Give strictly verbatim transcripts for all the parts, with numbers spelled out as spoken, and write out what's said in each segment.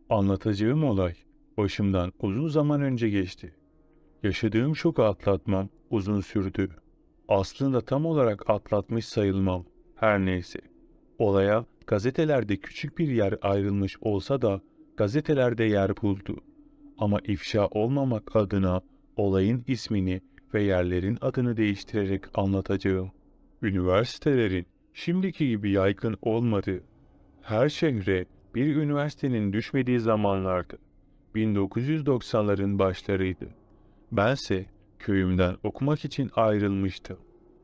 Anlatacağım olay başımdan uzun zaman önce geçti. Yaşadığım şoku atlatmam uzun sürdü. Aslında tam olarak atlatmış sayılmam. Her neyse. Olaya gazetelerde küçük bir yer ayrılmış olsa da gazetelerde yer buldu. Ama ifşa olmamak adına olayın ismini ve yerlerin adını değiştirerek anlatacağım. Üniversitelerin şimdiki gibi yaygın olmadığı, her şehre bir üniversitenin düşmediği zamanlardı. bin dokuz yüz doksanların başlarıydı. Bense köyümden okumak için ayrılmıştım.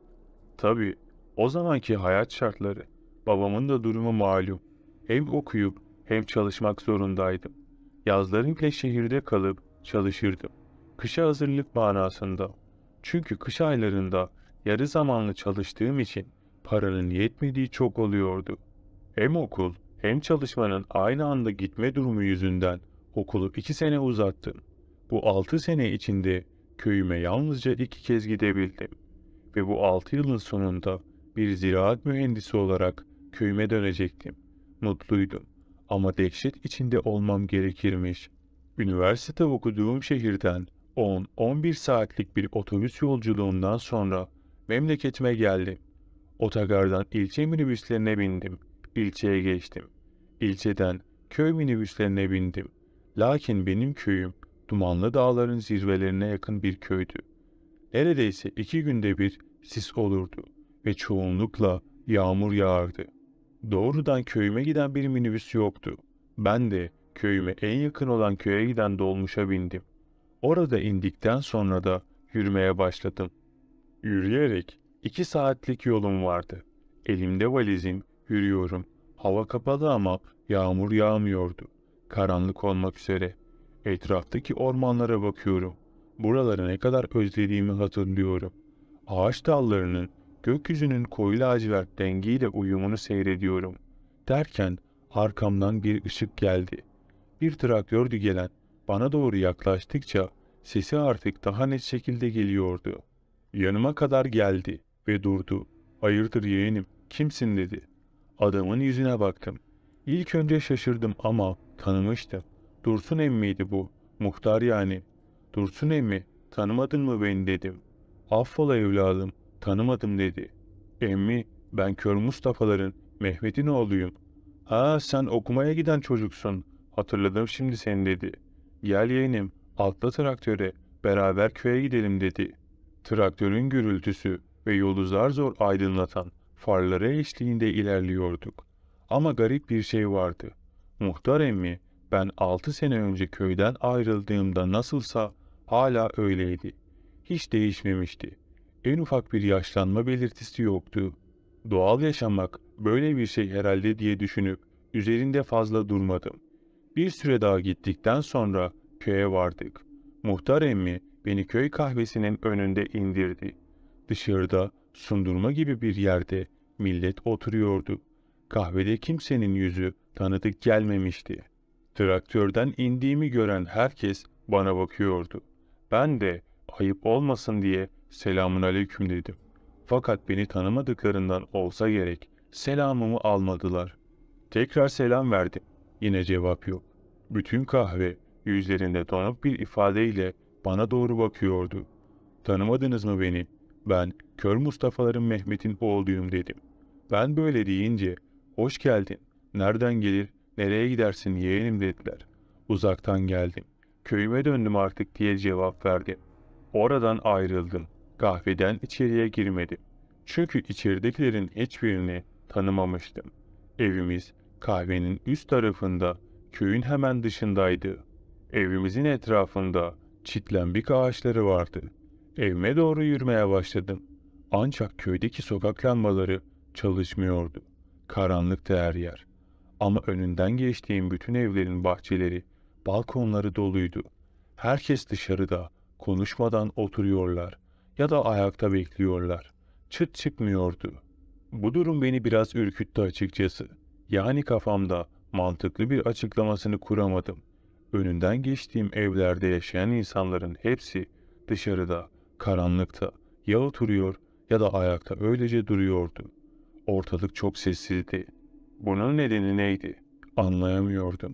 Tabii o zamanki hayat şartları, babamın da durumu malum. Hem okuyup hem çalışmak zorundaydım. Yazları bile şehirde kalıp çalışırdım. Kışa hazırlık manasında. Çünkü kış aylarında yarı zamanlı çalıştığım için paranın yetmediği çok oluyordu. Hem okul hem çalışmanın aynı anda gitme durumu yüzünden okulu iki sene uzattım. Bu altı sene içinde köyüme yalnızca iki kez gidebildim. Ve bu altı yılın sonunda bir ziraat mühendisi olarak köyüme dönecektim. Mutluydum ama dehşet içinde olmam gerekirmiş. Üniversite okuduğum şehirden on on bir saatlik bir otobüs yolculuğundan sonra memleketime geldim. Otogardan ilçe minibüslerine bindim. İlçeye geçtim. İlçeden köy minibüslerine bindim. Lakin benim köyüm Dumanlı Dağların zirvelerine yakın bir köydü. Neredeyse iki günde bir sis olurdu ve çoğunlukla yağmur yağardı. Doğrudan köyüme giden bir minibüs yoktu. Ben de köyüme en yakın olan köye giden dolmuşa bindim. Orada indikten sonra da yürümeye başladım. Yürüyerek iki saatlik yolum vardı. Elimde valizim, yürüyorum. Hava kapalı ama yağmur yağmıyordu. Karanlık olmak üzere. Etraftaki ormanlara bakıyorum. Buraları ne kadar özlediğimi hatırlıyorum. Ağaç dallarının gökyüzünün koyu lacivert rengiyle uyumunu seyrediyorum. Derken arkamdan bir ışık geldi. Bir traktördü gelen. Bana doğru yaklaştıkça sesi artık daha net şekilde geliyordu. Yanıma kadar geldi ve durdu. "Hayırdır yeğenim, kimsin?" dedi. Adamın yüzüne baktım. İlk önce şaşırdım ama tanımıştım. Dursun emmiydi bu. Muhtar yani. "Dursun emmi, tanımadın mı beni?" dedim. "Affola evladım, tanımadım." dedi. "Emmi, ben Kör Mustafa'ların Mehmet'in oğluyum." "Ha, sen okumaya giden çocuksun. Hatırladım şimdi seni." dedi. "Gel yeğenim, atla traktöre, beraber köye gidelim." dedi. Traktörün gürültüsü ve yolu zar zor aydınlatan farları eşliğinde ilerliyorduk. Ama garip bir şey vardı. Muhtar emmi, ben altı sene önce köyden ayrıldığımda nasılsa hala öyleydi. Hiç değişmemişti. En ufak bir yaşlanma belirtisi yoktu. Doğal yaşamak böyle bir şey herhalde diye düşünüp üzerinde fazla durmadım. Bir süre daha gittikten sonra köye vardık. Muhtar emmi beni köy kahvesinin önünde indirdi. Dışarıda sundurma gibi bir yerde millet oturuyordu. Kahvede kimsenin yüzü tanıdık gelmemişti. Traktörden indiğimi gören herkes bana bakıyordu. Ben de ayıp olmasın diye "Selamun aleyküm" dedim. Fakat beni tanımadıklarından olsa gerek selamımı almadılar. Tekrar selam verdim. Yine cevap yok. Bütün kahve yüzlerinde donuk bir ifadeyle bana doğru bakıyordu. "Tanımadınız mı beni? Ben Kör Mustafa'ların Mehmet'in oğluyum" dedim. Ben böyle deyince "Hoş geldin. Nereden gelir, nereye gidersin yeğenim?" dediler. "Uzaktan geldim. Köyüme döndüm artık" diye cevap verdim. Oradan ayrıldım. Kahveden içeriye girmedim. Çünkü içeridekilerin hiçbirini tanımamıştım. Evimiz kahvenin üst tarafında, köyün hemen dışındaydı. Evimizin etrafında çitlenbik ağaçları vardı. Evime doğru yürümeye başladım. Ancak köydeki sokak lambaları çalışmıyordu. Karanlıktı her yer. Ama önünden geçtiğim bütün evlerin bahçeleri, balkonları doluydu. Herkes dışarıda, konuşmadan oturuyorlar ya da ayakta bekliyorlar. Çıt çıkmıyordu. Bu durum beni biraz ürküttü açıkçası. Yani kafamda mantıklı bir açıklamasını kuramadım. Önünden geçtiğim evlerde yaşayan insanların hepsi dışarıda, karanlıkta ya oturuyor ya da ayakta öylece duruyordu. Ortalık çok sessizdi. Bunun nedeni neydi? Anlayamıyordum.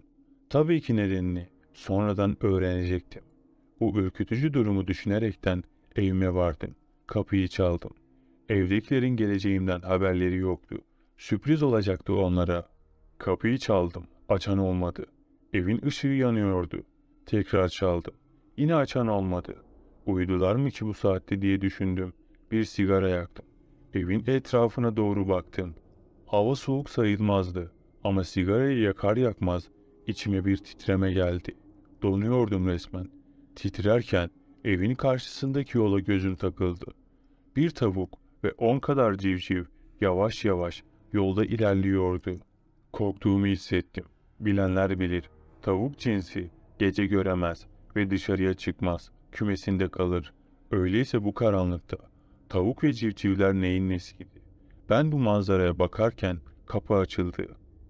Tabii ki nedenini sonradan öğrenecektim. Bu ürkütücü durumu düşünerekten evime vardım. Kapıyı çaldım. Evdekilerin geleceğimden haberleri yoktu. Sürpriz olacaktı onlara. Kapıyı çaldım. Açan olmadı. Evin ışığı yanıyordu. Tekrar çaldım. Yine açan olmadı. Uyudular mı ki bu saatte diye düşündüm. Bir sigara yaktım. Evin etrafına doğru baktım. Hava soğuk sayılmazdı. Ama sigarayı yakar yakmaz içime bir titreme geldi. Donuyordum resmen. Titrerken evin karşısındaki yola gözüm takıldı. Bir tavuk ve on kadar civciv yavaş yavaş yolda ilerliyordu. Korktuğumu hissettim. Bilenler bilir. Tavuk cinsi gece göremez ve dışarıya çıkmaz. Kümesinde kalır. Öyleyse bu karanlıkta tavuk ve civcivler neyin nesiydi? Ben bu manzaraya bakarken kapı açıldı.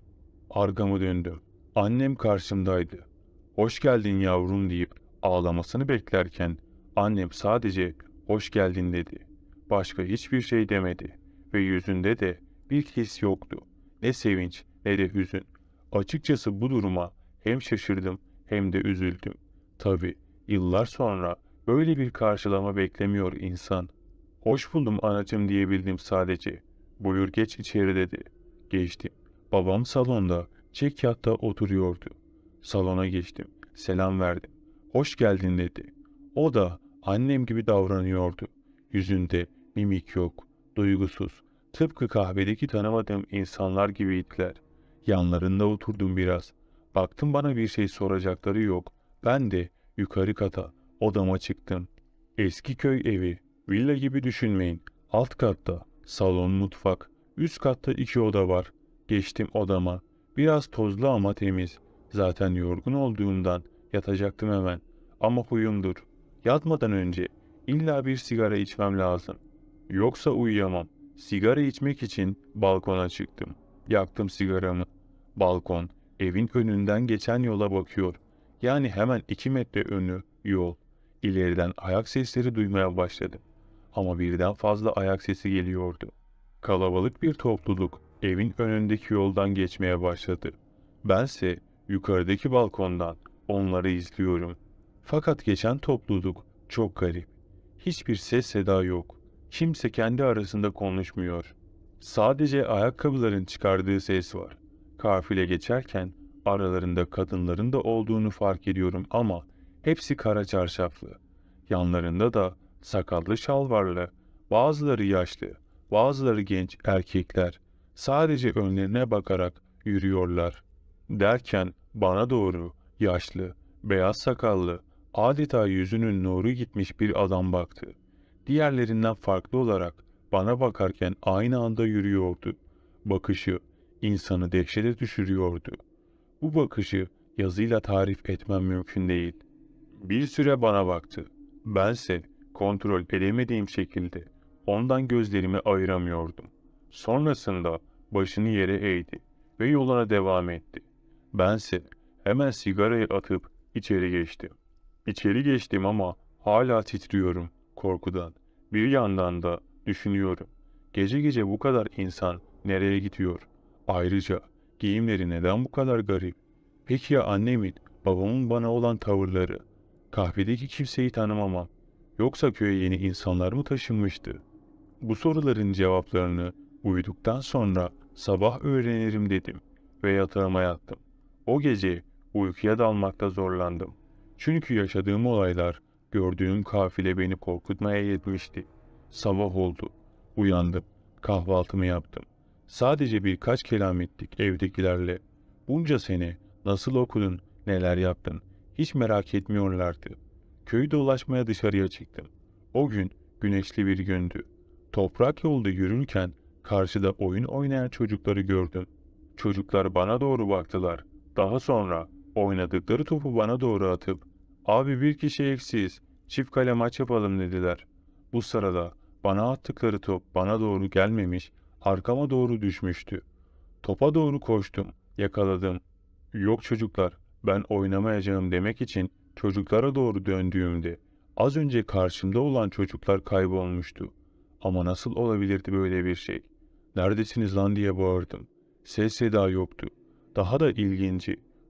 Argamı döndüm. Annem karşımdaydı. "Hoş geldin yavrum" deyip ağlamasını beklerken annem sadece "hoş geldin" dedi. Başka hiçbir şey demedi ve yüzünde de bir his yoktu. Ne sevinç ne de hüzün. Açıkçası bu duruma hem şaşırdım hem de üzüldüm. Tabii yıllar sonra böyle bir karşılama beklemiyor insan. "Hoş buldum anacığım" diyebildim sadece. "Buyur geç içeri" dedi. Geçtim. Babam salonda, çekyatta oturuyordu. Salona geçtim. Selam verdim. "Hoş geldin" dedi. O da annem gibi davranıyordu. Yüzünde mimik yok, duygusuz. Tıpkı kahvedeki tanımadığım insanlar gibiydiler. Yanlarında oturdum biraz. Baktım bana bir şey soracakları yok. Ben de yukarı kata, odama çıktım. Eski köy evi, villa gibi düşünmeyin. Alt katta, salon, mutfak. Üst katta iki oda var. Geçtim odama. Biraz tozlu ama temiz. Zaten yorgun olduğumdan yatacaktım hemen. Ama huyumdur. Yatmadan önce illa bir sigara içmem lazım. Yoksa uyuyamam. Sigara içmek için balkona çıktım. Yaktım sigaramı. Balkon, evin önünden geçen yola bakıyor. Yani hemen iki metre önü yol. İleriden ayak sesleri duymaya başladım. Ama birden fazla ayak sesi geliyordu. Kalabalık bir topluluk evin önündeki yoldan geçmeye başladı. Bense yukarıdaki balkondan onları izliyorum. Fakat geçen topluluk çok garip. Hiçbir ses seda yok. Kimse kendi arasında konuşmuyor. Sadece ayakkabıların çıkardığı ses var. Kafile geçerken aralarında kadınların da olduğunu fark ediyorum ama hepsi kara çarşaflı. Yanlarında da sakallı şalvarlı, bazıları yaşlı, bazıları genç erkekler. Sadece önlerine bakarak yürüyorlar. Derken bana doğru yaşlı, beyaz sakallı, adeta yüzünün nuru gitmiş bir adam baktı. Diğerlerinden farklı olarak bana bakarken aynı anda yürüyordu. Bakışı insanı dehşete düşürüyordu. Bu bakışı yazıyla tarif etmem mümkün değil. Bir süre bana baktı. Bense kontrol edemediğim şekilde ondan gözlerimi ayıramıyordum. Sonrasında başını yere eğdi ve yoluna devam etti. Bense hemen sigarayı atıp içeri geçtim. İçeri geçtim ama hala titriyorum korkudan. Bir yandan da düşünüyorum. Gece gece bu kadar insan nereye gidiyor? Ayrıca giyimleri neden bu kadar garip? Peki ya annemin, babamın bana olan tavırları? Kahvedeki kimseyi tanımamam. Yoksa köye yeni insanlar mı taşınmıştı? Bu soruların cevaplarını uyuduktan sonra sabah öğrenirim dedim ve yatağıma yattım. O gece uykuya dalmakta zorlandım. Çünkü yaşadığım olaylar, gördüğüm kafile beni korkutmaya yetmişti. Sabah oldu. Uyandım. Kahvaltımı yaptım. Sadece birkaç kelam ettik evdekilerle. Bunca sene nasıl okudun, neler yaptın hiç merak etmiyorlardı. Köyü dolaşmaya dışarıya çıktım. O gün güneşli bir gündü. Toprak yolda yürürken karşıda oyun oynayan çocukları gördüm. Çocuklar bana doğru baktılar. Daha sonra oynadıkları topu bana doğru atıp "Abi bir kişi eksiyiz, çift kale maç yapalım" dediler. Bu sırada bana attıkları top bana doğru gelmemiş, arkama doğru düşmüştü. Topa doğru koştum, yakaladım. Yok çocuklar, ben oynamayacağım demek için çocuklara doğru döndüğümde az önce karşımda olan çocuklar kaybolmuştu. Ama nasıl olabilirdi böyle bir şey? "Neredesiniz lan?" diye bağırdım. Ses seda yoktu. Daha da ilginci,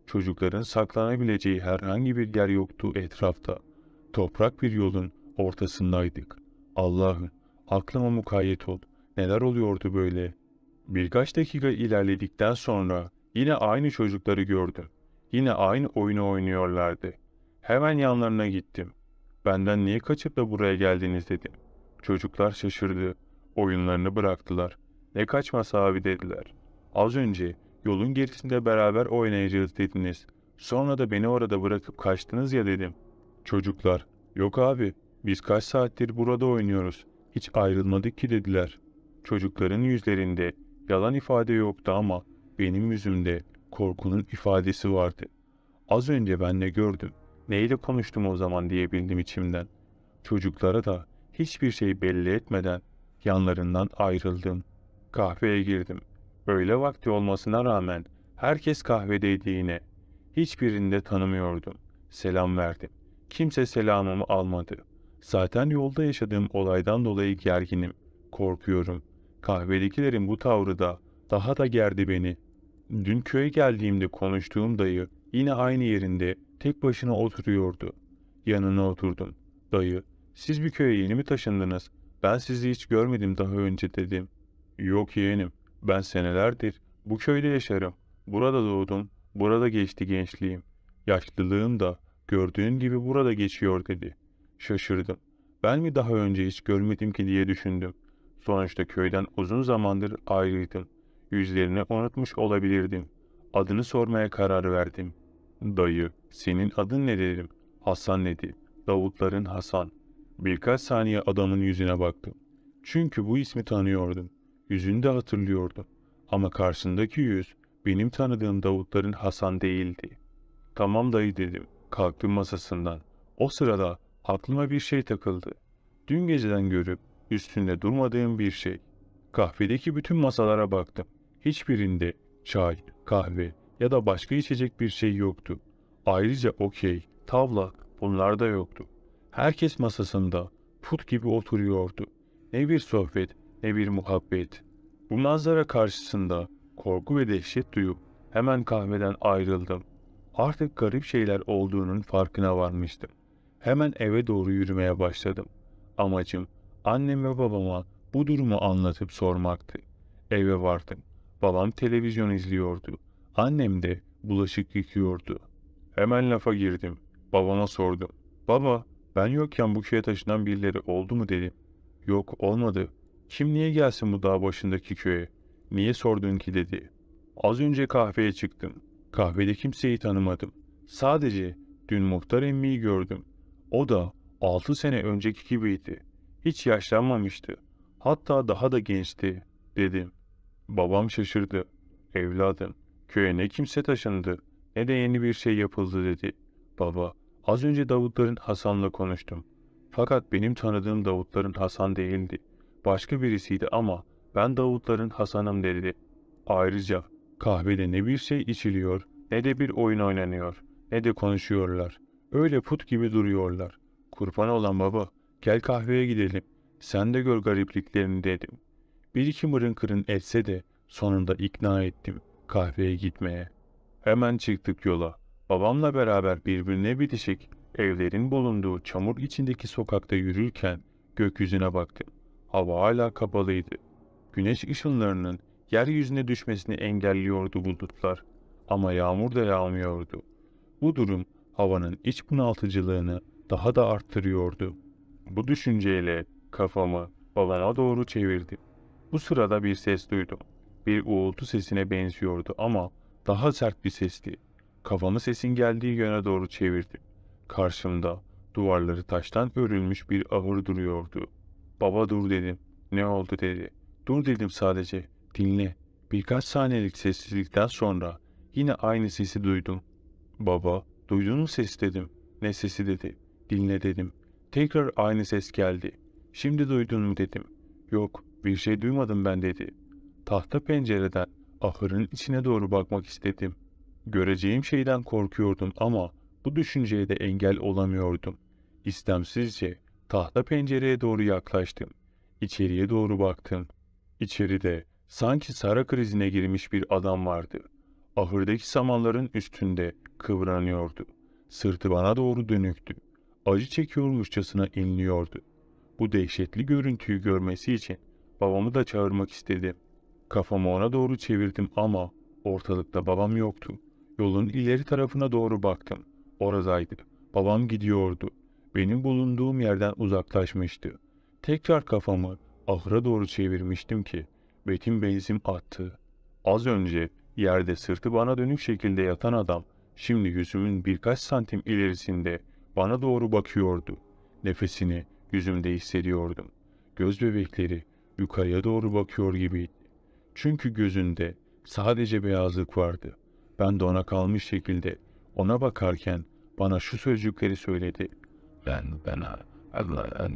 Çocukların saklanabileceği herhangi bir yer yoktu etrafta. Toprak bir yolun ortasındaydık. Allah'ım, aklıma mukayyet ol. Neler oluyordu böyle? Birkaç dakika ilerledikten sonra yine aynı çocukları gördüm. Yine aynı oyunu oynuyorlardı. Hemen yanlarına gittim. Benden niye kaçıp da buraya geldiniz dedim. Çocuklar şaşırdı. Oyunlarını bıraktılar. Ne kaçması abi dediler. Az önce yolun gerisinde beraber oynayacağız dediniz. Sonra da beni orada bırakıp kaçtınız ya dedim. Çocuklar, yok abi, biz kaç saattir burada oynuyoruz. Hiç ayrılmadık ki dediler. Çocukların yüzlerinde yalan ifade yoktu ama benim yüzümde korkunun ifadesi vardı. Az önce ben ne gördüm, neyle konuştum o zaman diyebildim içimden. Çocuklara da hiçbir şey belli etmeden yanlarından ayrıldım. Kahveye girdim. Öğle vakti olmasına rağmen herkes kahvedeydi yine. Hiçbirini de tanımıyordum. Selam verdim. Kimse selamımı almadı. Zaten yolda yaşadığım olaydan dolayı gerginim. Korkuyorum. Kahvedekilerin bu tavrı da daha da gerdi beni. Dün köye geldiğimde konuştuğum dayı yine aynı yerinde tek başına oturuyordu. Yanına oturdum. Dayı, siz bir köye yeni mi taşındınız? Ben sizi hiç görmedim daha önce dedim. Yok yeğenim, ben senelerdir bu köyde yaşarım. Burada doğdum, burada geçti gençliğim. Yaşlılığım da gördüğün gibi burada geçiyor dedi. Şaşırdım. Ben mi daha önce hiç görmedim ki diye düşündüm. Sonuçta köyden uzun zamandır ayrıydım. Yüzlerini unutmuş olabilirdim. Adını sormaya karar verdim. Dayı, senin adın ne dedim. Hasan dedi. Davutların Hasan. Birkaç saniye adamın yüzüne baktım. Çünkü bu ismi tanıyordum. Yüzünü de hatırlıyordum. Ama karşısındaki yüz benim tanıdığım Davutların Hasan değildi. Tamam dayı dedim. Kalktım masasından. O sırada aklıma bir şey takıldı. Dün geceden görüp üstünde durmadığım bir şey. Kahvedeki bütün masalara baktım. Hiçbirinde çay, kahve ya da başka içecek bir şey yoktu. Ayrıca okey, tavla bunlar da yoktu. Herkes masasında put gibi oturuyordu. Ne bir sohbet ne bir muhabbet. Bu manzara karşısında korku ve dehşet duyup hemen kahveden ayrıldım. Artık garip şeyler olduğunun farkına varmıştım. Hemen eve doğru yürümeye başladım. Amacım annem ve babama bu durumu anlatıp sormaktı. Eve vardım. Babam televizyon izliyordu. Annem de bulaşık yıkıyordu. Hemen lafa girdim. Babama sordum. Baba, ben yokken bu köye taşınan birileri oldu mu dedim. Yok olmadı. Kim niye gelsin bu dağ başındaki köye? Niye sordun ki dedi. Az önce kahveye çıktım. Kahvede kimseyi tanımadım. Sadece dün muhtar emmiyi gördüm. O da altı sene önceki gibiydi. Hiç yaşlanmamıştı. Hatta daha da gençti dedim. Babam şaşırdı. Evladım, köye ne kimse taşındı ne de yeni bir şey yapıldı dedi. Baba, az önce Davutların Hasan'la konuştum. Fakat benim tanıdığım Davutların Hasan değildi. Başka birisiydi ama ben Davutların Hasan'ım dedi. Ayrıca kahvede ne bir şey içiliyor ne de bir oyun oynanıyor ne de konuşuyorlar. Öyle put gibi duruyorlar. Kurban olan baba, gel kahveye gidelim. Sen de gör garipliklerini dedim. Bir iki mırın kırın etse de sonunda ikna ettim kahveye gitmeye. Hemen çıktık yola. Babamla beraber birbirine bitişik evlerin bulunduğu çamur içindeki sokakta yürürken gökyüzüne baktım. Hava hala kapalıydı. Güneş ışınlarının yeryüzüne düşmesini engelliyordu bulutlar. Ama yağmur da yağmıyordu. Bu durum havanın iç bunaltıcılığını daha da arttırıyordu. Bu düşünceyle kafamı babama doğru çevirdim. Bu sırada bir ses duydum. Bir uğultu sesine benziyordu ama daha sert bir sesti. Kafamı sesin geldiği yöne doğru çevirdim. Karşımda duvarları taştan örülmüş bir ahır duruyordu. Baba dur dedim. Ne oldu dedi. Dur dedim sadece. Dinle. Birkaç saniyelik sessizlikten sonra yine aynı sesi duydum. Baba, duydun mu ses dedim. Ne sesi dedi. Dinle dedim. Tekrar aynı ses geldi. Şimdi duydun mu dedim. Yok, bir şey duymadım ben dedi. Tahta pencereden ahırın içine doğru bakmak istedim. Göreceğim şeyden korkuyordum ama bu düşünceye de engel olamıyordum. İstemsizce tahta pencereye doğru yaklaştım. İçeriye doğru baktım. İçeride sanki sara krizine girmiş bir adam vardı. Ahırdaki samanların üstünde kıvranıyordu. Sırtı bana doğru dönüktü. Acı çekiyormuşçasına inliyordu. Bu dehşetli görüntüyü görmesi için babamı da çağırmak istedim. Kafamı ona doğru çevirdim ama ortalıkta babam yoktu. Yolun ileri tarafına doğru baktım. Oradaydı. Babam gidiyordu. Benim bulunduğum yerden uzaklaşmıştı. Tekrar kafamı ahıra doğru çevirmiştim ki betim benzin attı. Az önce yerde sırtı bana dönük şekilde yatan adam şimdi yüzümün birkaç santim ilerisinde bana doğru bakıyordu. Nefesini yüzümde hissediyordum. Göz bebekleri yukarıya doğru bakıyor gibiydi. Çünkü gözünde sadece beyazlık vardı. Ben de ona kalmış şekilde ona bakarken bana şu sözcükleri söyledi. Ben, ben, Allah,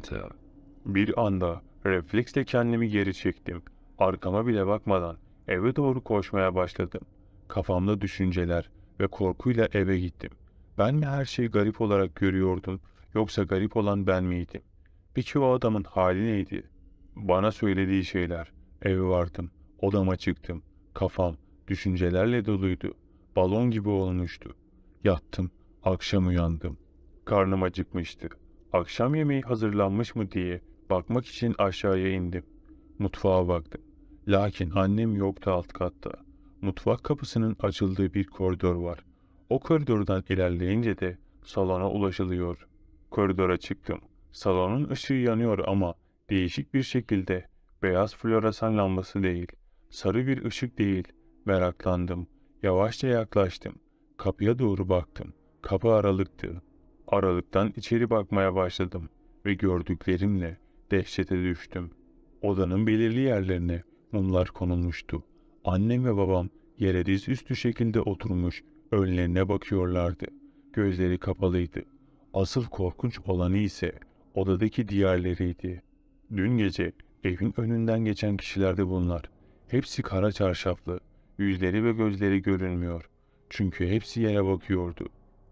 bir anda refleksle kendimi geri çektim. Arkama bile bakmadan eve doğru koşmaya başladım. Kafamda düşünceler ve korkuyla eve gittim. Ben mi her şeyi garip olarak görüyordum, yoksa garip olan ben miydim? Peki o adamın hali neydi? Bana söylediği şeyler. Eve vardım, odama çıktım. Kafam düşüncelerle doluydu. Balon gibi olmuştu. Yattım, akşam uyandım. Karnım acıkmıştı. Akşam yemeği hazırlanmış mı diye bakmak için aşağıya indim. Mutfağa baktım. Lakin annem yoktu alt katta. Mutfak kapısının açıldığı bir koridor var. O koridordan ilerleyince de salona ulaşılıyor. Koridora çıktım. Salonun ışığı yanıyor ama değişik bir şekilde beyaz floresan lambası değil, sarı bir ışık değil. Meraklandım. Yavaşça yaklaştım. Kapıya doğru baktım. Kapı aralıktı. Aralıktan içeri bakmaya başladım ve gördüklerimle dehşete düştüm. Odanın belirli yerlerine mumlar konulmuştu. Annem ve babam yere dizüstü şekilde oturmuş, önlerine bakıyorlardı. Gözleri kapalıydı. Asıl korkunç olanı ise odadaki diğerleriydi. Dün gece evin önünden geçen kişilerdi bunlar. Hepsi kara çarşaflı, yüzleri ve gözleri görünmüyor. Çünkü hepsi yere bakıyordu.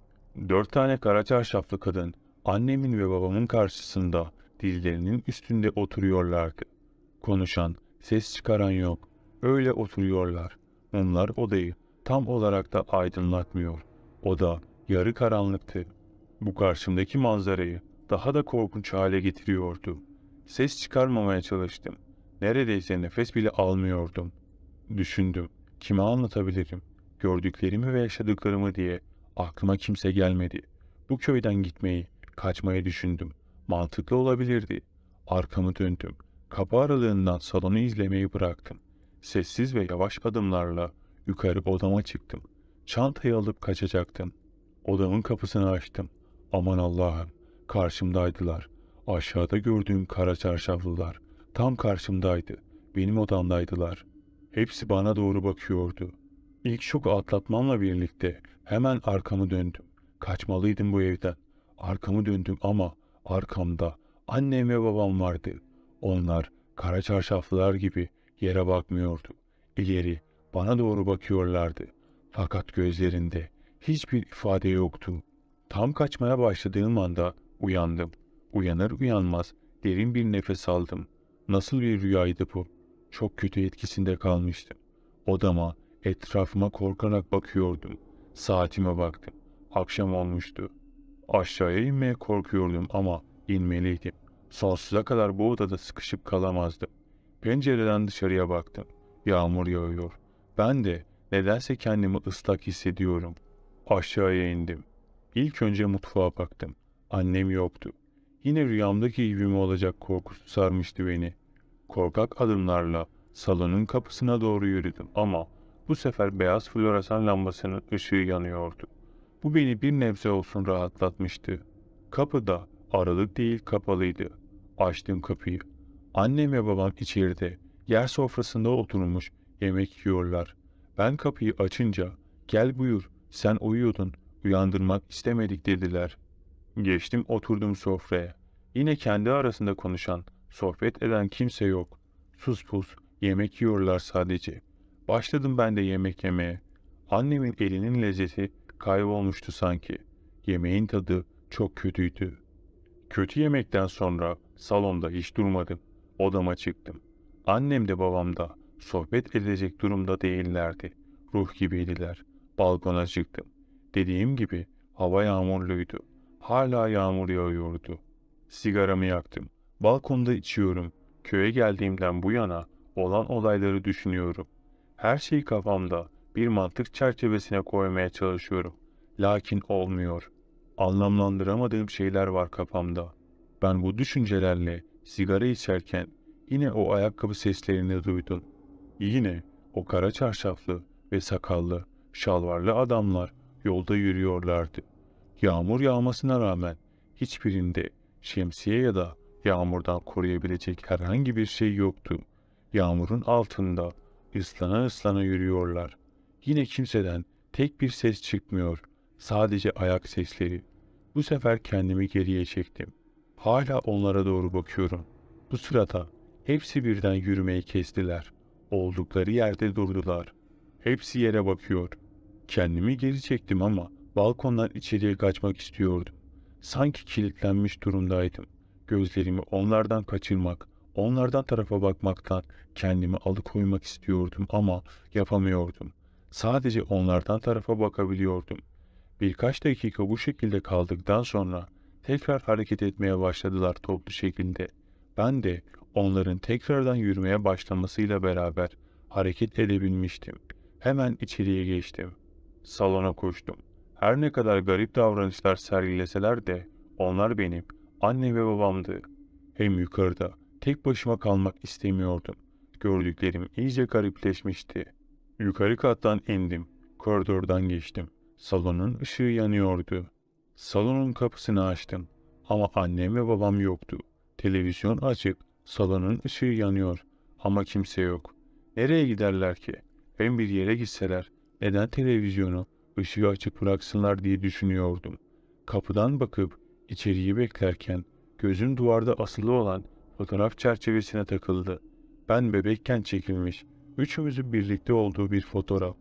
Dört tane kara çarşaflı kadın annemin ve babamın karşısında dizlerinin üstünde oturuyorlardı. Konuşan, ses çıkaran yok. Öyle oturuyorlar. Mumlar odayı tam olarak da aydınlatmıyor. Oda yarı karanlıktı. Bu karşımdaki manzarayı daha da korkunç hale getiriyordu. Ses çıkarmamaya çalıştım. Neredeyse nefes bile almıyordum. Düşündüm. Kime anlatabilirim? Gördüklerimi ve yaşadıklarımı diye aklıma kimse gelmedi. Bu köyden gitmeyi, kaçmayı düşündüm. Mantıklı olabilirdi. Arkamı döndüm. Kapı aralığından salonu izlemeyi bıraktım. Sessiz ve yavaş adımlarla yukarı odama çıktım. Çantayı alıp kaçacaktım. Odamın kapısını açtım. Aman Allah'ım, karşımdaydılar. Aşağıda gördüğüm kara çarşaflılar tam karşımdaydı. Benim odamdaydılar. Hepsi bana doğru bakıyordu. İlk şoku atlatmamla birlikte hemen arkamı döndüm. Kaçmalıydım bu evden. Arkamı döndüm ama arkamda annem ve babam vardı. Onlar kara çarşaflılar gibi yere bakmıyordu. İleri bana doğru bakıyorlardı. Fakat gözlerinde hiçbir ifade yoktu. Tam kaçmaya başladığım anda uyandım. Uyanır uyanmaz derin bir nefes aldım. Nasıl bir rüyaydı bu? Çok kötü etkisinde kalmıştım. Odama, etrafıma korkarak bakıyordum. Saatime baktım. Akşam olmuştu. Aşağıya inmeye korkuyordum ama inmeliydim. Sonsuza kadar bu odada sıkışıp kalamazdım. Pencereden dışarıya baktım. Yağmur yağıyor. Ben de nedense kendimi ıslak hissediyorum. Aşağıya indim. İlk önce mutfağa baktım. Annem yoktu. Yine rüyamdaki gibi mi olacak korkusu sarmıştı beni. Korkak adımlarla salonun kapısına doğru yürüdüm ama bu sefer beyaz floresan lambasının ışığı yanıyordu. Bu beni bir nebze olsun rahatlatmıştı. Kapı da aralık değil kapalıydı. Açtım kapıyı. Annem ve babam içeride yer sofrasında oturmuş yemek yiyorlar. Ben kapıyı açınca gel buyur sen uyuyordun uyandırmak istemedik dediler. Geçtim oturdum sofraya. Yine kendi arasında konuşan, sohbet eden kimse yok. Sus pus yemek yiyorlar sadece. Başladım ben de yemek yemeye. Annemin elinin lezzeti kaybolmuştu sanki. Yemeğin tadı çok kötüydü. Kötü yemekten sonra salonda hiç durmadım. Odama çıktım. Annem de babam da sohbet edecek durumda değillerdi. ruh gibiydiler. Balkona çıktım. Dediğim gibi hava yağmurluydu. Hala yağmur yağıyordu. Sigaramı yaktım. Balkonda içiyorum. Köye geldiğimden bu yana olan olayları düşünüyorum. Her şeyi kafamda bir mantık çerçevesine koymaya çalışıyorum. Lakin olmuyor. Anlamlandıramadığım şeyler var kafamda. Ben bu düşüncelerle sigara içerken yine o ayakkabı seslerini duydum. Yine o kara çarşaflı ve sakallı, şalvarlı adamlar yolda yürüyorlardı. Yağmur yağmasına rağmen hiçbirinde şemsiye ya da yağmurdan koruyabilecek herhangi bir şey yoktu. Yağmurun altında ıslana ıslana yürüyorlar. Yine kimseden tek bir ses çıkmıyor. Sadece ayak sesleri. Bu sefer kendimi geriye çektim. Hala onlara doğru bakıyorum. Bu sırada hepsi birden yürümeyi kestiler. Oldukları yerde durdular. Hepsi yere bakıyor. Kendimi geri çektim ama balkondan içeriye kaçmak istiyordum. Sanki kilitlenmiş durumdaydım. Gözlerimi onlardan kaçırmak, onlardan tarafa bakmaktan kendimi alıkoymak istiyordum ama yapamıyordum. Sadece onlardan tarafa bakabiliyordum. Birkaç dakika bu şekilde kaldıktan sonra tekrar hareket etmeye başladılar toplu şekilde. Ben de onların tekrardan yürümeye başlamasıyla beraber hareket edebilmiştim. Hemen içeriye geçtim. Salona koştum. Her ne kadar garip davranışlar sergileseler de onlar benim annem ve babamdı. Hem yukarıda tek başıma kalmak istemiyordum. Gördüklerim iyice garipleşmişti. Yukarı kattan indim. Koridordan geçtim. Salonun ışığı yanıyordu. Salonun kapısını açtım. Ama annem ve babam yoktu. Televizyon açık, salonun ışığı yanıyor. Ama kimse yok. Nereye giderler ki? Hem bir yere gitseler, neden televizyonu, ışığı açık bıraksınlar diye düşünüyordum. Kapıdan bakıp içeriği beklerken gözüm duvarda asılı olan fotoğraf çerçevesine takıldı. Ben bebekken çekilmiş, üçümüzün birlikte olduğu bir fotoğraf.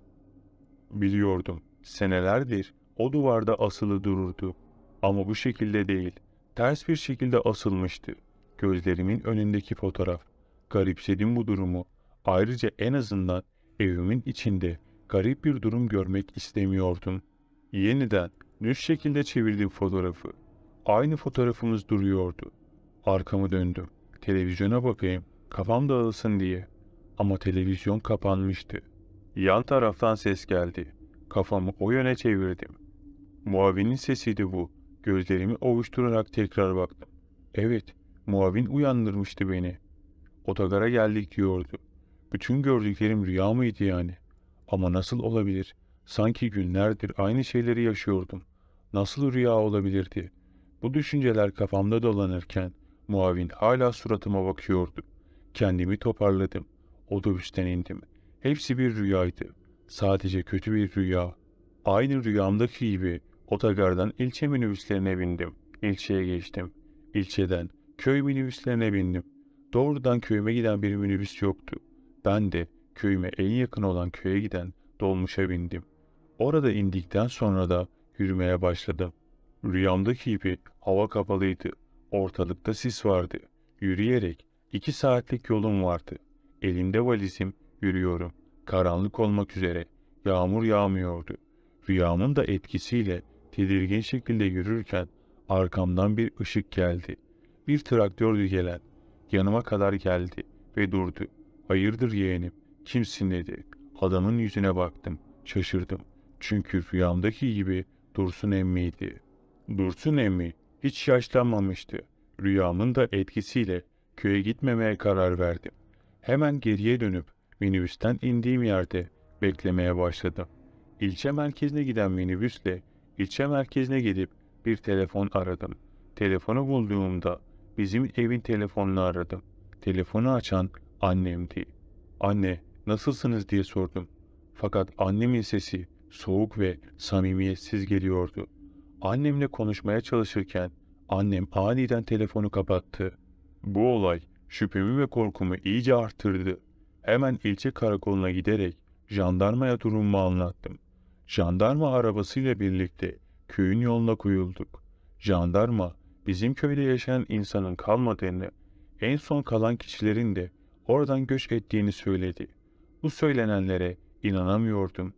Biliyordum, senelerdir o duvarda asılı dururdu. Ama bu şekilde değil, ters bir şekilde asılmıştı. Gözlerimin önündeki fotoğraf. Garipsedim bu durumu. Ayrıca en azından evimin içinde garip bir durum görmek istemiyordum. Yeniden düz şekilde çevirdim fotoğrafı. Aynı fotoğrafımız duruyordu. Arkamı döndüm. Televizyona bakayım, kafam dağılsın diye. Ama televizyon kapanmıştı. Yan taraftan ses geldi. Kafamı o yöne çevirdim. Muavinin sesiydi bu. Gözlerimi ovuşturarak tekrar baktım. Evet, muavin uyandırmıştı beni. Otogara geldik diyordu. Bütün gördüklerim rüya mıydı yani? Ama nasıl olabilir? Sanki günlerdir aynı şeyleri yaşıyordum. Nasıl rüya olabilirdi? Bu düşünceler kafamda dolanırken muavin hala suratıma bakıyordu. Kendimi toparladım. Otobüsten indim. Hepsi bir rüyaydı. Sadece kötü bir rüya. Aynı rüyamdaki gibi otogardan ilçe minibüslerine bindim. İlçeye geçtim. İlçeden köy minibüslerine bindim. Doğrudan köyüme giden bir minibüs yoktu. Ben de köyüme en yakın olan köye giden dolmuşa bindim. Orada indikten sonra da yürümeye başladım. Rüyamdaki gibi hava kapalıydı. Ortalıkta sis vardı. Yürüyerek iki saatlik yolum vardı. Elimde valizim, yürüyorum. Karanlık olmak üzere. Yağmur yağmıyordu. Rüyamın da etkisiyle tedirgin şekilde yürürken arkamdan bir ışık geldi. Bir traktördü gelen. Yanıma kadar geldi ve durdu. Hayırdır yeğenim, kimsin dedi. Adamın yüzüne baktım. Şaşırdım. Çünkü rüyamdaki gibi Dursun emmiydi. Dursun emmi hiç yaşlanmamıştı. Rüyamın da etkisiyle köye gitmemeye karar verdim. Hemen geriye dönüp minibüsten indiğim yerde beklemeye başladım. İlçe merkezine giden minibüsle ilçe merkezine gidip bir telefon aradım. Telefonu bulduğumda bizim evin telefonunu aradım. Telefonu açan annemdi. Anne, nasılsınız diye sordum. Fakat annemin sesi soğuk ve samimiyetsiz geliyordu. Annemle konuşmaya çalışırken annem aniden telefonu kapattı. Bu olay şüphemi ve korkumu iyice arttırdı. Hemen ilçe karakoluna giderek jandarmaya durumumu anlattım. Jandarma arabasıyla birlikte köyün yoluna koyulduk. Jandarma bizim köyde yaşayan insanın kalmadığını, en son kalan kişilerin de oradan göç ettiğini söyledi. Bu söylenenlere inanamıyordum.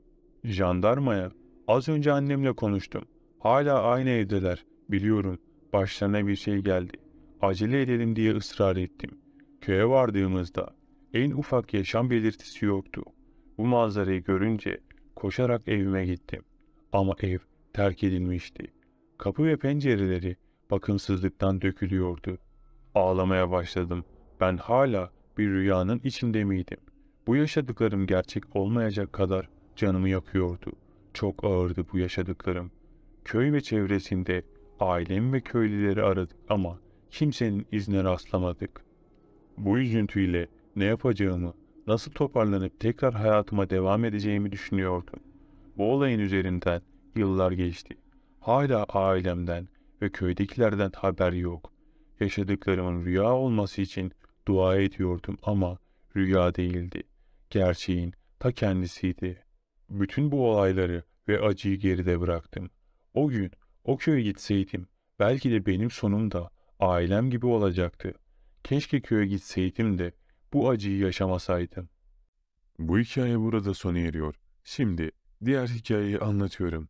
Jandarmaya, az önce annemle konuştum. Hala aynı evdeler. Biliyorum, başlarına bir şey geldi. Acele edelim diye ısrar ettim. Köye vardığımızda en ufak yaşam belirtisi yoktu. Bu manzarayı görünce koşarak evime gittim. Ama ev terk edilmişti. Kapı ve pencereleri bakımsızlıktan dökülüyordu. Ağlamaya başladım. Ben hala bir rüyanın içinde miydim? Bu yaşadıklarım gerçek olmayacak kadar canımı yakıyordu. Çok ağırdı bu yaşadıklarım. Köy ve çevresinde ailem ve köylüleri aradık ama kimsenin izine rastlamadık. Bu üzüntüyle ne yapacağımı, nasıl toparlanıp tekrar hayatıma devam edeceğimi düşünüyordum. Bu olayın üzerinden yıllar geçti. Hala ailemden ve köydekilerden haber yok. Yaşadıklarımın rüya olması için dua ediyordum ama rüya değildi. Gerçeğin ta kendisiydi. Bütün bu olayları ve acıyı geride bıraktım. O gün o köye gitseydim belki de benim sonum da ailem gibi olacaktı. Keşke köye gitseydim de bu acıyı yaşamasaydım. Bu hikaye burada sona eriyor. Şimdi diğer hikayeyi anlatıyorum.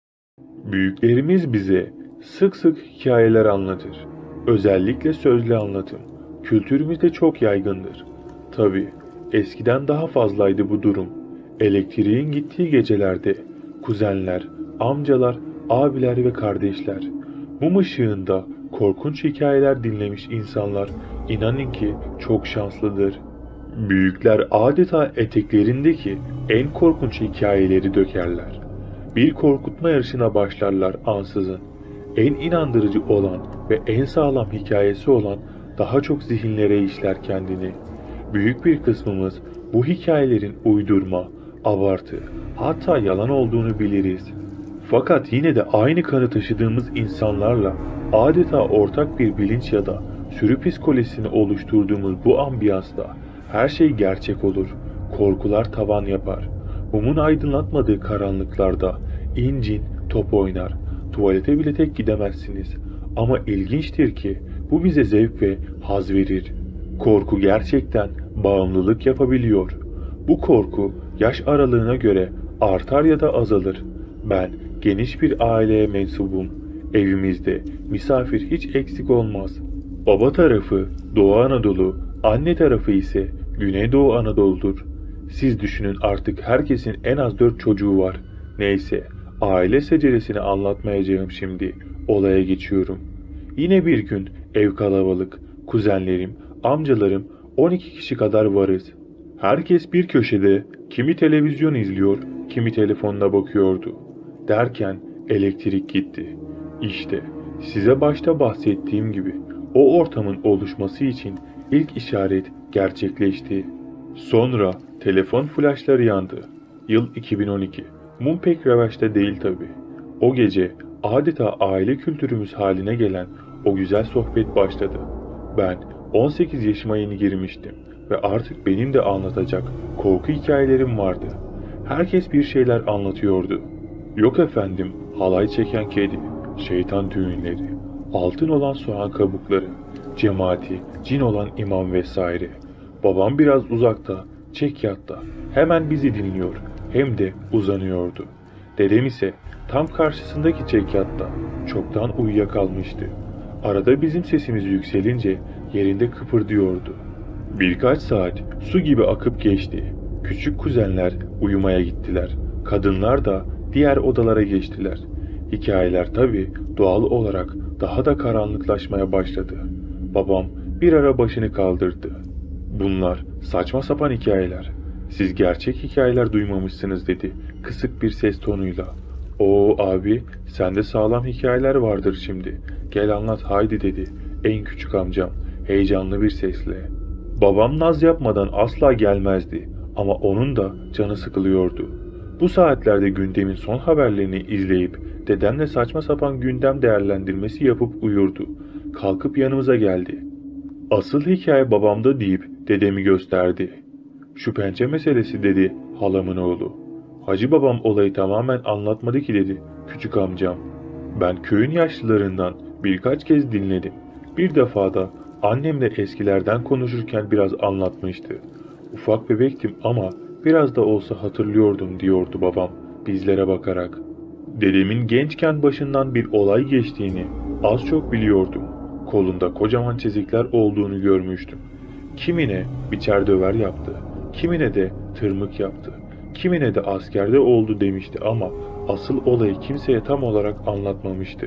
Büyüklerimiz bize sık sık hikayeler anlatır. Özellikle sözlü anlatım. Kültürümüzde çok yaygındır. Tabii eskiden daha fazlaydı bu durum. Elektriğin gittiği gecelerde kuzenler, amcalar, abiler ve kardeşler mum ışığında korkunç hikayeler dinlemiş insanlar inanın ki çok şanslıdır. Büyükler adeta eteklerindeki en korkunç hikayeleri dökerler. Bir korkutma yarışına başlarlar ansızın. En inandırıcı olan ve en sağlam hikayesi olan daha çok zihinlere işler kendini. Büyük bir kısmımız bu hikayelerin uydurma, abartı, hatta yalan olduğunu biliriz. Fakat yine de aynı kanı taşıdığımız insanlarla adeta ortak bir bilinç ya da sürü psikolojisini oluşturduğumuz bu ambiyansta her şey gerçek olur, korkular tavan yapar. Mumun aydınlatmadığı karanlıklarda incin top oynar, tuvalete bile tek gidemezsiniz. Ama ilginçtir ki bu bize zevk ve haz verir. Korku gerçekten bağımlılık yapabiliyor. Bu korku yaş aralığına göre artar ya da azalır. Ben geniş bir aileye mensubum. Evimizde misafir hiç eksik olmaz. Baba tarafı Doğu Anadolu, anne tarafı ise Güneydoğu Anadolu'dur. Siz düşünün artık herkesin en az dört çocuğu var. Neyse, aile seceresini anlatmayacağım şimdi. Olaya geçiyorum. Yine bir gün ev kalabalık. Kuzenlerim, amcalarım on iki kişi kadar varız. Herkes bir köşede kimi televizyon izliyor, kimi telefonuna bakıyordu. Derken elektrik gitti. İşte size başta bahsettiğim gibi o ortamın oluşması için ilk işaret gerçekleşti. Sonra telefon flaşları yandı. Yıl iki bin on iki. Mum pek revaçta değil tabi. O gece adeta aile kültürümüz haline gelen o güzel sohbet başladı. Ben on sekiz yaşıma yeni girmiştim ve artık benim de anlatacak korku hikayelerim vardı. Herkes bir şeyler anlatıyordu. Yok efendim, halay çeken kedi, şeytan düğünleri, altın olan soğan kabukları, cemaati, cin olan imam vesaire. Babam biraz uzakta, çekyatta, hemen bizi dinliyor, hem de uzanıyordu. Dedem ise tam karşısındaki çekyatta, çoktan uyuyakalmıştı. Arada bizim sesimiz yükselince yerinde kıpırdıyordu. Birkaç saat su gibi akıp geçti. Küçük kuzenler uyumaya gittiler. Kadınlar da diğer odalara geçtiler. Hikayeler tabii doğal olarak daha da karanlıklaşmaya başladı. Babam bir ara başını kaldırdı. Bunlar saçma sapan hikayeler. Siz gerçek hikayeler duymamışsınız dedi kısık bir ses tonuyla. Oo abi, sende sağlam hikayeler vardır şimdi. Gel anlat haydi dedi en küçük amcam heyecanlı bir sesle. Babam naz yapmadan asla gelmezdi ama onun da canı sıkılıyordu. Bu saatlerde gündemin son haberlerini izleyip dedemle saçma sapan gündem değerlendirmesi yapıp uyurdu. Kalkıp yanımıza geldi. Asıl hikaye babamda deyip dedemi gösterdi. Şu pençe meselesi dedi halamın oğlu. Hacı babam olayı tamamen anlatmadı ki dedi küçük amcam. Ben köyün yaşlılarından birkaç kez dinledim. Bir defa da annemle eskilerden konuşurken biraz anlatmıştı. Ufak bebektim ama biraz da olsa hatırlıyordum diyordu babam bizlere bakarak. Dedemin gençken başından bir olay geçtiğini az çok biliyordum. Kolunda kocaman çizikler olduğunu görmüştüm. Kimine biçer döver yaptı, kimine de tırmık yaptı, kimine de askerde oldu demişti ama asıl olayı kimseye tam olarak anlatmamıştı.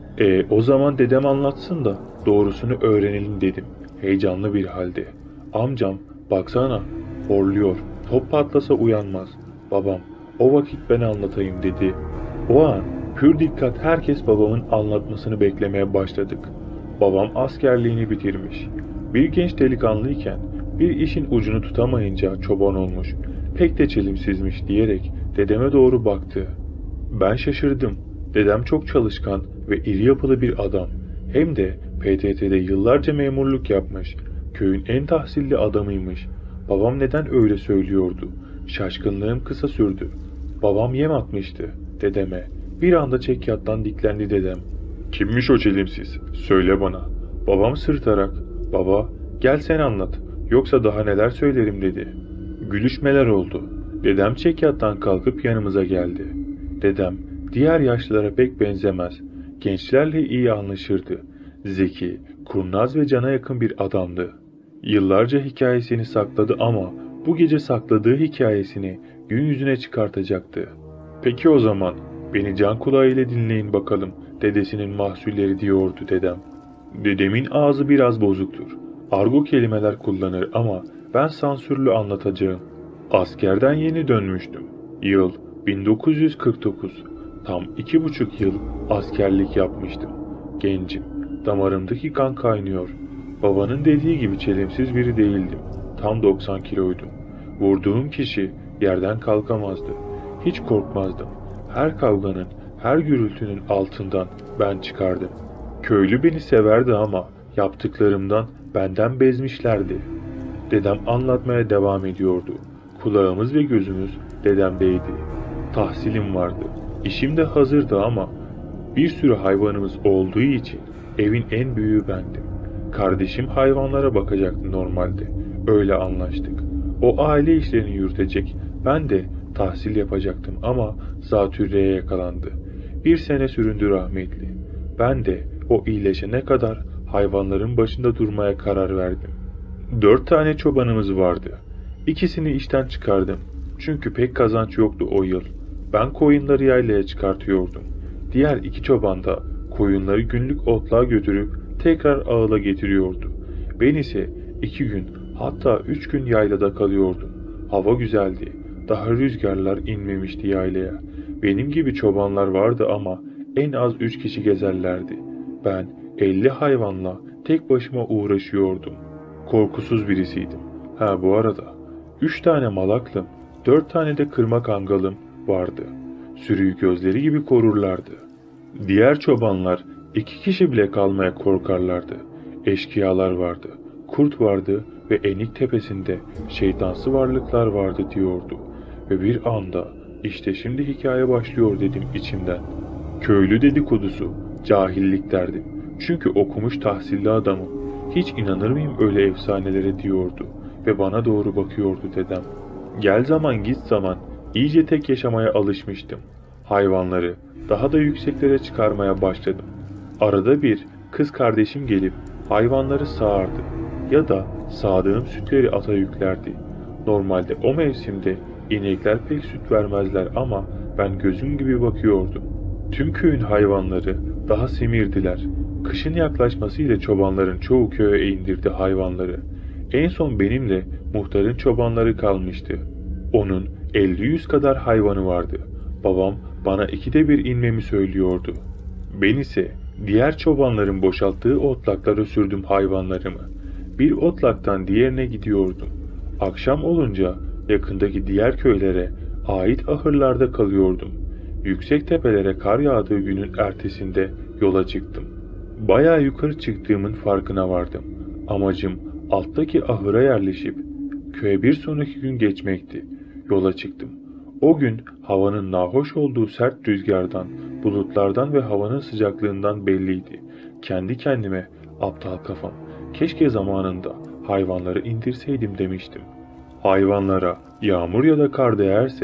E o zaman dedem anlatsın da doğrusunu öğrenelim dedim heyecanlı bir halde. Amcam baksana horluyor, top patlasa uyanmaz. Babam o vakit ben anlatayım dedi. O an pür dikkat herkes babamın anlatmasını beklemeye başladık. Babam askerliğini bitirmiş. Bir genç delikanlıyken bir işin ucunu tutamayınca çoban olmuş. Pek de çelimsizmiş diyerek dedeme doğru baktı. Ben şaşırdım. Dedem çok çalışkan ve iri yapılı bir adam. Hem de P T T'de yıllarca memurluk yapmış. Köyün en tahsilli adamıymış. Babam neden öyle söylüyordu? Şaşkınlığım kısa sürdü. Babam yem atmıştı dedeme. Bir anda çekyattan diklendi dedem. Kimmiş o çelimsiz? Söyle bana. Babam sırtarak, baba gel sen anlat. Yoksa daha neler söylerim dedi. Gülüşmeler oldu. Dedem çekyattan kalkıp yanımıza geldi. Dedem diğer yaşlılara pek benzemez. Gençlerle iyi anlaşırdı. Zeki, kurnaz ve cana yakın bir adamdı. Yıllarca hikayesini sakladı ama bu gece sakladığı hikayesini gün yüzüne çıkartacaktı. Peki o zaman beni can kulağıyla dinleyin bakalım dedesinin mahsulleri diyordu dedem. Dedemin ağzı biraz bozuktur. Argo kelimeler kullanır ama ben sansürlü anlatacağım. Askerden yeni dönmüştüm. Yıl bin dokuz yüz kırk dokuz. Tam iki buçuk yıl askerlik yapmıştım. Gencim. Damarımdaki kan kaynıyor. Babanın dediği gibi çelimsiz biri değildim. Tam doksan kiloydum. Vurduğum kişi yerden kalkamazdı. Hiç korkmazdım. Her kavganın, her gürültünün altından ben çıkardım. Köylü beni severdi ama yaptıklarımdan benden bezmişlerdi. Dedem anlatmaya devam ediyordu. Kulağımız ve gözümüz dedemdeydi. Tahsilim vardı. İşim de hazırdı ama bir sürü hayvanımız olduğu için evin en büyüğü bendim. Kardeşim hayvanlara bakacaktı normalde. Öyle anlaştık. O aile işlerini yürütecek, ben de tahsil yapacaktım ama zatürreye yakalandı. Bir sene süründü rahmetli. Ben de o iyileşene kadar hayvanların başında durmaya karar verdim. Dört tane çobanımız vardı. İkisini işten çıkardım. Çünkü pek kazanç yoktu o yıl. Ben koyunları yaylaya çıkartıyordum. Diğer iki çoban da koyunları günlük otluğa götürüp tekrar ağıla getiriyordu. Ben ise iki gün hatta üç gün yaylada kalıyordum. Hava güzeldi. Daha rüzgarlar inmemişti yaylaya. Benim gibi çobanlar vardı ama en az üç kişi gezerlerdi. Ben elli hayvanla tek başıma uğraşıyordum. Korkusuz birisiydim. Ha bu arada üç tane malaklım, dört tane de kırma kangalım vardı. Sürüyü gözleri gibi korurlardı. Diğer çobanlar iki kişi bile kalmaya korkarlardı. Eşkıyalar vardı, kurt vardı ve Enik tepesinde şeytansı varlıklar vardı diyordu. Ve bir anda işte şimdi hikaye başlıyor dedim içimden. Köylü dedikodusu, cahillik derdim. Çünkü okumuş tahsilli adamım. Hiç inanır mıyım öyle efsanelere diyordu ve bana doğru bakıyordu dedem. Gel zaman git zaman iyice tek yaşamaya alışmıştım. Hayvanları daha da yükseklere çıkarmaya başladım. Arada bir kız kardeşim gelip hayvanları sağardı ya da sağdığım sütleri ata yüklerdi. Normalde o mevsimde inekler pek süt vermezler ama ben gözüm gibi bakıyordum. Tüm köyün hayvanları daha semirdiler. Kışın yaklaşmasıyla çobanların çoğu köye indirdi hayvanları. En son benimle muhtarın çobanları kalmıştı. Onun elli yüz kadar hayvanı vardı. Babam bana ikide bir inmemi söylüyordu. Ben ise diğer çobanların boşalttığı otlaklara sürdüm hayvanlarımı. Bir otlaktan diğerine gidiyordum. Akşam olunca yakındaki diğer köylere ait ahırlarda kalıyordum. Yüksek tepelere kar yağdığı günün ertesinde yola çıktım. Bayağı yukarı çıktığımın farkına vardım. Amacım alttaki ahıra yerleşip köye bir sonraki gün geçmekti. Yola çıktım. O gün havanın nahoş olduğu sert rüzgardan, bulutlardan ve havanın sıcaklığından belliydi. Kendi kendime aptal kafam, keşke zamanında hayvanları indirseydim demiştim. Hayvanlara yağmur ya da kar değerse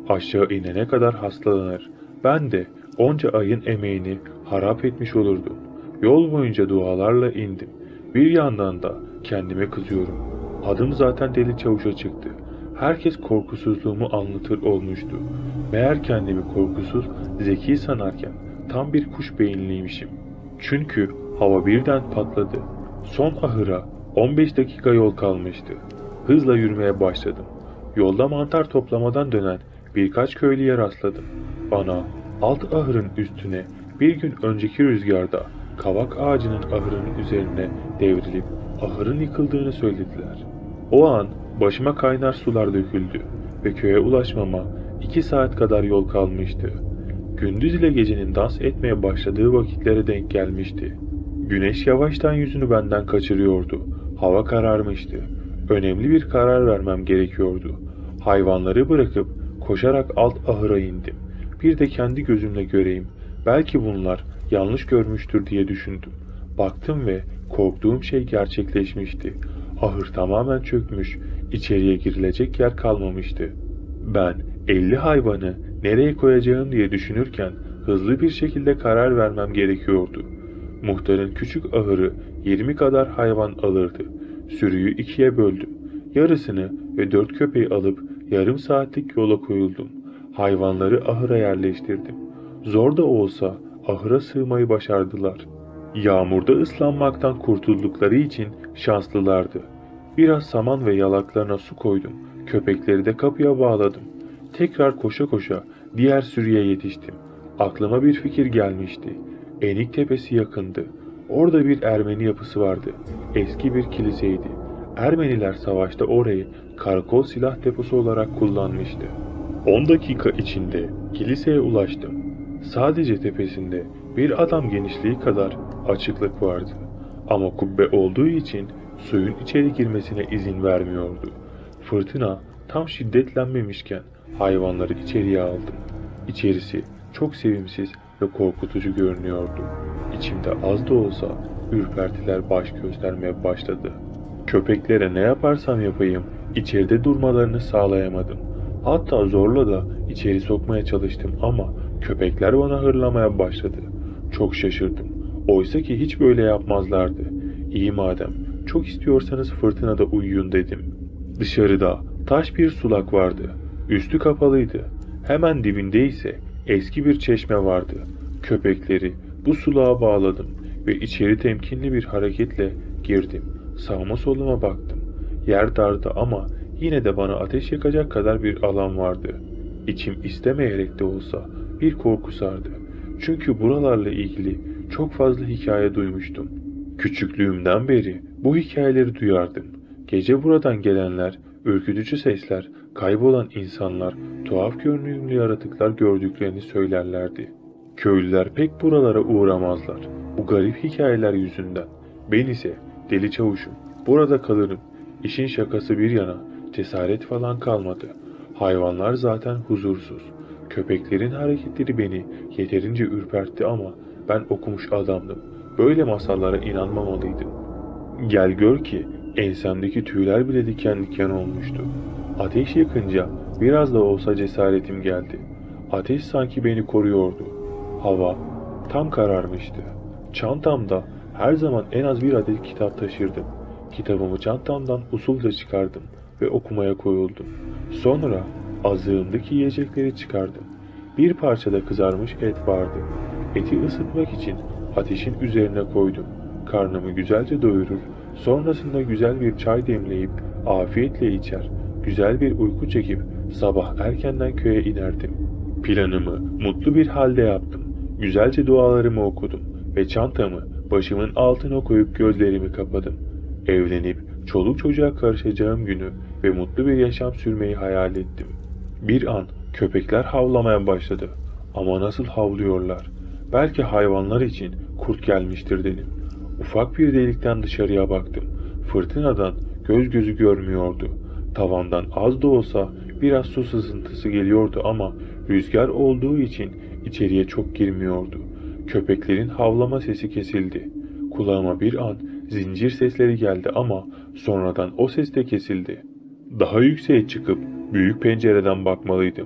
Aşağı inene kadar hastalanır. Ben de onca ayın emeğini harap etmiş olurdum. Yol boyunca dualarla indim. Bir yandan da kendime kızıyorum. Adım zaten Deli Çavuş'a çıktı. Herkes korkusuzluğumu anlatır olmuştu. Meğer kendimi korkusuz, zeki sanarken tam bir kuş beyinliymişim. Çünkü hava birden patladı. Son ahıra on beş dakika yol kalmıştı. Hızla yürümeye başladım. Yolda mantar toplamadan dönen birkaç köylüye rastladım. Bana alt ahırın üstüne bir gün önceki rüzgarda kavak ağacının ahırının üzerine devrilip ahırın yıkıldığını söylediler. O an başıma kaynar sular döküldü ve köye ulaşmama iki saat kadar yol kalmıştı. Gündüz ile gecenin dans etmeye başladığı vakitlere denk gelmişti. Güneş yavaştan yüzünü benden kaçırıyordu. Hava kararmıştı. Önemli bir karar vermem gerekiyordu. Hayvanları bırakıp koşarak alt ahıra indim. Bir de kendi gözümle göreyim. Belki bunlar yanlış görmüştür diye düşündüm. Baktım ve korktuğum şey gerçekleşmişti. Ahır tamamen çökmüş, içeriye girilecek yer kalmamıştı. Ben elli hayvanı nereye koyacağım diye düşünürken hızlı bir şekilde karar vermem gerekiyordu. Muhtarın küçük ahırı yirmi kadar hayvan alırdı. Sürüyü ikiye böldüm. Yarısını ve dört köpeği alıp yarım saatlik yola koyuldum. Hayvanları ahıra yerleştirdim. Zor da olsa ahıra sığmayı başardılar. Yağmurda ıslanmaktan kurtuldukları için şanslılardı. Biraz saman ve yalaklarına su koydum. Köpekleri de kapıya bağladım. Tekrar koşa koşa diğer sürüye yetiştim. Aklıma bir fikir gelmişti. Enik Tepesi yakındı. Orada bir Ermeni yapısı vardı. Eski bir kiliseydi. Ermeniler savaşta orayı karakol silah deposu olarak kullanmıştı. on dakika içinde kiliseye ulaştım. Sadece tepesinde bir adam genişliği kadar açıklık vardı. Ama kubbe olduğu için suyun içeri girmesine izin vermiyordu. Fırtına tam şiddetlenmemişken hayvanları içeriye aldım. İçerisi çok sevimsiz ve korkutucu görünüyordu. İçimde az da olsa ürpertiler baş göstermeye başladı. Köpeklere ne yaparsam yapayım içeride durmalarını sağlayamadım. Hatta zorla da içeri sokmaya çalıştım ama köpekler bana hırlamaya başladı. Çok şaşırdım. Oysa ki hiç böyle yapmazlardı. İyi madem, çok istiyorsanız fırtınada uyuyun dedim. Dışarıda taş bir sulak vardı. Üstü kapalıydı. Hemen dibinde ise eski bir çeşme vardı. Köpekleri bu sulağa bağladım ve içeri temkinli bir hareketle girdim. Sağıma soluma baktım. Yer dardı ama yine de bana ateş yakacak kadar bir alan vardı. İçim istemeyerek de olsa bir korku sardı. Çünkü buralarla ilgili çok fazla hikaye duymuştum. Küçüklüğümden beri bu hikayeleri duyardım. Gece buradan gelenler, ürkütücü sesler, kaybolan insanlar, tuhaf görünümlü yaratıklar gördüklerini söylerlerdi. Köylüler pek buralara uğramazlar. Bu garip hikayeler yüzünden. Ben ise Deli Çavuş'um. Burada kalırım. İşin şakası bir yana cesaret falan kalmadı. Hayvanlar zaten huzursuz. Köpeklerin hareketleri beni yeterince ürpertti ama ben okumuş adamdım. Böyle masallara inanmamalıydım. Gel gör ki ensemdeki tüyler bile diken diken olmuştu. Ateş yakınca biraz da olsa cesaretim geldi. Ateş sanki beni koruyordu. Hava tam kararmıştı. Çantamda her zaman en az bir adet kitap taşırdım. Kitabımı çantamdan usulca çıkardım ve okumaya koyuldum. Sonra azığımdaki yiyecekleri çıkardım. Bir parçada kızarmış et vardı. Eti ısıtmak için ateşin üzerine koydum. Karnımı güzelce doyurur, sonrasında güzel bir çay demleyip afiyetle içer, güzel bir uyku çekip sabah erkenden köye inerdim. Planımı mutlu bir halde yaptım. Güzelce dualarımı okudum ve çantamı başımın altına koyup gözlerimi kapadım. Evlenip çoluk çocuğa karışacağım günü ve mutlu bir yaşam sürmeyi hayal ettim. Bir an köpekler havlamaya başladı. Ama nasıl havlıyorlar? Belki hayvanlar için kurt gelmiştir dedim. Ufak bir delikten dışarıya baktım. Fırtınadan göz gözü görmüyordu. Tavandan az da olsa biraz su sızıntısı geliyordu ama rüzgar olduğu için içeriye çok girmiyordu. Köpeklerin havlama sesi kesildi. Kulağıma bir an zincir sesleri geldi ama sonradan o ses de kesildi. Daha yükseğe çıkıp büyük pencereden bakmalıydım.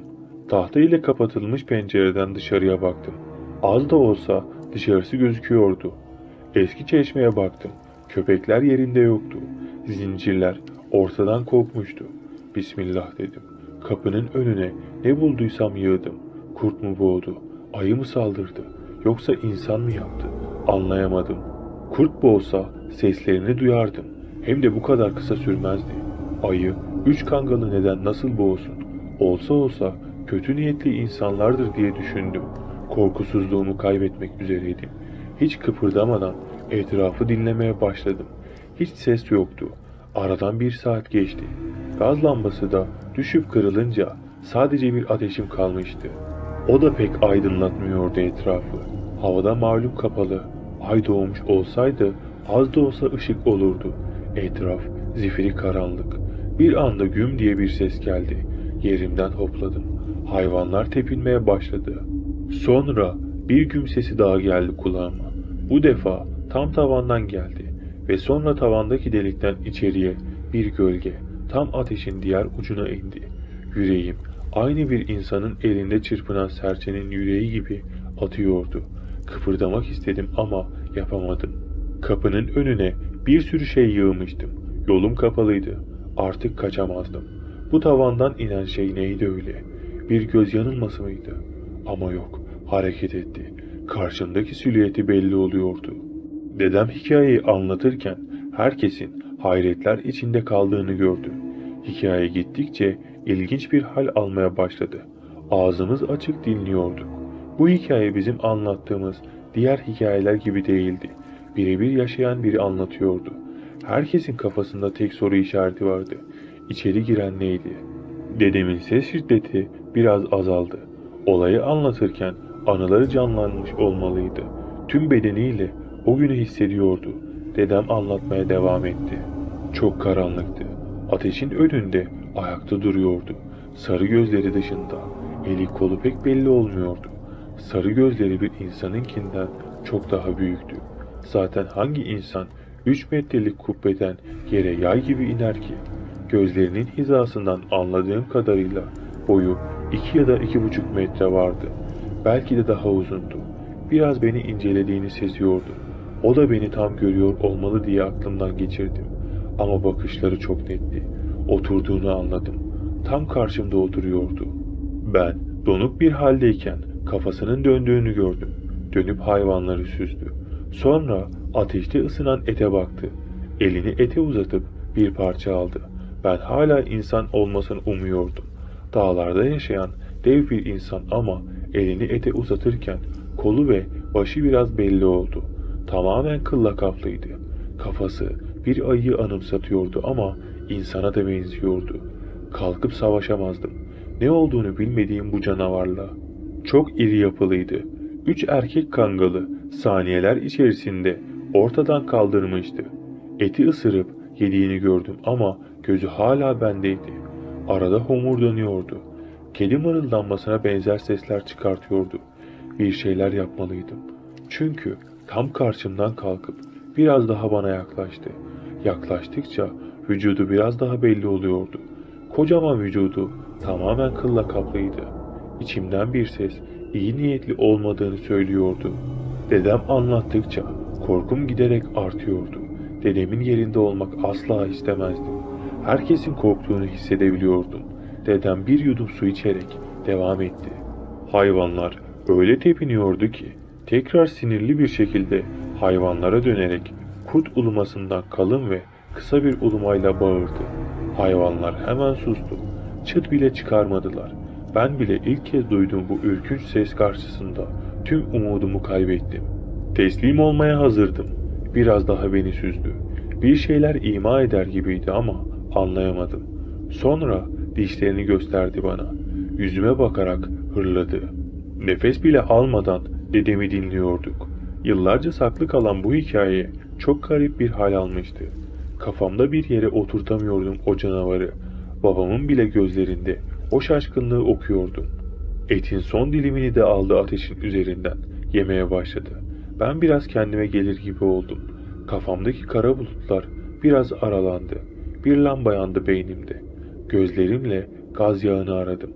Tahta ile kapatılmış pencereden dışarıya baktım. Az da olsa dışarısı gözüküyordu. Eski çeşmeye baktım. Köpekler yerinde yoktu. Zincirler ortadan kopmuştu. Bismillah dedim. Kapının önüne ne bulduysam yığdım. Kurt mu boğdu? Ayı mı saldırdı? Yoksa insan mı yaptı? Anlayamadım. Kurt boğsa seslerini duyardım. Hem de bu kadar kısa sürmezdi. Ayı üç kangalı neden nasıl boğsun? Olsa olsa kötü niyetli insanlardır diye düşündüm. Korkusuzluğumu kaybetmek üzereydim. Hiç kıpırdamadan etrafı dinlemeye başladım. Hiç ses yoktu. Aradan bir saat geçti. Gaz lambası da düşüp kırılınca sadece bir ateşim kalmıştı. O da pek aydınlatmıyordu etrafı. Havada malum kapalı. Ay doğmuş olsaydı az da olsa ışık olurdu. Etraf zifiri karanlık. Bir anda güm diye bir ses geldi. Yerimden hopladım. Hayvanlar tepinmeye başladı. Sonra bir güm sesi daha geldi kulağıma. Bu defa tam tavandan geldi ve sonra tavandaki delikten içeriye bir gölge tam ateşin diğer ucuna indi. Yüreğim aynı bir insanın elinde çırpınan serçenin yüreği gibi atıyordu. Kıpırdamak istedim ama yapamadım. Kapının önüne bir sürü şey yığmıştım. Yolum kapalıydı. Artık kaçamazdım. Bu tavandan inen şey neydi öyle? Bir göz yanılması mıydı? Ama yok. Hareket etti. Karşımdaki silüeti belli oluyordu. Dedem hikayeyi anlatırken herkesin hayretler içinde kaldığını gördüm. Hikaye gittikçe ilginç bir hal almaya başladı. Ağzımız açık dinliyorduk. Bu hikaye bizim anlattığımız diğer hikayeler gibi değildi. Birebir yaşayan biri anlatıyordu. Herkesin kafasında tek soru işareti vardı. İçeri giren neydi? Dedemin ses şiddeti biraz azaldı. Olayı anlatırken anıları canlanmış olmalıydı. Tüm bedeniyle o günü hissediyordu. Dedem anlatmaya devam etti. Çok karanlıktı. Ateşin önünde ayakta duruyordu. Sarı gözleri dışında eli kolu pek belli olmuyordu. Sarı gözleri bir insanınkinden çok daha büyüktü. Zaten hangi insan üç metrelik kubbeden yere yay gibi iner ki? Gözlerinin hizasından anladığım kadarıyla boyu iki ya da iki buçuk metre vardı. Belki de daha uzundu. Biraz beni incelediğini seziyordu. O da beni tam görüyor olmalı diye aklımdan geçirdim. Ama bakışları çok netti. Oturduğunu anladım. Tam karşımda oturuyordu. Ben donuk bir haldeyken kafasının döndüğünü gördüm. Dönüp hayvanları süzdü. Sonra ateşte ısınan ete baktı. Elini ete uzatıp bir parça aldı. Ben hala insan olmasını umuyordum. Dağlarda yaşayan dev bir insan ama elini ete uzatırken kolu ve başı biraz belli oldu. Tamamen kılla kaplıydı. Kafası bir ayıyı anımsatıyordu ama insana da benziyordu. Kalkıp savaşamazdım. Ne olduğunu bilmediğim bu canavarla. Çok iri yapılıydı. Üç erkek kangalı saniyeler içerisinde ortadan kaldırmıştı. Eti ısırıp yediğini gördüm ama gözü hala bendeydi. Arada homurdanıyordu. Kedi mırıldanmasına benzer sesler çıkartıyordu. Bir şeyler yapmalıydım. Çünkü tam karşımdan kalkıp biraz daha bana yaklaştı. Yaklaştıkça vücudu biraz daha belli oluyordu. Kocaman vücudu tamamen kılla kaplıydı. İçimden bir ses iyi niyetli olmadığını söylüyordu. Dedem anlattıkça korkum giderek artıyordu. Dedemin yerinde olmak asla istemezdim. Herkesin korktuğunu hissedebiliyordum. Dedem bir yudum su içerek devam etti. Hayvanlar öyle tepiniyordu ki tekrar sinirli bir şekilde hayvanlara dönerek kurt ulumasından kalın ve kısa bir ulumayla bağırdı. Hayvanlar hemen sustu. Çıt bile çıkarmadılar. Ben bile ilk kez duyduğum bu ürkünç ses karşısında tüm umudumu kaybettim. Teslim olmaya hazırdım. Biraz daha beni süzdü. Bir şeyler ima eder gibiydi ama anlayamadım. Sonra dişlerini gösterdi bana. Yüzüme bakarak hırladı. Nefes bile almadan dedemi dinliyorduk. Yıllarca saklı kalan bu hikaye çok garip bir hal almıştı. Kafamda bir yere oturtamıyordum o canavarı. Babamın bile gözlerinde o şaşkınlığı okuyordum. Etin son dilimini de aldı ateşin üzerinden. Yemeye başladı. Ben biraz kendime gelir gibi oldum. Kafamdaki kara bulutlar biraz aralandı. Bir lamba yandı beynimde. Gözlerimle gaz yağını aradım.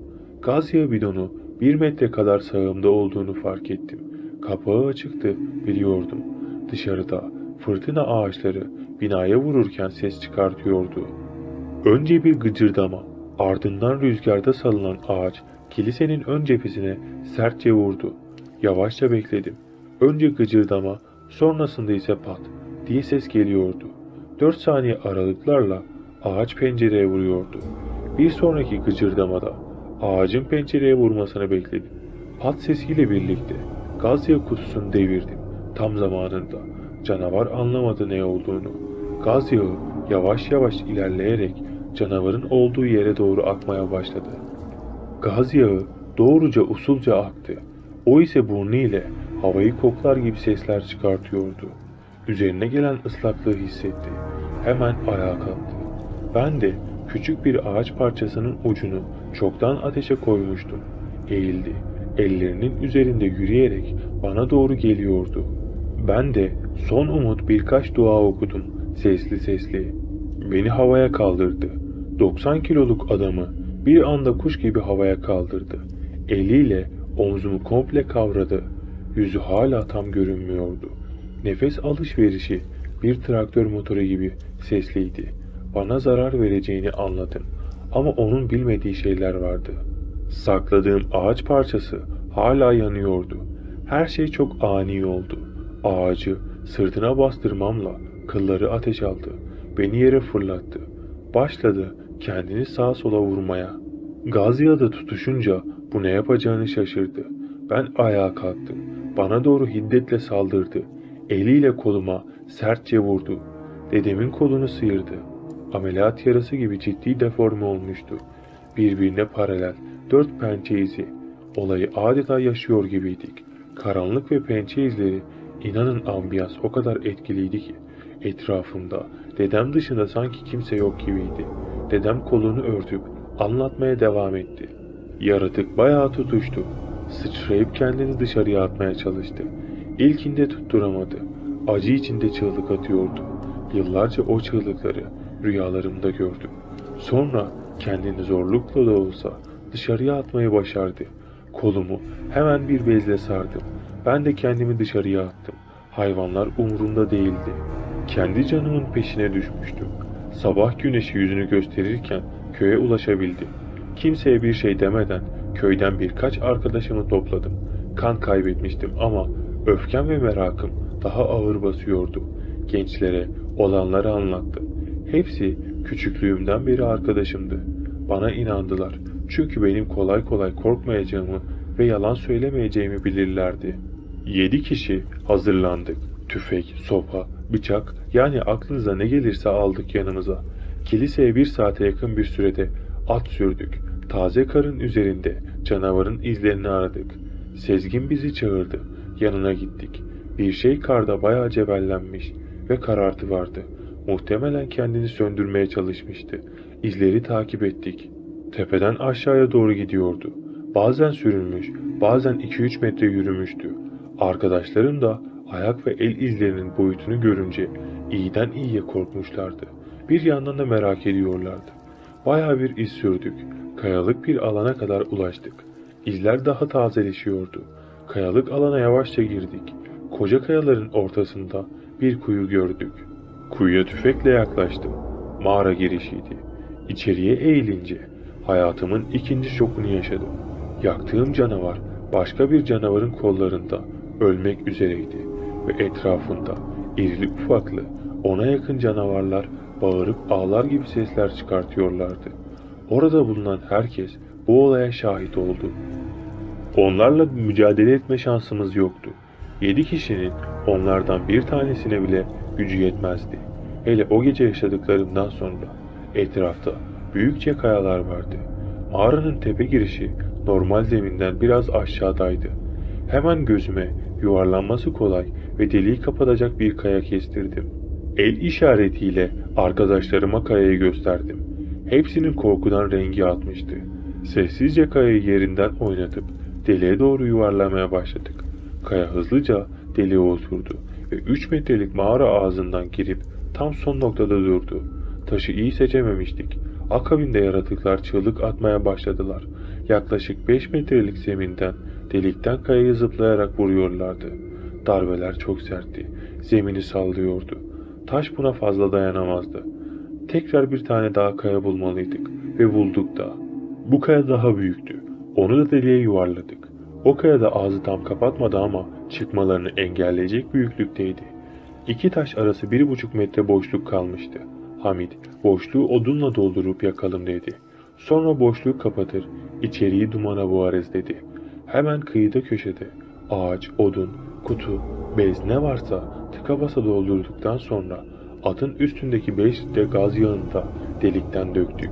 Gaz yağı bidonu bir metre kadar sağımda olduğunu fark ettim. Kapağı açıktı, biliyordum. Dışarıda fırtına ağaçları binaya vururken ses çıkartıyordu. Önce bir gıcırdama, ardından rüzgarda salınan ağaç kilisenin ön cephesine sertçe vurdu. Yavaşça bekledim. Önce gıcırdama, sonrasında ise pat diye ses geliyordu. Dört saniye aralıklarla ağaç pencereye vuruyordu. Bir sonraki gıcırdamada ağacın pencereye vurmasını bekledim. Pat sesiyle birlikte gaz yağı kutusunu devirdim. Tam zamanında. Canavar anlamadı ne olduğunu. Gaz yağı yavaş yavaş ilerleyerek canavarın olduğu yere doğru akmaya başladı. Gaz yağı doğruca usulca aktı. O ise burnu ile havayı koklar gibi sesler çıkartıyordu. Üzerine gelen ıslaklığı hissetti. Hemen ayağa kalktı. Ben de küçük bir ağaç parçasının ucunu çoktan ateşe koymuştum. Eğildi. Ellerinin üzerinde yürüyerek bana doğru geliyordu. Ben de son umut birkaç dua okudum sesli sesli. Beni havaya kaldırdı. doksan kiloluk adamı bir anda kuş gibi havaya kaldırdı. Eliyle omzumu komple kavradı. Yüzü hala tam görünmüyordu. Nefes alışverişi bir traktör motoru gibi sesliydi. Bana zarar vereceğini anladım. Ama onun bilmediği şeyler vardı. Sakladığım ağaç parçası hala yanıyordu. Her şey çok ani oldu. Ağacı sırtına bastırmamla kılları ateş aldı. Beni yere fırlattı. Başladı kendini sağa sola vurmaya. Gaz yağı da tutuşunca bu ne yapacağını şaşırdı. Ben ayağa kalktım. Bana doğru hiddetle saldırdı. Eliyle koluma sertçe vurdu. Dedemin kolunu sıyırdı. Ameliyat yarası gibi ciddi deforme olmuştu. Birbirine paralel dört pençe izi. Olayı adeta yaşıyor gibiydik. Karanlık ve pençe izleri, inanın ambiyans o kadar etkiliydi ki etrafımda dedem dışında sanki kimse yok gibiydi. Dedem kolunu örtüp anlatmaya devam etti. Yaratık bayağı tutuştu. Sıçrayıp kendini dışarıya atmaya çalıştı. İlkinde tutturamadı. Acı içinde çığlık atıyordu. Yıllarca o çığlıkları rüyalarımda gördüm. Sonra kendini zorlukla da olsa dışarıya atmayı başardı. Kolumu hemen bir bezle sardım. Ben de kendimi dışarıya attım. Hayvanlar umurumda değildi. Kendi canımın peşine düşmüştüm. Sabah güneşi yüzünü gösterirken köye ulaşabildim. Kimseye bir şey demeden köyden birkaç arkadaşımı topladım. Kan kaybetmiştim ama öfkem ve merakım daha ağır basıyordu. Gençlere olanları anlattım. Hepsi küçüklüğümden beri arkadaşımdı. Bana inandılar. Çünkü benim kolay kolay korkmayacağımı ve yalan söylemeyeceğimi bilirlerdi. Yedi kişi hazırlandık. Tüfek, sopa, bıçak, yani aklınıza ne gelirse aldık yanımıza. Kiliseye bir saate yakın bir sürede at sürdük. Taze karın üzerinde canavarın izlerini aradık. Sezgin bizi çağırdı. Yanına gittik. Bir şey karda bayağı cebellenmiş ve karartı vardı. Muhtemelen kendini söndürmeye çalışmıştı. İzleri takip ettik. Tepeden aşağıya doğru gidiyordu. Bazen sürünmüş, bazen iki üç metre yürümüştü. Arkadaşlarım da ayak ve el izlerinin boyutunu görünce iyiden iyiye korkmuşlardı. Bir yandan da merak ediyorlardı. Bayağı bir iz sürdük. Kayalık bir alana kadar ulaştık. İzler daha tazeleşiyordu. Kayalık alana yavaşça girdik. Koca kayaların ortasında bir kuyu gördük. Kuyuya tüfekle yaklaştım. Mağara girişiydi. İçeriye eğilince hayatımın ikinci şokunu yaşadım. Yaktığım canavar başka bir canavarın kollarında ölmek üzereydi ve etrafında irili ufaklı ona yakın canavarlar bağırıp ağlar gibi sesler çıkartıyorlardı. Orada bulunan herkes bu olaya şahit oldu. Onlarla mücadele etme şansımız yoktu. Yedi kişinin onlardan bir tanesine bile gücü yetmezdi. Hele o gece yaşadıklarımdan sonra etrafta büyükçe kayalar vardı. Mağaranın tepe girişi normal zeminden biraz aşağıdaydı. Hemen gözüme yuvarlanması kolay ve deliği kapatacak bir kaya kestirdim. El işaretiyle arkadaşlarıma kayayı gösterdim. Hepsinin korkudan rengi atmıştı. Sessizce kayayı yerinden oynatıp deliğe doğru yuvarlamaya başladık. Kaya hızlıca deliğe oturdu ve üç metrelik mağara ağzından girip tam son noktada durdu. Taşı iyi seçememiştik. Akabinde yaratıklar çığlık atmaya başladılar. yaklaşık beş metrelik zeminden delikten kayaya zıplayarak vuruyorlardı. Darbeler çok sertti. Zemini sallıyordu. Taş buna fazla dayanamazdı. Tekrar bir tane daha kaya bulmalıydık ve bulduk da. Bu kaya daha büyüktü. Onu da deliğe yuvarladık. O kaya da ağzı tam kapatmadı ama çıkmalarını engelleyecek büyüklükteydi. İki taş arası bir buçuk metre boşluk kalmıştı. Hamit, boşluğu odunla doldurup yakalım dedi. Sonra boşluğu kapatır, içeriği dumana boğarız dedi. Hemen kıyıda köşede ağaç, odun, kutu, bez ne varsa tıka basa doldurduktan sonra atın üstündeki beş litre gaz yağını da delikten döktük.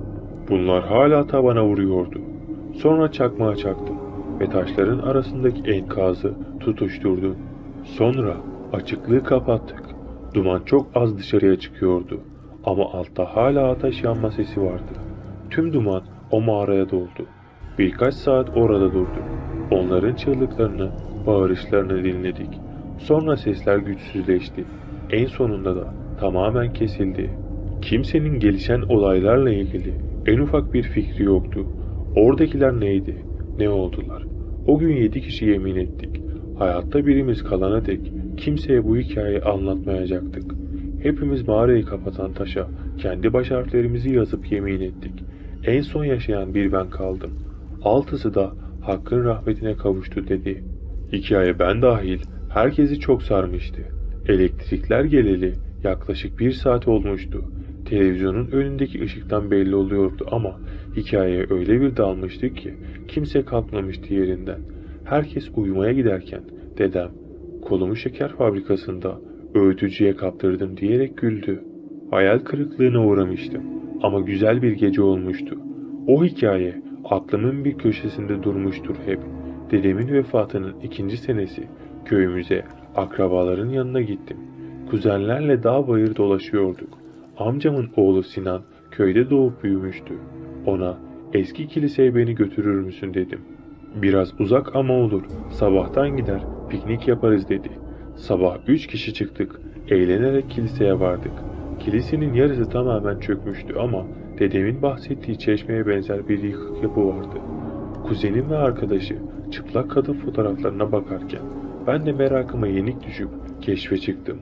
Bunlar hala tabana vuruyordu. Sonra çakmağa çaktım ve taşların arasındaki enkazı tutuşturdum. Sonra açıklığı kapattık. Duman çok az dışarıya çıkıyordu ama altta hala ateş yanma sesi vardı. Tüm duman o mağaraya doldu. Birkaç saat orada durduk. Onların çığlıklarını, bağırışlarını dinledik. Sonra sesler güçsüzleşti. En sonunda da tamamen kesildi. Kimsenin gelişen olaylarla ilgili en ufak bir fikri yoktu. Oradakiler neydi? Ne oldular? O gün yedi kişi yemin ettik. Hayatta birimiz kalana dek kimseye bu hikayeyi anlatmayacaktık. Hepimiz mağarayı kapatan taşa kendi baş harflerimizi yazıp yemin ettik. En son yaşayan bir ben kaldım. Altısı da Hakk'ın rahmetine kavuştu dedi. Hikaye ben dahil herkesi çok sarmıştı. Elektrikler geleli yaklaşık bir saat olmuştu. Televizyonun önündeki ışıktan belli oluyordu ama hikayeye öyle bir dalmıştı ki kimse kalkmamıştı yerinden. Herkes uyumaya giderken dedem kolumu şeker fabrikasında öğütücüye kaptırdım diyerek güldü. Hayal kırıklığına uğramıştım ama güzel bir gece olmuştu. O hikaye aklımın bir köşesinde durmuştur hep. Dedemin vefatının ikinci senesi köyümüze, akrabaların yanına gittim. Kuzenlerle dağ bayır dolaşıyorduk. Amcamın oğlu Sinan köyde doğup büyümüştü. Ona eski kiliseye beni götürür müsün dedim. Biraz uzak ama olur. Sabahtan gider piknik yaparız dedi. Sabah üç kişi çıktık. Eğlenerek kiliseye vardık. Kilisenin yarısı tamamen çökmüştü ama dedemin bahsettiği çeşmeye benzer bir yıkık yapı vardı. Kuzenim ve arkadaşı çıplak kadın fotoğraflarına bakarken ben de merakıma yenik düşüp keşfe çıktım.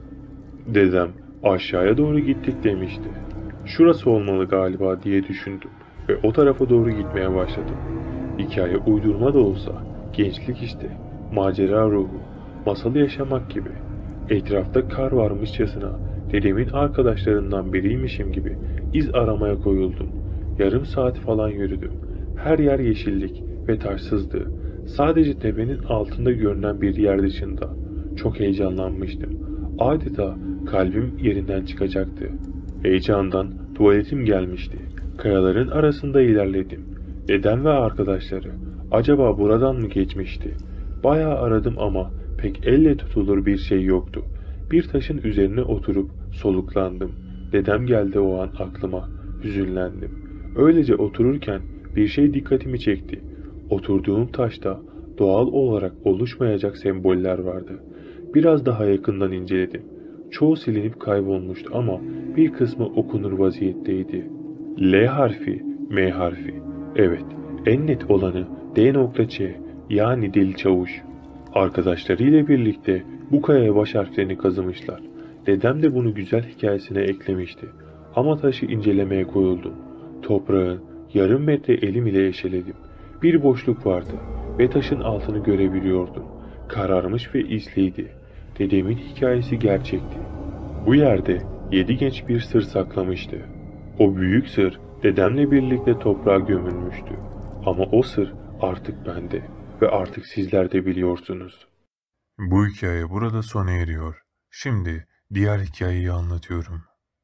Dedem aşağıya doğru gittik demişti. Şurası olmalı galiba diye düşündüm ve o tarafa doğru gitmeye başladım. Hikaye uydurma da olsa gençlik işte, macera ruhu, masalı yaşamak gibi. Etrafta kar varmışçasına dedemin arkadaşlarından biriymişim gibi iz aramaya koyuldum. Yarım saat falan yürüdüm. Her yer yeşillik ve taşsızdı. Sadece tepenin altında görünen bir yer dışında. Çok heyecanlanmıştım. Adeta kalbim yerinden çıkacaktı. Heyecandan tuvaletim gelmişti. Kayaların arasında ilerledim. Dedem ve arkadaşları acaba buradan mı geçmişti? Bayağı aradım ama pek elle tutulur bir şey yoktu. Bir taşın üzerine oturup soluklandım. Dedem geldi o an aklıma. Hüzünlendim. Öylece otururken bir şey dikkatimi çekti. Oturduğum taşta doğal olarak oluşmayacak semboller vardı. Biraz daha yakından inceledim. Çoğu silinip kaybolmuştu ama bir kısmı okunur vaziyetteydi. L harfi, M harfi. Evet, en net olanı D.Ç yani Dil Çavuş. Arkadaşlarıyla birlikte bu kayaya baş harflerini kazımışlar. Dedem de bunu güzel hikayesine eklemişti. Ama taşı incelemeye koyuldum. Toprağın yarım metre elim ile eşeledim. Bir boşluk vardı ve taşın altını görebiliyordum. Kararmış ve isliydi. Dedemin hikayesi gerçekti. Bu yerde yedi genç bir sır saklamıştı. O büyük sır dedemle birlikte toprağa gömülmüştü. Ama o sır artık bende ve artık sizler de biliyorsunuz. Bu hikaye burada sona eriyor. Şimdi diğer hikayeyi anlatıyorum.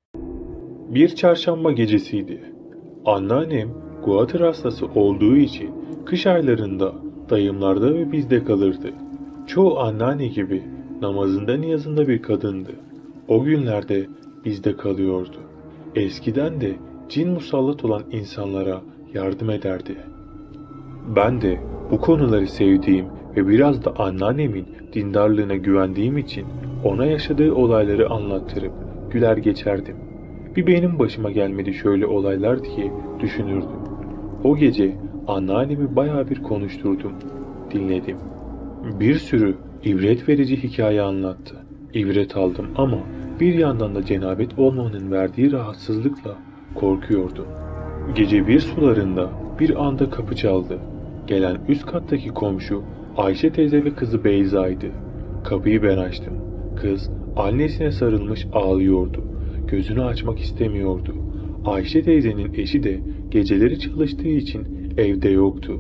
Bir çarşamba gecesiydi. Anneannem guatr hastası olduğu için kış aylarında dayımlarda ve bizde kalırdı. Çoğu anneanne gibi namazında niyazında bir kadındı. O günlerde bizde kalıyordu. Eskiden de cin musallat olan insanlara yardım ederdi. Ben de bu konuları sevdiğim ve biraz da anneannemin dindarlığına güvendiğim için ona yaşadığı olayları anlattırıp güler geçerdim. Bir benim başıma gelmedi şöyle olaylar diye düşünürdüm. O gece anneannemi bayağı bir konuşturdum. Dinledim. Bir sürü ibret verici hikaye anlattı. İbret aldım ama bir yandan da cenabet olmanın verdiği rahatsızlıkla korkuyordum. Gece bir sularında bir anda kapı çaldı. Gelen üst kattaki komşu Ayşe teyze ve kızı Beyza'ydı. Kapıyı ben açtım. Kız annesine sarılmış ağlıyordu. Gözünü açmak istemiyordu. Ayşe teyzenin eşi de geceleri çalıştığı için evde yoktu.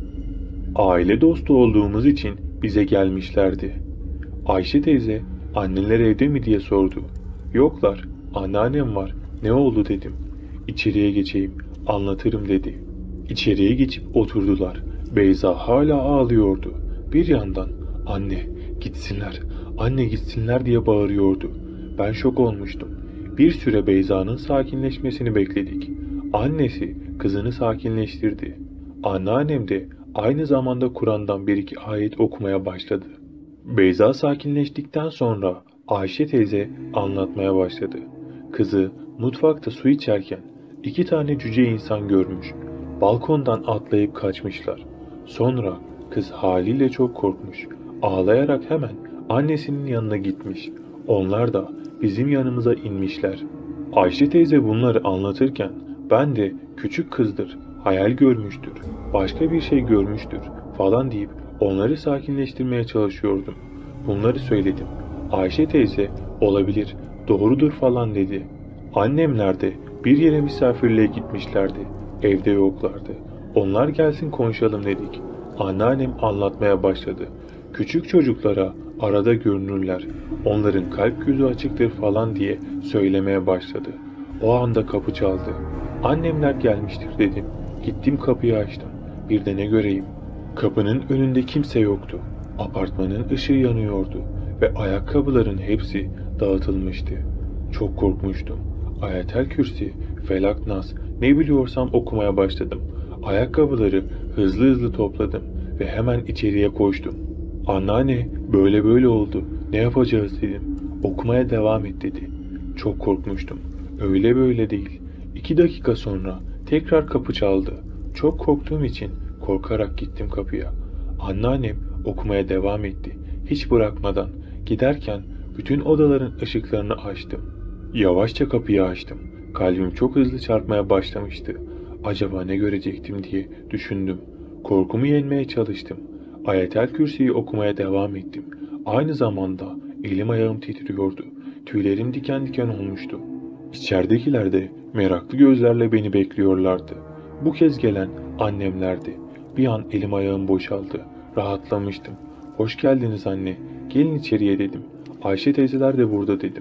Aile dostu olduğumuz için bize gelmişlerdi. Ayşe teyze, "Anneler evde mi?" diye sordu. "Yoklar, anneannem var. Ne oldu?" dedim. "İçeriye geçeyim, anlatırım." dedi. İçeriye geçip oturdular. Beyza hala ağlıyordu. Bir yandan "Anne, gitsinler, anne gitsinler." diye bağırıyordu. Ben şok olmuştum. Bir süre Beyza'nın sakinleşmesini bekledik. Annesi kızını sakinleştirdi. Anneannem de aynı zamanda Kur'an'dan bir iki ayet okumaya başladı. Beyza sakinleştikten sonra Ayşe teyze anlatmaya başladı. Kızı mutfakta su içerken iki tane cüce insan görmüş. Balkondan atlayıp kaçmışlar. Sonra kız haliyle çok korkmuş. Ağlayarak hemen annesinin yanına gitmiş. Onlar da bizim yanımıza inmişler. Ayşe teyze bunları anlatırken ben de "Küçük kızdır, hayal görmüştür, başka bir şey görmüştür" falan deyip onları sakinleştirmeye çalışıyordum. Bunları söyledim. Ayşe teyze "Olabilir, doğrudur" falan dedi. Annemler de bir yere misafirliğe gitmişlerdi. Evde yoklardı. Onlar gelsin konuşalım dedik. Anneannem anlatmaya başladı. Küçük çocuklara arada görünürler. Onların kalp gözü açıktır falan diye söylemeye başladı. O anda kapı çaldı. Annemler gelmiştir dedim. Gittim kapıyı açtım. Bir de ne göreyim. Kapının önünde kimse yoktu. Apartmanın ışığı yanıyordu ve ayakkabıların hepsi dağıtılmıştı. Çok korkmuştum. Ayetel Kürsi, Felak, Nas ne biliyorsam okumaya başladım. Ayakkabıları hızlı hızlı topladım ve hemen içeriye koştum. "Anneanne, böyle böyle oldu. Ne yapacağız?" dedim. "Okumaya devam et." dedi. Çok korkmuştum. Öyle böyle değil. İki dakika sonra tekrar kapı çaldı. Çok korktuğum için korkarak gittim kapıya. Anneannem okumaya devam etti. Hiç bırakmadan. Giderken bütün odaların ışıklarını açtım. Yavaşça kapıyı açtım. Kalbim çok hızlı çarpmaya başlamıştı. Acaba ne görecektim diye düşündüm. Korkumu yenmeye çalıştım. Ayetel Kürsi'yi okumaya devam ettim. Aynı zamanda elim ayağım titriyordu. Tüylerim diken diken olmuştu. İçeridekiler de meraklı gözlerle beni bekliyorlardı. Bu kez gelen annemlerdi. Bir an elim ayağım boşaldı. Rahatlamıştım. "Hoş geldiniz anne. Gelin içeriye" dedim. "Ayşe teyzeler de burada" dedim.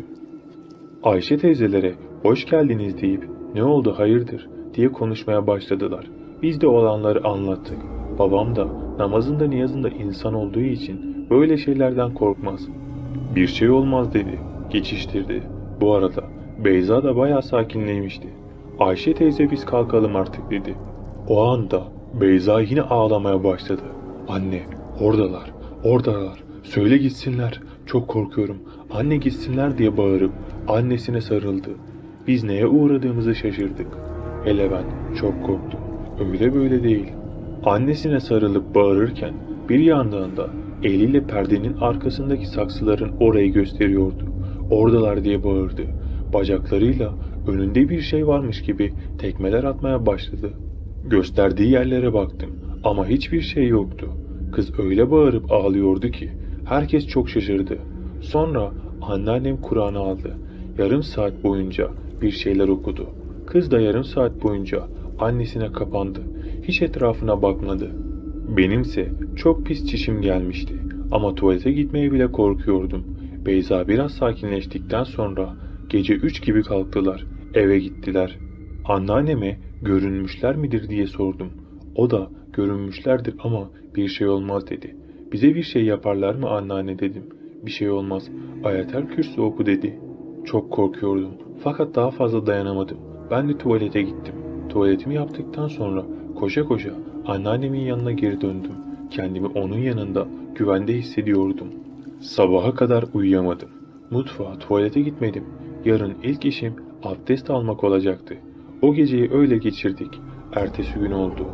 Ayşe teyzelere "Hoş geldiniz" deyip "Ne oldu, hayırdır?" diye konuşmaya başladılar. Biz de olanları anlattık. Babam da namazında niyazında insan olduğu için böyle şeylerden korkmaz. "Bir şey olmaz" dedi. Geçiştirdi. Bu arada Beyza da bayağı sakinlemişti. "Ayşe teyze biz kalkalım artık" dedi. O anda Beyza yine ağlamaya başladı. "Anne, oradalar, oradalar. Söyle gitsinler. Çok korkuyorum. Anne gitsinler" diye bağırıp annesine sarıldı. Biz neye uğradığımızı şaşırdık. Hele ben çok korktum. Öyle böyle değil. Annesine sarılıp bağırırken bir yandan da eliyle perdenin arkasındaki saksıların orayı gösteriyordu. "Oradalar" diye bağırdı. Bacaklarıyla önünde bir şey varmış gibi tekmeler atmaya başladı. Gösterdiği yerlere baktım ama hiçbir şey yoktu. Kız öyle bağırıp ağlıyordu ki herkes çok şaşırdı. Sonra anneannem Kur'an'ı aldı. Yarım saat boyunca bir şeyler okudu. Kız da yarım saat boyunca annesine kapandı. Hiç etrafına bakmadı. Benimse çok pis çişim gelmişti ama tuvalete gitmeye bile korkuyordum. Beyza biraz sakinleştikten sonra gece üç gibi kalktılar. Eve gittiler. Anneanneme görünmüşler midir diye sordum. O da görünmüşlerdir ama bir şey olmaz dedi. "Bize bir şey yaparlar mı anneanne?" dedim. "Bir şey olmaz. Ayetel Kürsi oku" dedi. Çok korkuyordum fakat daha fazla dayanamadım. Ben de tuvalete gittim. Tuvaletimi yaptıktan sonra koşa koşa anneannemin yanına geri döndüm. Kendimi onun yanında güvende hissediyordum. Sabaha kadar uyuyamadım. Mutfağa, tuvalete gitmedim. Yarın ilk işim abdest almak olacaktı. O geceyi öyle geçirdik. Ertesi gün oldu.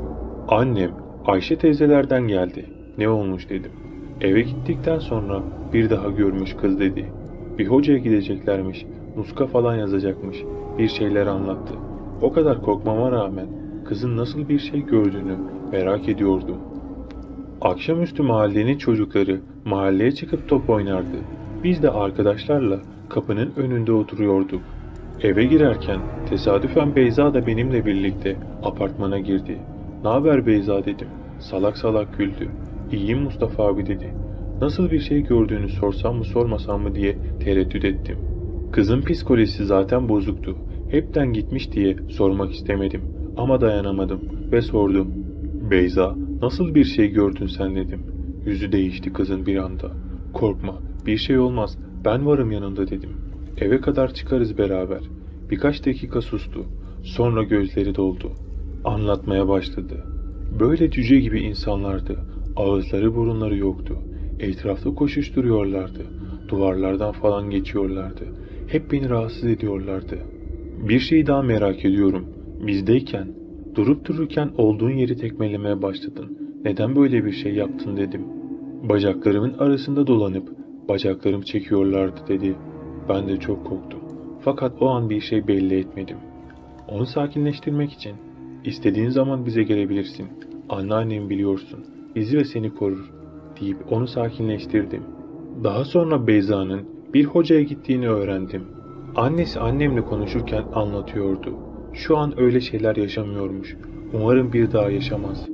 Annem Ayşe teyzelerden geldi. Ne olmuş dedim. Eve gittikten sonra bir daha görmüş kız dedi. Bir hocaya gideceklermiş. Muska falan yazacakmış. Bir şeyler anlattı. O kadar korkmama rağmen kızın nasıl bir şey gördüğünü merak ediyordum. Akşamüstü mahallenin çocukları mahalleye çıkıp top oynardı. Biz de arkadaşlarla kapının önünde oturuyorduk. Eve girerken tesadüfen Beyza da benimle birlikte apartmana girdi. "Naber Beyza?" dedim. Salak salak güldü. "İyiyim Mustafa abi" dedi. Nasıl bir şey gördüğünü sorsam mı sormasam mı diye tereddüt ettim. Kızın psikolojisi zaten bozuktu. Hepten gitmiş diye sormak istemedim. Ama dayanamadım ve sordum. "Beyza, nasıl bir şey gördün sen?" dedim. Yüzü değişti kızın bir anda. "Korkma, bir şey olmaz. Ben varım yanında" dedim. "Eve kadar çıkarız beraber." Birkaç dakika sustu. Sonra gözleri doldu. Anlatmaya başladı. Böyle cüce gibi insanlardı. Ağızları burunları yoktu. Etrafta koşuşturuyorlardı. Duvarlardan falan geçiyorlardı. Hep beni rahatsız ediyorlardı. "Bir şey daha merak ediyorum. Bizdeyken, durup dururken olduğun yeri tekmelemeye başladın. Neden böyle bir şey yaptın?" dedim. "Bacaklarımın arasında dolanıp bacaklarım çekiyorlardı" dedi. Ben de çok korktum. Fakat o an bir şey belli etmedim. Onu sakinleştirmek için "İstediğin zaman bize gelebilirsin. Anneannem biliyorsun. Bizi ve seni korur" deyip onu sakinleştirdim. Daha sonra Beyza'nın bir hocaya gittiğini öğrendim. Annesi annemle konuşurken anlatıyordu. Şu an öyle şeyler yaşamıyormuş. Umarım bir daha yaşamaz.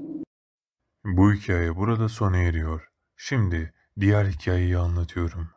Bu hikaye burada sona eriyor. Şimdi diğer hikayeyi anlatıyorum.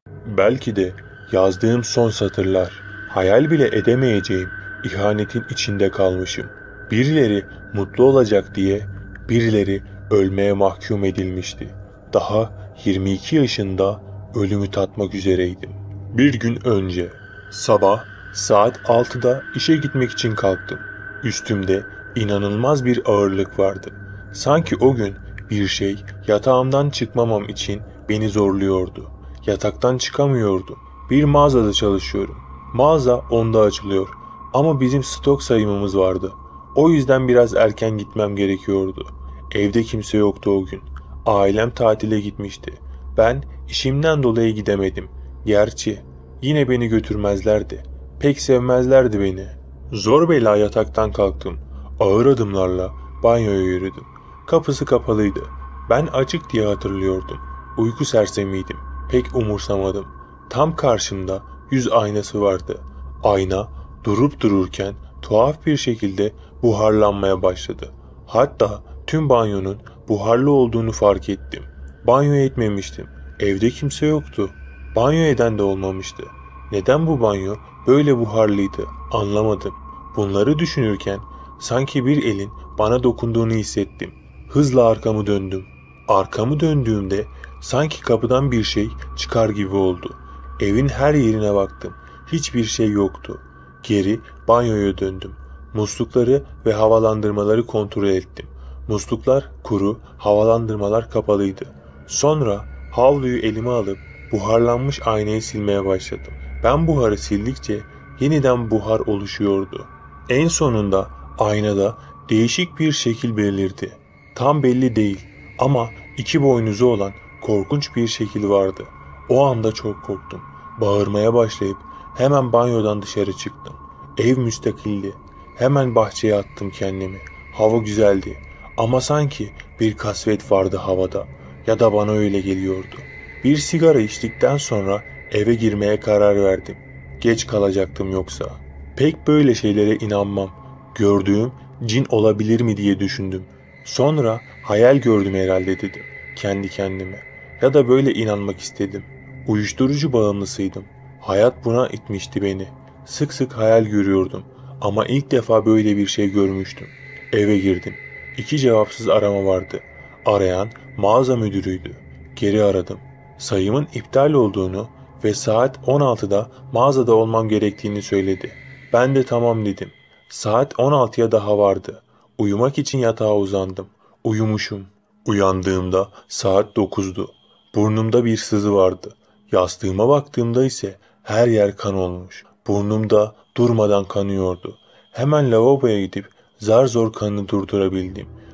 Belki de yazdığım son satırlar, hayal bile edemeyeceğim ihanetin içinde kalmışım. Birileri mutlu olacak diye birileri ölmeye mahkum edilmişti. Daha yirmi iki yaşında ölümü tatmak üzereydim. Bir gün önce sabah saat altıda işe gitmek için kalktım. Üstümde inanılmaz bir ağırlık vardı. Sanki o gün bir şey yatağımdan çıkmamam için beni zorluyordu. Yataktan çıkamıyordum. Bir mağazada çalışıyorum. Mağaza onda açılıyor. Ama bizim stok sayımımız vardı. O yüzden biraz erken gitmem gerekiyordu. Evde kimse yoktu o gün. Ailem tatile gitmişti. Ben işimden dolayı gidemedim. Gerçi yine beni götürmezlerdi. Pek sevmezlerdi beni. Zor bela yataktan kalktım. Ağır adımlarla banyoya yürüdüm. Kapısı kapalıydı. Ben açık diye hatırlıyordum. Uyku sersemiydim. Pek umursamadım. Tam karşımda yüz aynası vardı. Ayna durup dururken tuhaf bir şekilde buharlanmaya başladı. Hatta tüm banyonun buharlı olduğunu fark ettim. Banyo etmemiştim. Evde kimse yoktu. Banyo eden de olmamıştı. Neden bu banyo böyle buharlıydı anlamadım. Bunları düşünürken sanki bir elin bana dokunduğunu hissettim. Hızla arkamı döndüm. Arkamı döndüğümde sanki kapıdan bir şey çıkar gibi oldu. Evin her yerine baktım. Hiçbir şey yoktu. Geri banyoya döndüm. Muslukları ve havalandırmaları kontrol ettim. Musluklar kuru, havalandırmalar kapalıydı. Sonra havluyu elime alıp buharlanmış aynayı silmeye başladım. Ben buharı sildikçe yeniden buhar oluşuyordu. En sonunda aynada değişik bir şekil belirdi. Tam belli değil ama iki boynuzu olan korkunç bir şekil vardı. O anda çok korktum. Bağırmaya başlayıp hemen banyodan dışarı çıktım. Ev müstakildi. Hemen bahçeye attım kendimi. Hava güzeldi ama sanki bir kasvet vardı havada, ya da bana öyle geliyordu. Bir sigara içtikten sonra eve girmeye karar verdim. Geç kalacaktım yoksa. Pek böyle şeylere inanmam. Gördüğüm cin olabilir mi diye düşündüm. Sonra hayal gördüm herhalde dedim kendi kendime. Ya da böyle inanmak istedim. Uyuşturucu bağımlısıydım. Hayat buna itmişti beni. Sık sık hayal görüyordum. Ama ilk defa böyle bir şey görmüştüm. Eve girdim. İki cevapsız arama vardı. Arayan mağaza müdürüydü. Geri aradım. Sayımın iptal olduğunu ve saat on altıda mağazada olmam gerektiğini söyledi. Ben de tamam dedim. Saat on altıya daha vardı. Uyumak için yatağa uzandım. Uyumuşum. Uyandığımda saat dokuzdu. Burnumda bir sızı vardı. Yastığıma baktığımda ise her yer kan olmuş. Burnumda durmadan kanıyordu. Hemen lavaboya gidip zar zor kanını durdurabildim.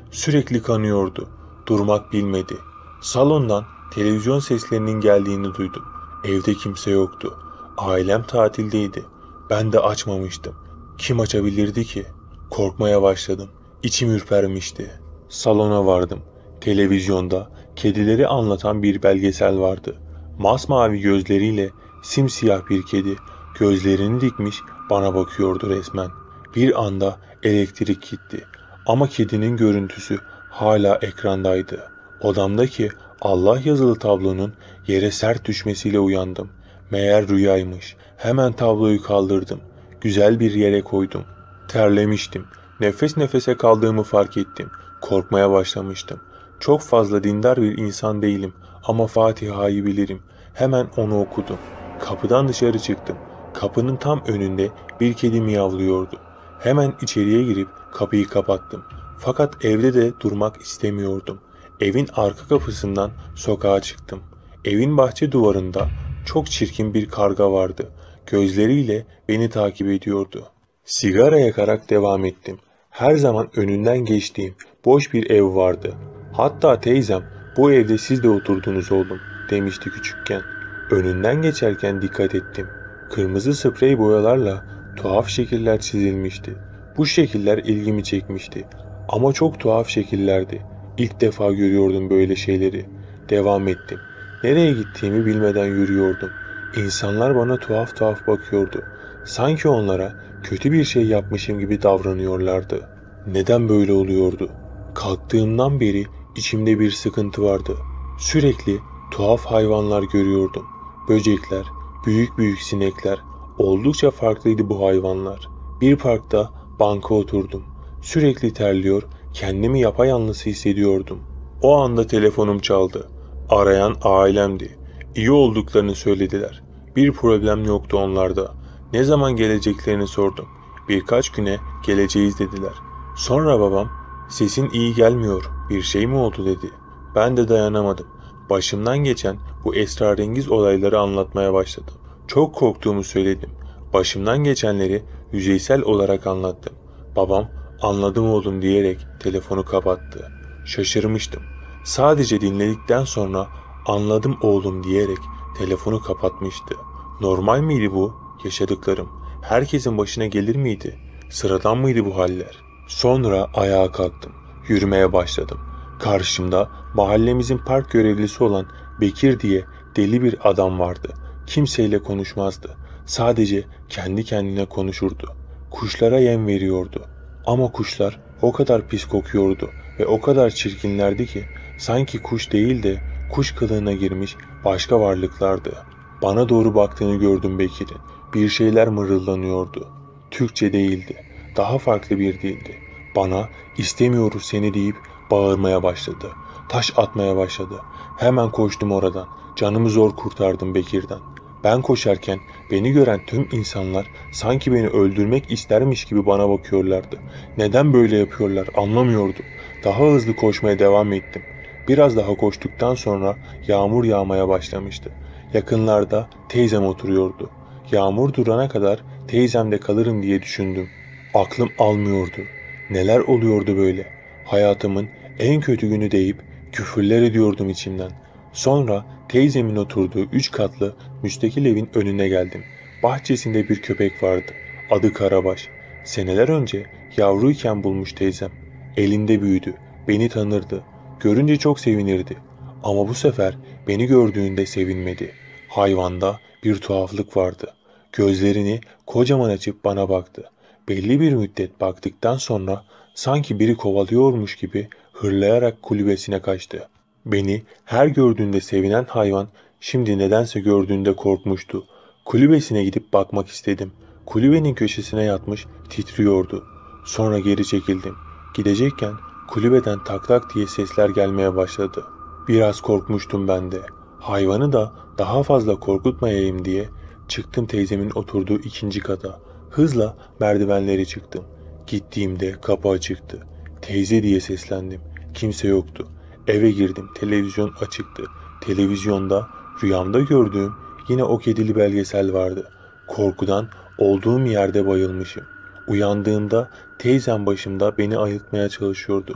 Sürekli kanıyordu. Durmak bilmedi. Salondan televizyon seslerinin geldiğini duydum. Evde kimse yoktu. Ailem tatildeydi. Ben de açmamıştım. Kim açabilirdi ki? Korkmaya başladım. İçim ürpermişti. Salona vardım. Televizyonda kedileri anlatan bir belgesel vardı. Masmavi gözleriyle simsiyah bir kedi gözlerini dikmiş bana bakıyordu resmen. Bir anda elektrik gitti. Ama kedinin görüntüsü hala ekrandaydı. Odamdaki Allah yazılı tablonun yere sert düşmesiyle uyandım. Meğer rüyaymış. Hemen tabloyu kaldırdım. Güzel bir yere koydum. Terlemiştim. Nefes nefese kaldığımı fark ettim. Korkmaya başlamıştım. Çok fazla dindar bir insan değilim ama Fatiha'yı bilirim. Hemen onu okudum. Kapıdan dışarı çıktım. Kapının tam önünde bir kedi miyavlıyordu. Hemen içeriye girip kapıyı kapattım. Fakat evde de durmak istemiyordum. Evin arka kapısından sokağa çıktım. Evin bahçe duvarında çok çirkin bir karga vardı. Gözleriyle beni takip ediyordu. Sigara yakarak devam ettim. Her zaman önünden geçtiğim boş bir ev vardı. Hatta teyzem bu evde siz de oturdunuz oğlum demişti küçükken. Önünden geçerken dikkat ettim. Kırmızı sprey boyalarla tuhaf şekiller çizilmişti. Bu şekiller ilgimi çekmişti. Ama çok tuhaf şekillerdi. İlk defa görüyordum böyle şeyleri. Devam ettim. Nereye gittiğimi bilmeden yürüyordum. İnsanlar bana tuhaf tuhaf bakıyordu. Sanki onlara kötü bir şey yapmışım gibi davranıyorlardı. Neden böyle oluyordu? Kalktığımdan beri içimde bir sıkıntı vardı. Sürekli tuhaf hayvanlar görüyordum. Böcekler, büyük büyük sinekler. Oldukça farklıydı bu hayvanlar. Bir parkta banka oturdum. Sürekli terliyor, kendimi yapayalnız hissediyordum. O anda telefonum çaldı. Arayan ailemdi. İyi olduklarını söylediler. Bir problem yoktu onlarda. Ne zaman geleceklerini sordum. Birkaç güne geleceğiz dediler. Sonra babam, sesin iyi gelmiyor, bir şey mi oldu dedi. Ben de dayanamadım. Başımdan geçen bu esrarengiz olayları anlatmaya başladım. Çok korktuğumu söyledim. Başımdan geçenleri yüzeysel olarak anlattım. Babam, anladım oğlum diyerek telefonu kapattı. Şaşırmıştım. Sadece dinledikten sonra anladım oğlum diyerek telefonu kapatmıştı. Normal miydi bu yaşadıklarım? Herkesin başına gelir miydi? Sıradan mıydı bu haller? Sonra ayağa kalktım. Yürümeye başladım. Karşımda mahallemizin park görevlisi olan Bekir diye deli bir adam vardı. Kimseyle konuşmazdı. Sadece kendi kendine konuşurdu. Kuşlara yem veriyordu. Ama kuşlar o kadar pis kokuyordu ve o kadar çirkinlerdi ki sanki kuş değil de kuş kılığına girmiş başka varlıklardı. Bana doğru baktığını gördüm Bekir'in. Bir şeyler mırıldanıyordu. Türkçe değildi. Daha farklı bir dildi. Bana istemiyoruz seni deyip bağırmaya başladı. Taş atmaya başladı. Hemen koştum oradan. Canımı zor kurtardım Bekir'den. Ben koşarken beni gören tüm insanlar sanki beni öldürmek istermiş gibi bana bakıyorlardı. Neden böyle yapıyorlar anlamıyordum. Daha hızlı koşmaya devam ettim. Biraz daha koştuktan sonra yağmur yağmaya başlamıştı. Yakınlarda teyzem oturuyordu. Yağmur durana kadar teyzemde kalırım diye düşündüm. Aklım almıyordu. Neler oluyordu böyle? Hayatımın en kötü günü deyip küfürler ediyordum içimden. Sonra teyzemin oturduğu üç katlı müstakil evin önüne geldim. Bahçesinde bir köpek vardı. Adı Karabaş. Seneler önce yavruyken bulmuş teyzem. Elinde büyüdü. Beni tanırdı. Görünce çok sevinirdi. Ama bu sefer beni gördüğünde sevinmedi. Hayvanda bir tuhaflık vardı. Gözlerini kocaman açıp bana baktı. Belli bir müddet baktıktan sonra sanki biri kovalıyormuş gibi hırlayarak kulübesine kaçtı. Beni her gördüğünde sevinen hayvan şimdi nedense gördüğünde korkmuştu. Kulübesine gidip bakmak istedim. Kulübenin köşesine yatmış titriyordu. Sonra geri çekildim. Gidecekken kulübeden tak tak diye sesler gelmeye başladı. Biraz korkmuştum ben de. Hayvanı da daha fazla korkutmayayım diye çıktım teyzemin oturduğu ikinci kata. Hızla merdivenleri çıktım. Gittiğimde kapı açıktı. Teyze diye seslendim. Kimse yoktu. Eve girdim. Televizyon açıktı. Televizyonda rüyamda gördüğüm yine o kedili belgesel vardı. Korkudan olduğum yerde bayılmışım. Uyandığımda teyzem başımda beni ayıltmaya çalışıyordu.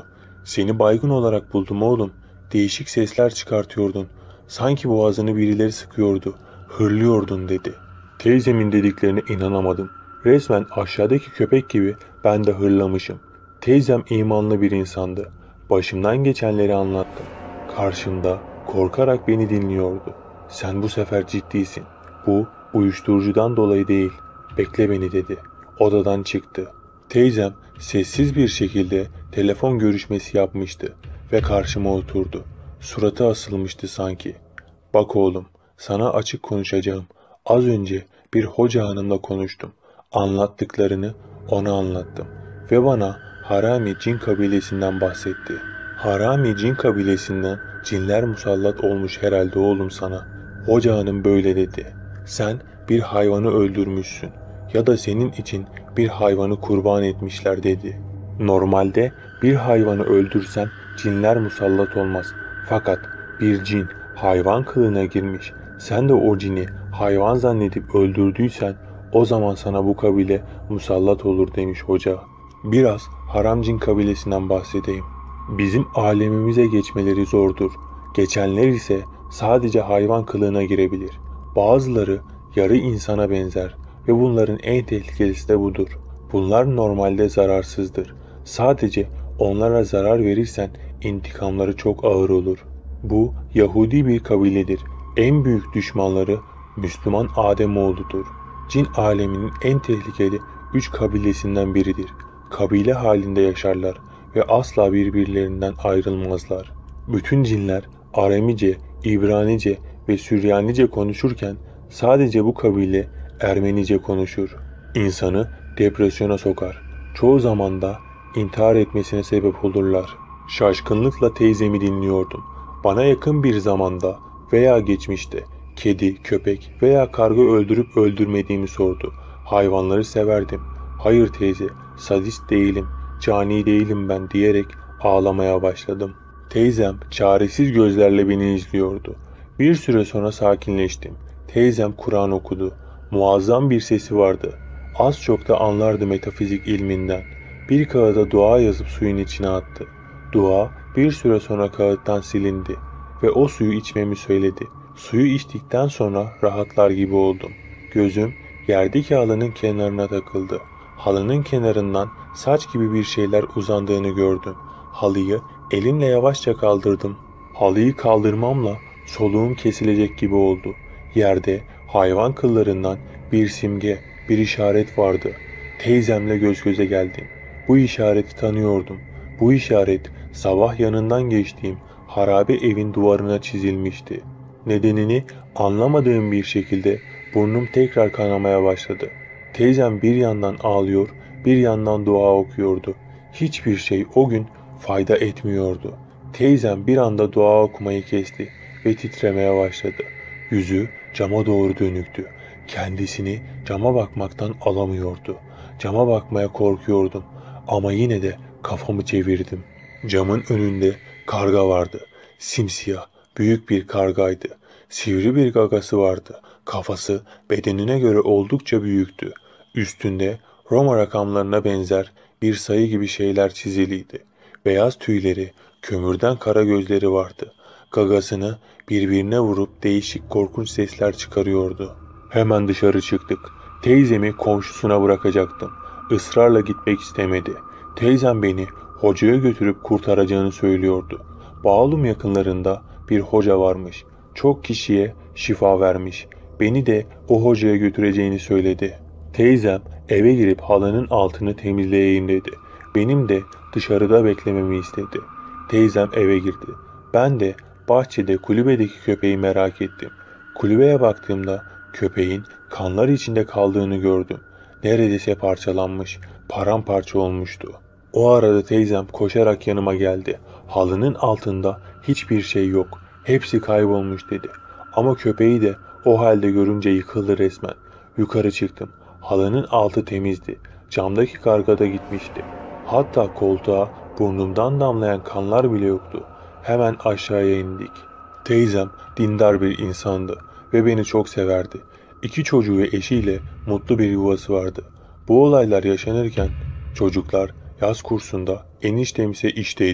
Seni baygın olarak buldum oğlum. Değişik sesler çıkartıyordun. Sanki boğazını birileri sıkıyordu. Hırlıyordun dedi. Teyzemin dediklerine inanamadım. Resmen aşağıdaki köpek gibi ben de hırlamışım. Teyzem imanlı bir insandı. Başımdan geçenleri anlattım. Karşımda korkarak beni dinliyordu. Sen bu sefer ciddisin. Bu uyuşturucudan dolayı değil. Bekle beni dedi. Odadan çıktı. Teyzem sessiz bir şekilde telefon görüşmesi yapmıştı ve karşıma oturdu. Suratı asılmıştı sanki. Bak oğlum, sana açık konuşacağım. Az önce bir hoca hanımla konuştum. Anlattıklarını ona anlattım ve bana Harami cin kabilesinden bahsetti. Harami cin kabilesinden cinler musallat olmuş herhalde oğlum sana. Hoca hanım böyle dedi. Sen bir hayvanı öldürmüşsün ya da senin için bir hayvanı kurban etmişler dedi. Normalde bir hayvanı öldürsen cinler musallat olmaz. Fakat bir cin hayvan kılığına girmiş. Sen de o cini hayvan zannedip öldürdüysen o zaman sana bu kabile musallat olur demiş hoca. Biraz haram cin kabilesinden bahsedeyim. Bizim alemimize geçmeleri zordur. Geçenler ise sadece hayvan kılığına girebilir. Bazıları yarı insana benzer ve bunların en tehlikelisi de budur. Bunlar normalde zararsızdır. Sadece onlara zarar verirsen intikamları çok ağır olur. Bu Yahudi bir kabiledir. En büyük düşmanları Müslüman Ademoğlu'dur. Cin aleminin en tehlikeli üç kabilesinden biridir. Kabile halinde yaşarlar ve asla birbirlerinden ayrılmazlar. Bütün cinler Aramice, İbranice ve Süryanice konuşurken sadece bu kabile Ermenice konuşur. İnsanı depresyona sokar. Çoğu zaman da intihar etmesine sebep olurlar. Şaşkınlıkla teyzemi dinliyordum. Bana yakın bir zamanda veya geçmişte kedi, köpek veya karga öldürüp öldürmediğimi sordu. Hayvanları severdim. Hayır teyze, sadist değilim, cani değilim ben diyerek ağlamaya başladım. Teyzem çaresiz gözlerle beni izliyordu. Bir süre sonra sakinleştim. Teyzem Kur'an okudu. Muazzam bir sesi vardı. Az çok da anlardı metafizik ilminden. Bir kağıda dua yazıp suyun içine attı. Dua bir süre sonra kağıttan silindi ve o suyu içmemi söyledi. Suyu içtikten sonra rahatlar gibi oldum. Gözüm yerdeki halının kenarına takıldı. Halının kenarından saç gibi bir şeyler uzandığını gördüm. Halıyı elimle yavaşça kaldırdım. Halıyı kaldırmamla soluğum kesilecek gibi oldu. Yerde hayvan kıllarından bir simge, bir işaret vardı. Teyzemle göz göze geldim. Bu işareti tanıyordum. Bu işaret sabah yanından geçtiğim harabe evin duvarına çizilmişti. Nedenini anlamadığım bir şekilde burnum tekrar kanamaya başladı. Teyzem bir yandan ağlıyor, bir yandan dua okuyordu. Hiçbir şey o gün fayda etmiyordu. Teyzem bir anda dua okumayı kesti ve titremeye başladı. Yüzü cama doğru dönüktü. Kendisini cama bakmaktan alamıyordu. Cama bakmaya korkuyordum ama yine de kafamı çevirdim. Camın önünde karga vardı. Simsiyah, büyük bir kargaydı. Sivri bir gagası vardı. Kafası bedenine göre oldukça büyüktü. Üstünde Roma rakamlarına benzer bir sayı gibi şeyler çiziliydi. Beyaz tüyleri, kömürden kara gözleri vardı. Gagasını birbirine vurup değişik korkunç sesler çıkarıyordu. Hemen dışarı çıktık. Teyzemi komşusuna bırakacaktım. Israrla gitmek istemedi. Teyzem beni hocaya götürüp kurtaracağını söylüyordu. Bağlum yakınlarında bir hoca varmış. Çok kişiye şifa vermiş. Beni de o hocaya götüreceğini söyledi. Teyzem eve girip halının altını temizleyeyim dedi. Benim de dışarıda beklememi istedi. Teyzem eve girdi. Ben de bahçede kulübedeki köpeği merak ettim. Kulübeye baktığımda köpeğin kanlar içinde kaldığını gördüm. Neredeyse parçalanmış, paramparça olmuştu. O arada teyzem koşarak yanıma geldi. Halının altında hiçbir şey yok. Hepsi kaybolmuş dedi. Ama köpeği de o halde görünce yıkıldı resmen. Yukarı çıktım. Halının altı temizdi. Camdaki karga da gitmişti. Hatta koltuğa burnumdan damlayan kanlar bile yoktu. Hemen aşağıya indik. Teyzem dindar bir insandı ve beni çok severdi. İki çocuğu ve eşiyle mutlu bir yuvası vardı. Bu olaylar yaşanırken çocuklar yaz kursunda, eniştem ise işteydi.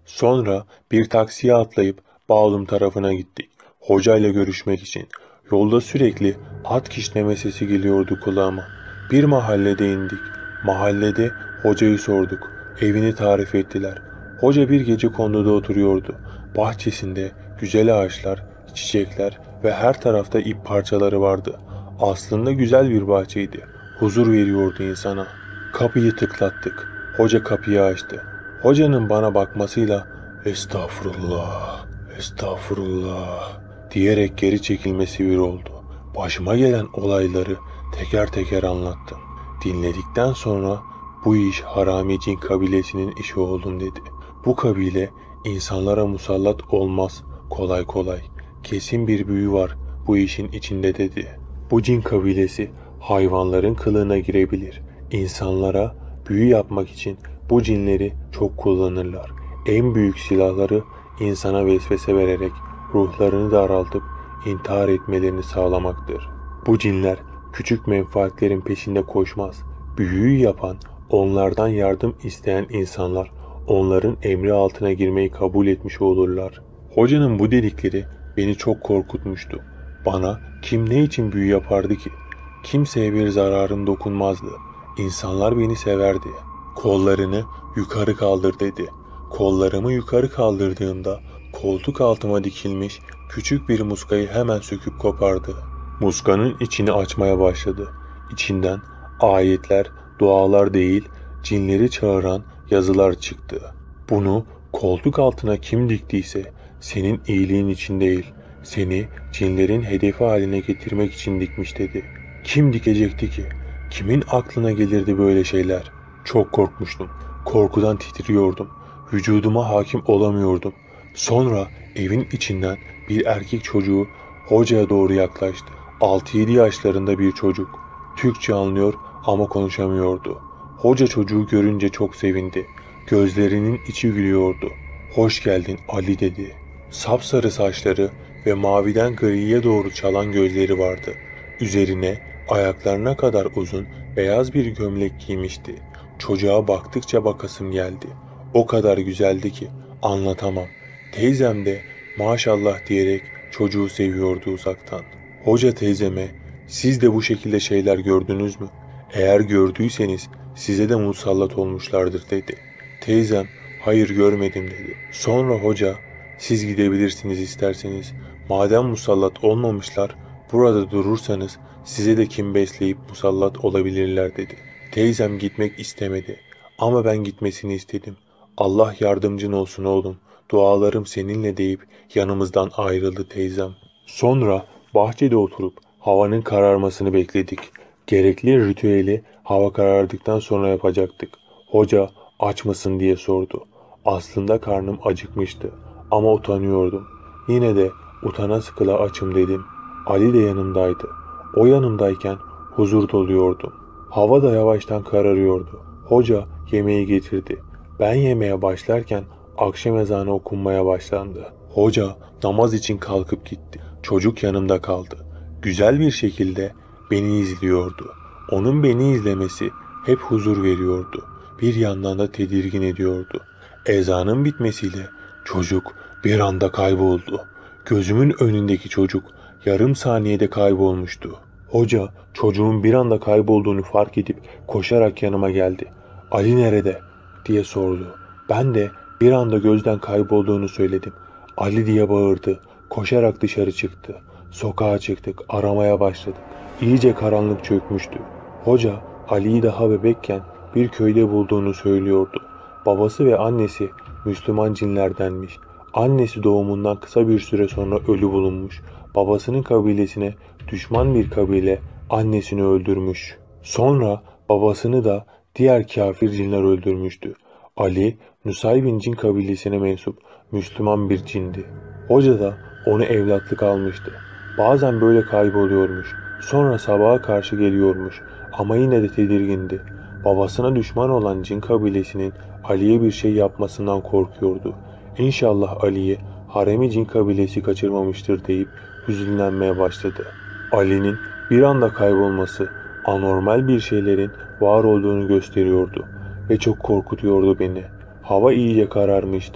Sonra bir taksiye atlayıp Bağlum tarafına gittik. Hocayla görüşmek için. Yolda sürekli at kişneme sesi geliyordu kulağıma. Bir mahallede indik. Mahallede hocayı sorduk. Evini tarif ettiler. Hoca bir gece konduda oturuyordu. Bahçesinde güzel ağaçlar, çiçekler ve her tarafta ip parçaları vardı. Aslında güzel bir bahçeydi. Huzur veriyordu insana. Kapıyı tıklattık. Hoca kapıyı açtı. Hocanın bana bakmasıyla "Estağfurullah, estağfurullah" diyerek geri çekilmesi bir oldu. Başıma gelen olayları teker teker anlattım. Dinledikten sonra "Bu iş Harami Cin kabilesinin işi oğlum" dedi. "Bu kabile insanlara musallat olmaz kolay kolay. Kesin bir büyü var bu işin içinde" dedi. "Bu cin kabilesi hayvanların kılığına girebilir. İnsanlara büyü yapmak için bu cinleri çok kullanırlar. En büyük silahları insana vesvese vererek ruhlarını daraltıp intihar etmelerini sağlamaktır. Bu cinler küçük menfaatlerin peşinde koşmaz. Büyüyü yapan, onlardan yardım isteyen insanlar onların emri altına girmeyi kabul etmiş olurlar." Hocanın bu dedikleri beni çok korkutmuştu. Bana kim ne için büyü yapardı ki? Kimseye bir zararım dokunmazdı. İnsanlar beni severdi. "Kollarını yukarı kaldır" dedi. Kollarımı yukarı kaldırdığımda koltuk altıma dikilmiş küçük bir muskayı hemen söküp kopardı. Muskanın içini açmaya başladı. İçinden ayetler, dualar değil, cinleri çağıran yazılar çıktı. "Bunu koltuk altına kim diktiyse senin iyiliğin için değil, seni cinlerin hedefi haline getirmek için dikmiş" dedi. Kim dikecekti ki? Kimin aklına gelirdi böyle şeyler? Çok korkmuştum. Korkudan titriyordum. Vücuduma hakim olamıyordum. Sonra evin içinden bir erkek çocuğu hocaya doğru yaklaştı. altı yedi yaşlarında bir çocuk. Türkçe anlıyor ama konuşamıyordu. Hoca çocuğu görünce çok sevindi. Gözlerinin içi gülüyordu. "Hoş geldin Ali" dedi. Sapsarı saçları ve maviden griye doğru çalan gözleri vardı. Üzerine ayaklarına kadar uzun beyaz bir gömlek giymişti. Çocuğa baktıkça bakasım geldi. O kadar güzeldi ki anlatamam. Teyzem de maşallah diyerek çocuğu seviyordu uzaktan. Hoca teyzeme "Siz de bu şekilde şeyler gördünüz mü? Eğer gördüyseniz size de musallat olmuşlardır" dedi. Teyzem "Hayır görmedim" dedi. Sonra hoca "Siz gidebilirsiniz isterseniz. Madem musallat olmamışlar, burada durursanız size de kin besleyip musallat olabilirler" dedi. Teyzem gitmek istemedi ama ben gitmesini istedim. "Allah yardımcın olsun oğlum, dualarım seninle" deyip yanımızdan ayrıldı teyzem. Sonra bahçede oturup havanın kararmasını bekledik. Gerekli ritüeli hava karardıktan sonra yapacaktık. Hoca "Aç mısın?" diye sordu. Aslında karnım acıkmıştı ama utanıyordum. Yine de utana sıkıla açım dedim. Ali de yanımdaydı. O yanımdayken huzur doluyordum. Hava da yavaştan kararıyordu. Hoca yemeği getirdi. Ben yemeye başlarken akşam ezanı okunmaya başlandı. Hoca namaz için kalkıp gitti. Çocuk yanımda kaldı. Güzel bir şekilde beni izliyordu. Onun beni izlemesi hep huzur veriyordu. Bir yandan da tedirgin ediyordu. Ezanın bitmesiyle çocuk bir anda kayboldu. Gözümün önündeki çocuk yarım saniyede kaybolmuştu. Hoca çocuğun bir anda kaybolduğunu fark edip koşarak yanıma geldi. "Ali nerede?" diye sordu. Ben de bir anda gözden kaybolduğunu söyledim. "Ali" diye bağırdı. Koşarak dışarı çıktı. Sokağa çıktık, aramaya başladık. İyice karanlık çökmüştü. Hoca Ali'yi daha bebekken bir köyde bulduğunu söylüyordu. Babası ve annesi Müslüman cinlerdenmiş. Annesi doğumundan kısa bir süre sonra ölü bulunmuş. Babasının kabilesine düşman bir kabile annesini öldürmüş. Sonra babasını da diğer kafir cinler öldürmüştü. Ali, Nusaybin cin kabilesine mensup Müslüman bir cindi. Hoca da onu evlatlık almıştı. Bazen böyle kayboluyormuş. Sonra sabaha karşı geliyormuş ama yine de tedirgindi. Babasına düşman olan cin kabilesinin Ali'ye bir şey yapmasından korkuyordu. İnşallah Ali'yi Haremi cin kabilesi kaçırmamıştır deyip hüzünlenmeye başladı. Ali'nin bir anda kaybolması anormal bir şeylerin var olduğunu gösteriyordu ve çok korkutuyordu beni. Hava iyice kararmıştı.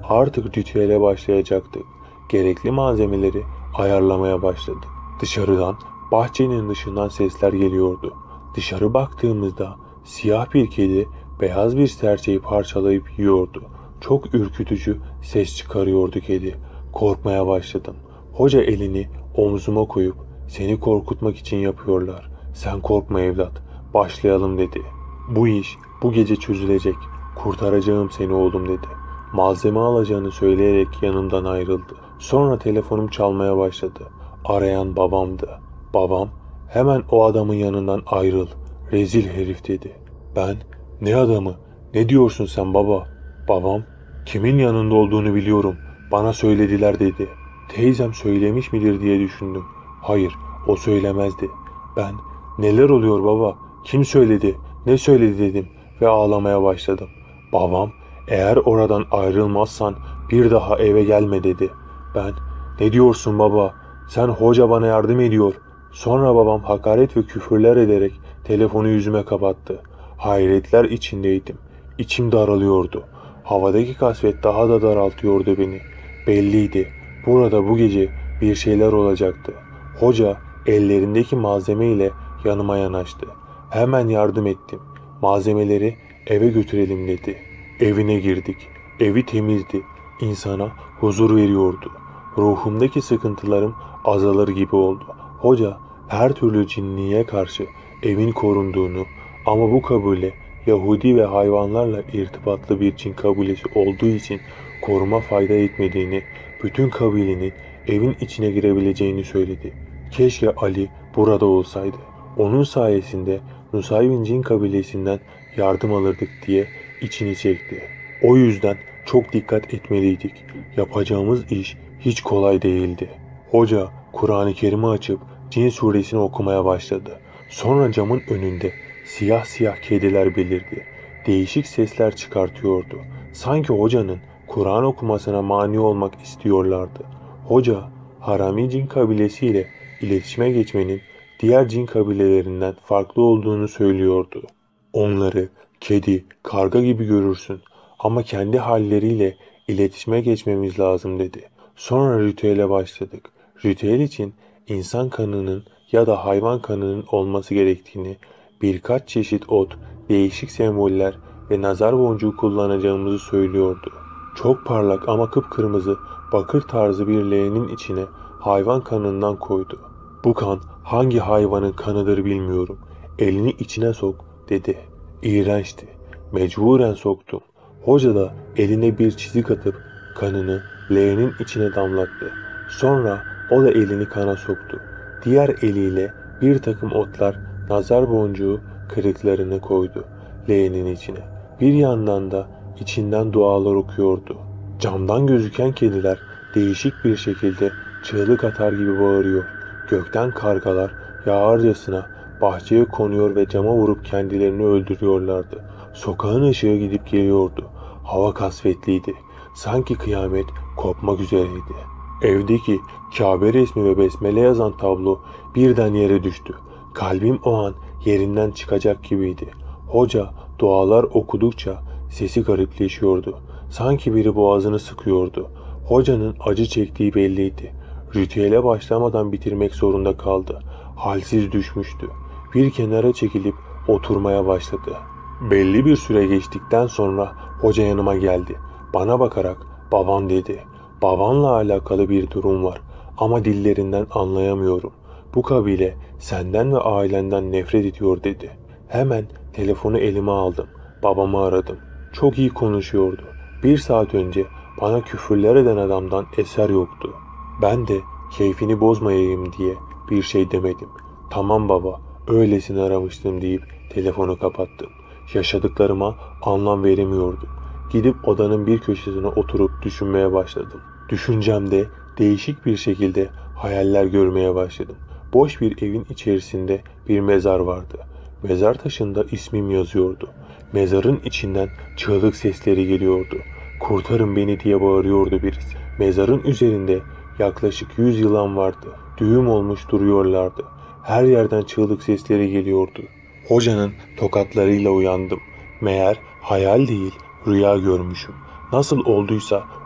Artık ritüele başlayacaktık. Gerekli malzemeleri ayarlamaya başladık. Dışarıdan, bahçenin dışından sesler geliyordu. Dışarı baktığımızda siyah bir kedi beyaz bir serçeyi parçalayıp yiyordu. Çok ürkütücü ses çıkarıyordu kedi. Korkmaya başladım. Hoca elini omzuma koyup seni korkutmak için yapıyorlar. Sen korkma evlat. Başlayalım dedi. Bu iş bu gece çözülecek. Kurtaracağım seni oğlum dedi. Malzeme alacağını söyleyerek yanımdan ayrıldı. Sonra telefonum çalmaya başladı. Arayan babamdı. Babam hemen o adamın yanından ayrıl. Rezil herif dedi. Ben ne adamı? Ne diyorsun sen baba? Babam kimin yanında olduğunu biliyorum. Bana söylediler dedi. Teyzem söylemiş midir diye düşündüm. Hayır, o söylemezdi. Ben neler oluyor baba? Kim söyledi? Ne söyledi dedim ve ağlamaya başladım. Babam eğer oradan ayrılmazsan bir daha eve gelme dedi. Ben ne diyorsun baba? Sen hoca bana yardım ediyor. Sonra babam hakaret ve küfürler ederek telefonu yüzüme kapattı. Hayretler içindeydim. İçim daralıyordu. Havadaki kasvet daha da daraltıyordu beni. Belliydi. Burada bu gece bir şeyler olacaktı. Hoca ellerindeki malzeme ile yanıma yanaştı. Hemen yardım ettim. Malzemeleri eve götürelim dedi. Evine girdik. Evi temizdi. İnsana huzur veriyordu. Ruhumdaki sıkıntılarım azalır gibi oldu. Hoca her türlü cinliğe karşı evin korunduğunu ama bu kabile Yahudi ve hayvanlarla irtibatlı bir cin kabilesi olduğu için koruma fayda etmediğini, bütün kabilenin evin içine girebileceğini söyledi. Keşke Ali burada olsaydı. Onun sayesinde Nusaybin cin kabilesinden yardım alırdık diye içini çekti. O yüzden çok dikkat etmeliydik. Yapacağımız iş hiç kolay değildi. Hoca Kur'an-ı Kerim'i açıp Cin suresini okumaya başladı. Sonra camın önünde siyah siyah kediler belirdi. Değişik sesler çıkartıyordu. Sanki hocanın Kur'an okumasına mani olmak istiyorlardı. Hoca Harami cin kabilesiyle iletişime geçmenin diğer cin kabilelerinden farklı olduğunu söylüyordu. Onları kedi, karga gibi görürsün ama kendi halleriyle iletişime geçmemiz lazım dedi. Sonra ritüele başladık. Ritüel için insan kanının ya da hayvan kanının olması gerektiğini, birkaç çeşit ot, değişik semboller ve nazar boncuğu kullanacağımızı söylüyordu. Çok parlak ama kıpkırmızı bakır tarzı bir leğenin içine hayvan kanından koydu. Bu kan hangi hayvanın kanıdır bilmiyorum. Elini içine sok dedi. İğrençti. Mecburen soktum. Hoca da eline bir çizik atıp kanını leğenin içine damlattı. Sonra o da elini kana soktu. Diğer eliyle bir takım otlar, nazar boncuğu kırıklarını koydu leğenin içine. Bir yandan da içinden dualar okuyordu. Camdan gözüken kediler değişik bir şekilde çığlık atar gibi bağırıyor. Gökten kargalar yağarcasına bahçeye konuyor ve cama vurup kendilerini öldürüyorlardı. Sokağın ışığı gidip geliyordu. Hava kasvetliydi. Sanki kıyamet kopmak üzereydi. Evdeki Kabe resmi ve besmele yazan tablo birden yere düştü. Kalbim o an yerinden çıkacak gibiydi. Hoca dualar okudukça sesi garipleşiyordu. Sanki biri boğazını sıkıyordu. Hocanın acı çektiği belliydi. Ritüele başlamadan bitirmek zorunda kaldı. Halsiz düşmüştü. Bir kenara çekilip oturmaya başladı. Belli bir süre geçtikten sonra hoca yanıma geldi. Bana bakarak baban dedi. Babanla alakalı bir durum var ama dillerinden anlayamıyorum. Bu kabile senden ve ailenden nefret ediyor dedi. Hemen telefonu elime aldım. Babamı aradım. Çok iyi konuşuyordu. Bir saat önce bana küfürler eden adamdan eser yoktu. Ben de keyfini bozmayayım diye bir şey demedim. Tamam baba, öylesini aramıştım deyip telefonu kapattım. Yaşadıklarıma anlam veremiyordum. Gidip odanın bir köşesine oturup düşünmeye başladım. Düşüncemde değişik bir şekilde hayaller görmeye başladım. Boş bir evin içerisinde bir mezar vardı. Mezar taşında ismim yazıyordu. Mezarın içinden çığlık sesleri geliyordu. Kurtarın beni diye bağırıyordu birisi. Mezarın üzerinde yaklaşık yüz yılan vardı. Düğüm olmuş duruyorlardı. Her yerden çığlık sesleri geliyordu. Hocanın tokatlarıyla uyandım. Meğer hayal değil, rüya görmüşüm. Nasıl olduysa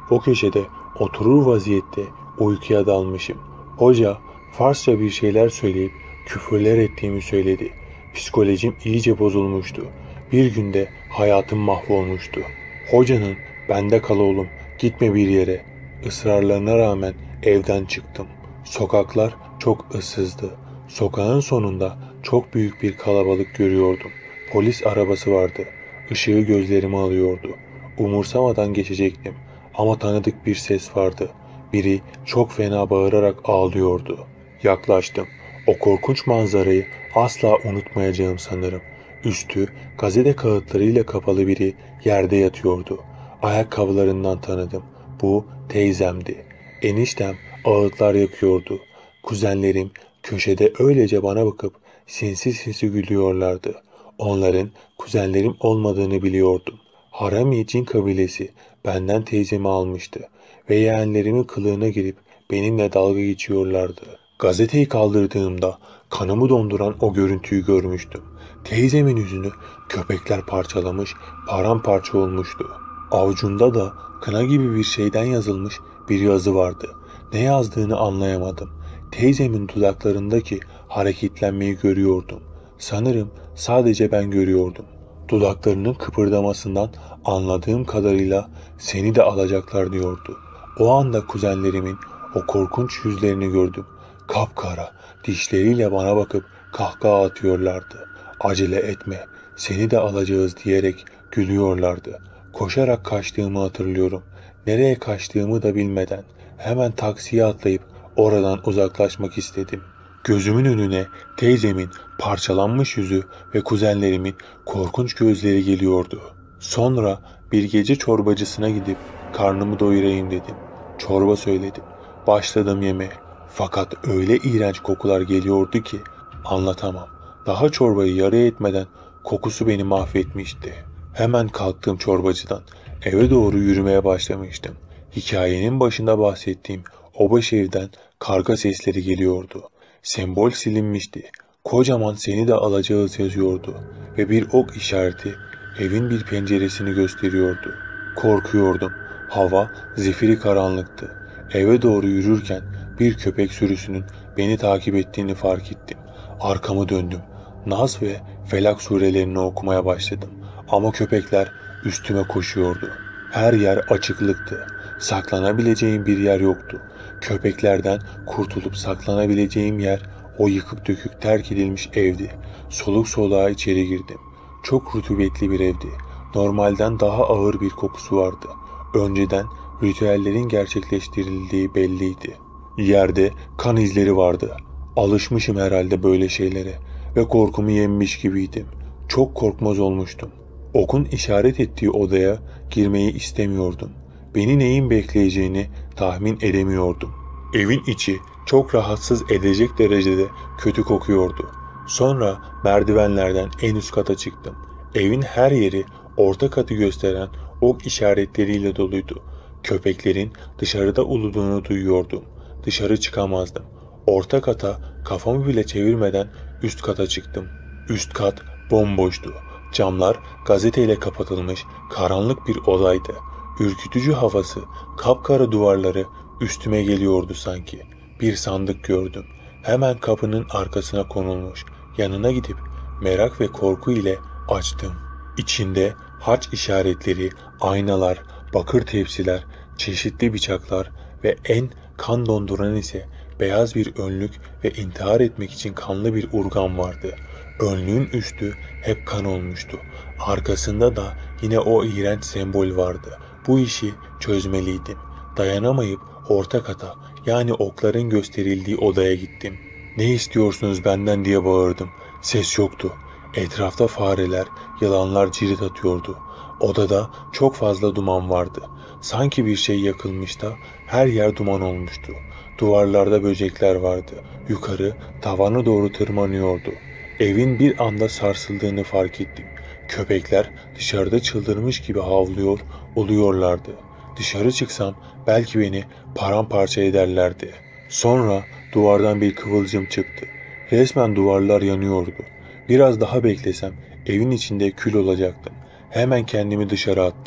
O köşede oturur vaziyette uykuya dalmışım. Hoca Farsça bir şeyler söyleyip küfürler ettiğimi söyledi. Psikolojim iyice bozulmuştu. Bir günde hayatım mahvolmuştu. Hocanın "bende kal oğlum, gitme bir yere" ısrarlarına rağmen evden çıktım. Sokaklar çok ıssızdı. Sokağın sonunda çok büyük bir kalabalık görüyordum. Polis arabası vardı. Işığı gözlerimi alıyordu. Umursamadan geçecektim. Ama tanıdık bir ses vardı. Biri çok fena bağırarak ağlıyordu. Yaklaştım. O korkunç manzarayı asla unutmayacağım sanırım. Üstü gazete kağıtlarıyla kapalı biri yerde yatıyordu. Ayakkabılarından tanıdım. Bu teyzemdi. Eniştem ağıtlar yakıyordu. Kuzenlerim köşede öylece bana bakıp sinsi sinsi gülüyorlardı. Onların kuzenlerim olmadığını biliyordum. Harami cin kabilesi benden teyzemi almıştı ve yeğenlerimin kılığına girip benimle dalga geçiyorlardı. Gazeteyi kaldırdığımda kanımı donduran o görüntüyü görmüştüm. Teyzemin yüzünü köpekler parçalamış, paramparça olmuştu. Avucunda da kına gibi bir şeyden yazılmış bir yazı vardı. Ne yazdığını anlayamadım. Teyzemin dudaklarındaki hareketlenmeyi görüyordum. Sanırım sadece ben görüyordum. Dudaklarının kıpırdamasından anladığım kadarıyla "seni de alacaklar" diyordu. O anda kuzenlerimin o korkunç yüzlerini gördüm. Kapkara, dişleriyle bana bakıp kahkaha atıyorlardı. "Acele etme, seni de alacağız" diyerek gülüyorlardı. Koşarak kaçtığımı hatırlıyorum. Nereye kaçtığımı da bilmeden hemen taksiye atlayıp oradan uzaklaşmak istedim. Gözümün önüne teyzemin parçalanmış yüzü ve kuzenlerimin korkunç gözleri geliyordu. Sonra bir gece çorbacısına gidip karnımı doyurayım dedim. Çorba söyledim. Başladım yemeğe. Fakat öyle iğrenç kokular geliyordu ki anlatamam. Daha çorbayı yarıya etmeden kokusu beni mahvetmişti. Hemen kalktım çorbacıdan. Eve doğru yürümeye başlamıştım. Hikayenin başında bahsettiğim obaş evden karga sesleri geliyordu. Sembol silinmişti. Kocaman "seni de alacağız" yazıyordu ve bir ok işareti evin bir penceresini gösteriyordu. Korkuyordum. Hava zifiri karanlıktı. Eve doğru yürürken bir köpek sürüsünün beni takip ettiğini fark ettim. Arkamı döndüm. Nas ve Felak surelerini okumaya başladım. Ama köpekler üstüme koşuyordu. Her yer açıklıktı. Saklanabileceğim bir yer yoktu. Köpeklerden kurtulup saklanabileceğim yer o yıkık dökük terk edilmiş evdi. Soluk soluğa içeri girdim. Çok rutubetli bir evdi. Normalden daha ağır bir kokusu vardı. Önceden ritüellerin gerçekleştirildiği belliydi. Yerde kan izleri vardı. Alışmışım herhalde böyle şeylere ve korkumu yenmiş gibiydim. Çok korkmaz olmuştum. Okun işaret ettiği odaya girmeyi istemiyordum. Beni neyin bekleyeceğini tahmin edemiyordum. Evin içi çok rahatsız edecek derecede kötü kokuyordu. Sonra merdivenlerden en üst kata çıktım. Evin her yeri orta katı gösteren ok işaretleriyle doluydu. Köpeklerin dışarıda uluduğunu duyuyordum. Dışarı çıkamazdım. Orta kata kafamı bile çevirmeden üst kata çıktım. Üst kat bomboştu. Camlar gazeteyle kapatılmış karanlık bir odaydı. Ürkütücü havası, kapkara duvarları üstüme geliyordu sanki. Bir sandık gördüm. Hemen kapının arkasına konulmuş. Yanına gidip merak ve korku ile açtım. İçinde haç işaretleri, aynalar, bakır tepsiler, çeşitli bıçaklar ve en kan donduran ise beyaz bir önlük ve intihar etmek için kanlı bir urgan vardı. Önlüğün üstü hep kan olmuştu. Arkasında da yine o iğrenç sembol vardı. Bu işi çözmeliydim. Dayanamayıp orta kata, yani okların gösterildiği odaya gittim. "Ne istiyorsunuz benden?" diye bağırdım. Ses yoktu. Etrafta fareler, yılanlar cirit atıyordu. Odada çok fazla duman vardı. Sanki bir şey yakılmış da her yer duman olmuştu. Duvarlarda böcekler vardı. Yukarı, tavana doğru tırmanıyordu. Evin bir anda sarsıldığını fark ettim. Köpekler dışarıda çıldırmış gibi havlıyor, uluyorlardı. Dışarı çıksam belki beni paramparça ederlerdi. Sonra duvardan bir kıvılcım çıktı. Resmen duvarlar yanıyordu. Biraz daha beklesem evin içinde kül olacaktım. Hemen kendimi dışarı attım.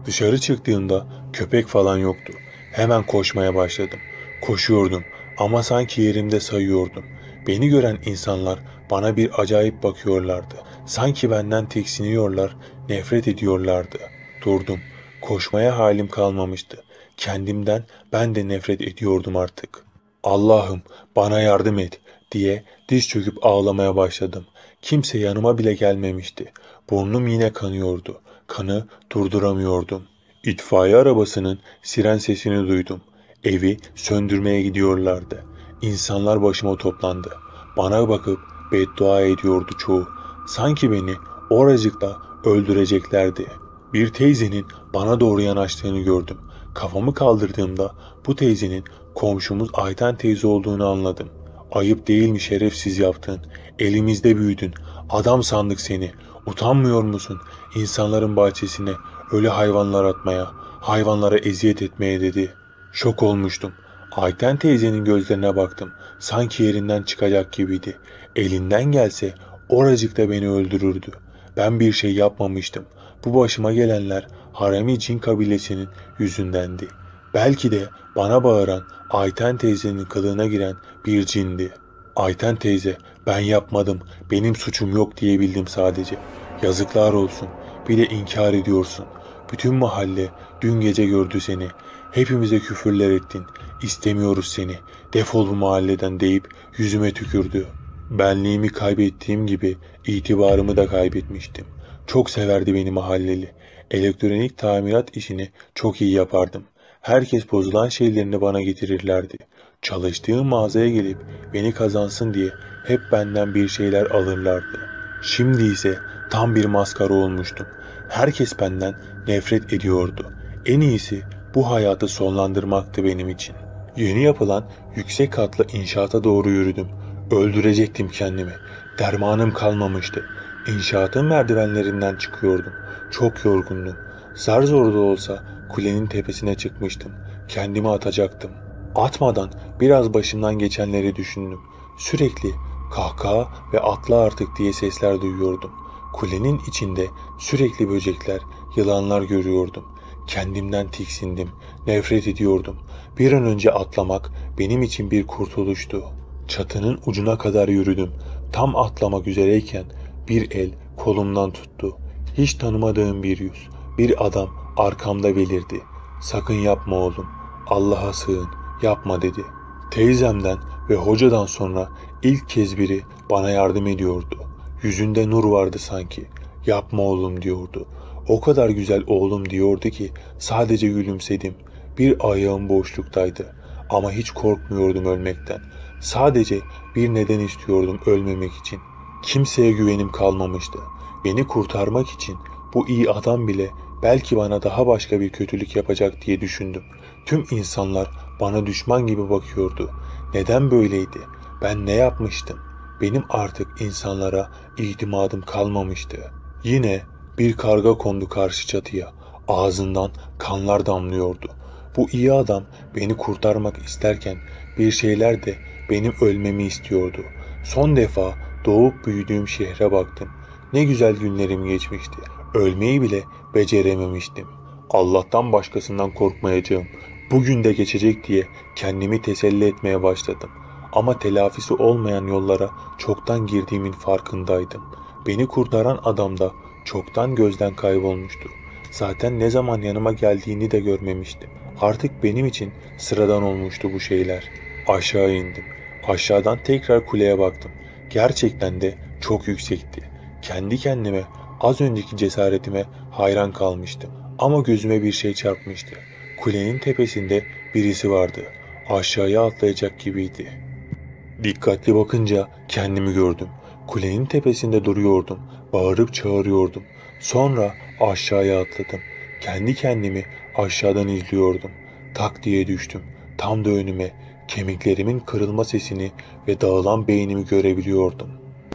Dışarı çıktığımda köpek falan yoktu. Hemen koşmaya başladım. Koşuyordum ama sanki yerimde sayıyordum. Beni gören insanlar bana bir acayip bakıyorlardı. Sanki benden tiksiniyorlar, nefret ediyorlardı. Durdum. Koşmaya halim kalmamıştı. Kendimden ben de nefret ediyordum artık. Allah'ım bana yardım et diye diz çöküp ağlamaya başladım. Kimse yanıma bile gelmemişti. Burnum yine kanıyordu. Kanı durduramıyordum. İtfaiye arabasının siren sesini duydum. Evi söndürmeye gidiyorlardı. İnsanlar başıma toplandı. Bana bakıp beddua ediyordu çoğu. Sanki beni oracıkta öldüreceklerdi. Bir teyzenin bana doğru yanaştığını gördüm. Kafamı kaldırdığımda bu teyzenin komşumuz Ayten teyze olduğunu anladım. Ayıp değil mi şerefsiz yaptın? Elimizde büyüdün. Adam sandık seni. Utanmıyor musun? İnsanların bahçesine öyle hayvanlar atmaya, hayvanlara eziyet etmeye dedi. Şok olmuştum. Ayten teyzenin gözlerine baktım. Sanki yerinden çıkacak gibiydi. Elinden gelse oracıkta beni öldürürdü. Ben bir şey yapmamıştım. Bu başıma gelenler Harami Cin kabilesinin yüzündendi. Belki de bana bağıran Ayten teyzenin kılığına giren bir cindi. Ayten teyze, ben yapmadım, benim suçum yok diyebildim sadece. Yazıklar olsun, bir de inkar ediyorsun. Bütün mahalle dün gece gördü seni. Hepimize küfürler ettin. İstemiyoruz seni. Defol bu mahalleden deyip yüzüme tükürdü. Benliğimi kaybettiğim gibi itibarımı da kaybetmiştim. Çok severdi beni mahalleli. Elektronik tamirat işini çok iyi yapardım. Herkes bozulan şeylerini bana getirirlerdi. Çalıştığım mağazaya gelip beni kazansın diye hep benden bir şeyler alırlardı. Şimdi ise tam bir maskara olmuştum. Herkes benden nefret ediyordu. En iyisi bu hayatı sonlandırmaktı benim için. Yeni yapılan yüksek katlı inşaata doğru yürüdüm. Öldürecektim kendimi. Dermanım kalmamıştı. İnşaatın merdivenlerinden çıkıyordum. Çok yorgundum. Zar zor da olsa kulenin tepesine çıkmıştım. Kendimi atacaktım. Atmadan biraz başımdan geçenleri düşündüm. Sürekli kahkaha ve atla artık diye sesler duyuyordum. Kulenin içinde sürekli böcekler, yılanlar görüyordum. Kendimden tiksindim, nefret ediyordum. Bir an önce atlamak benim için bir kurtuluştu. Çatının ucuna kadar yürüdüm. Tam atlamak üzereyken bir el kolumdan tuttu. Hiç tanımadığım bir yüz, bir adam arkamda belirdi. Sakın yapma oğlum, Allah'a sığın, yapma dedi. Teyzemden ve hocadan sonra ilk kez biri bana yardım ediyordu. Yüzünde nur vardı sanki. Yapma oğlum diyordu. O kadar güzel oğlum diyordu ki sadece gülümsedim. Bir ayağım boşluktaydı ama hiç korkmuyordum ölmekten. Sadece bir neden istiyordum ölmemek için. Kimseye güvenim kalmamıştı. Beni kurtarmak için bu iyi adam bile belki bana daha başka bir kötülük yapacak diye düşündüm. Tüm insanlar bana düşman gibi bakıyordu. Neden böyleydi? Ben ne yapmıştım? Benim artık insanlara itimadım kalmamıştı. Yine bir karga kondu karşı çatıya. Ağzından kanlar damlıyordu. Bu iyi adam beni kurtarmak isterken bir şeyler de benim ölmemi istiyordu. Son defa doğup büyüdüğüm şehre baktım. Ne güzel günlerim geçmişti. Ölmeyi bile becerememiştim. Allah'tan başkasından korkmayacağım. Bugün de geçecek diye kendimi teselli etmeye başladım. Ama telafisi olmayan yollara çoktan girdiğimin farkındaydım. Beni kurtaran adam da çoktan gözden kaybolmuştu. Zaten ne zaman yanıma geldiğini de görmemiştim. Artık benim için sıradan olmuştu bu şeyler. Aşağı indim. Aşağıdan tekrar kuleye baktım. Gerçekten de çok yüksekti. Kendi kendime az önceki cesaretime hayran kalmıştım. Ama gözüme bir şey çarpmıştı. Kulenin tepesinde birisi vardı. Aşağıya atlayacak gibiydi. Dikkatli bakınca kendimi gördüm. Kulenin tepesinde duruyordum. Bağırıp çağırıyordum. Sonra aşağıya atladım. Kendi kendimi aşağıdan izliyordum. Tak diye düştüm. Tam da önüme kemiklerimin kırılma sesini ve dağılan beynimi görebiliyordum.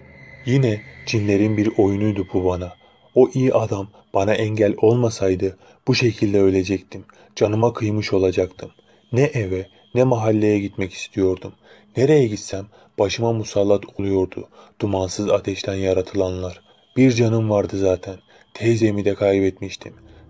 Yine cinlerin bir oyunuydu bu bana. O iyi adam bana engel olmasaydı bu şekilde ölecektim. Canıma kıymış olacaktım. Ne eve ne mahalleye gitmek istiyordum. Nereye gitsem başıma musallat oluyordu dumansız ateşten yaratılanlar. Bir canım vardı zaten. Teyzemi de kaybetmiştim.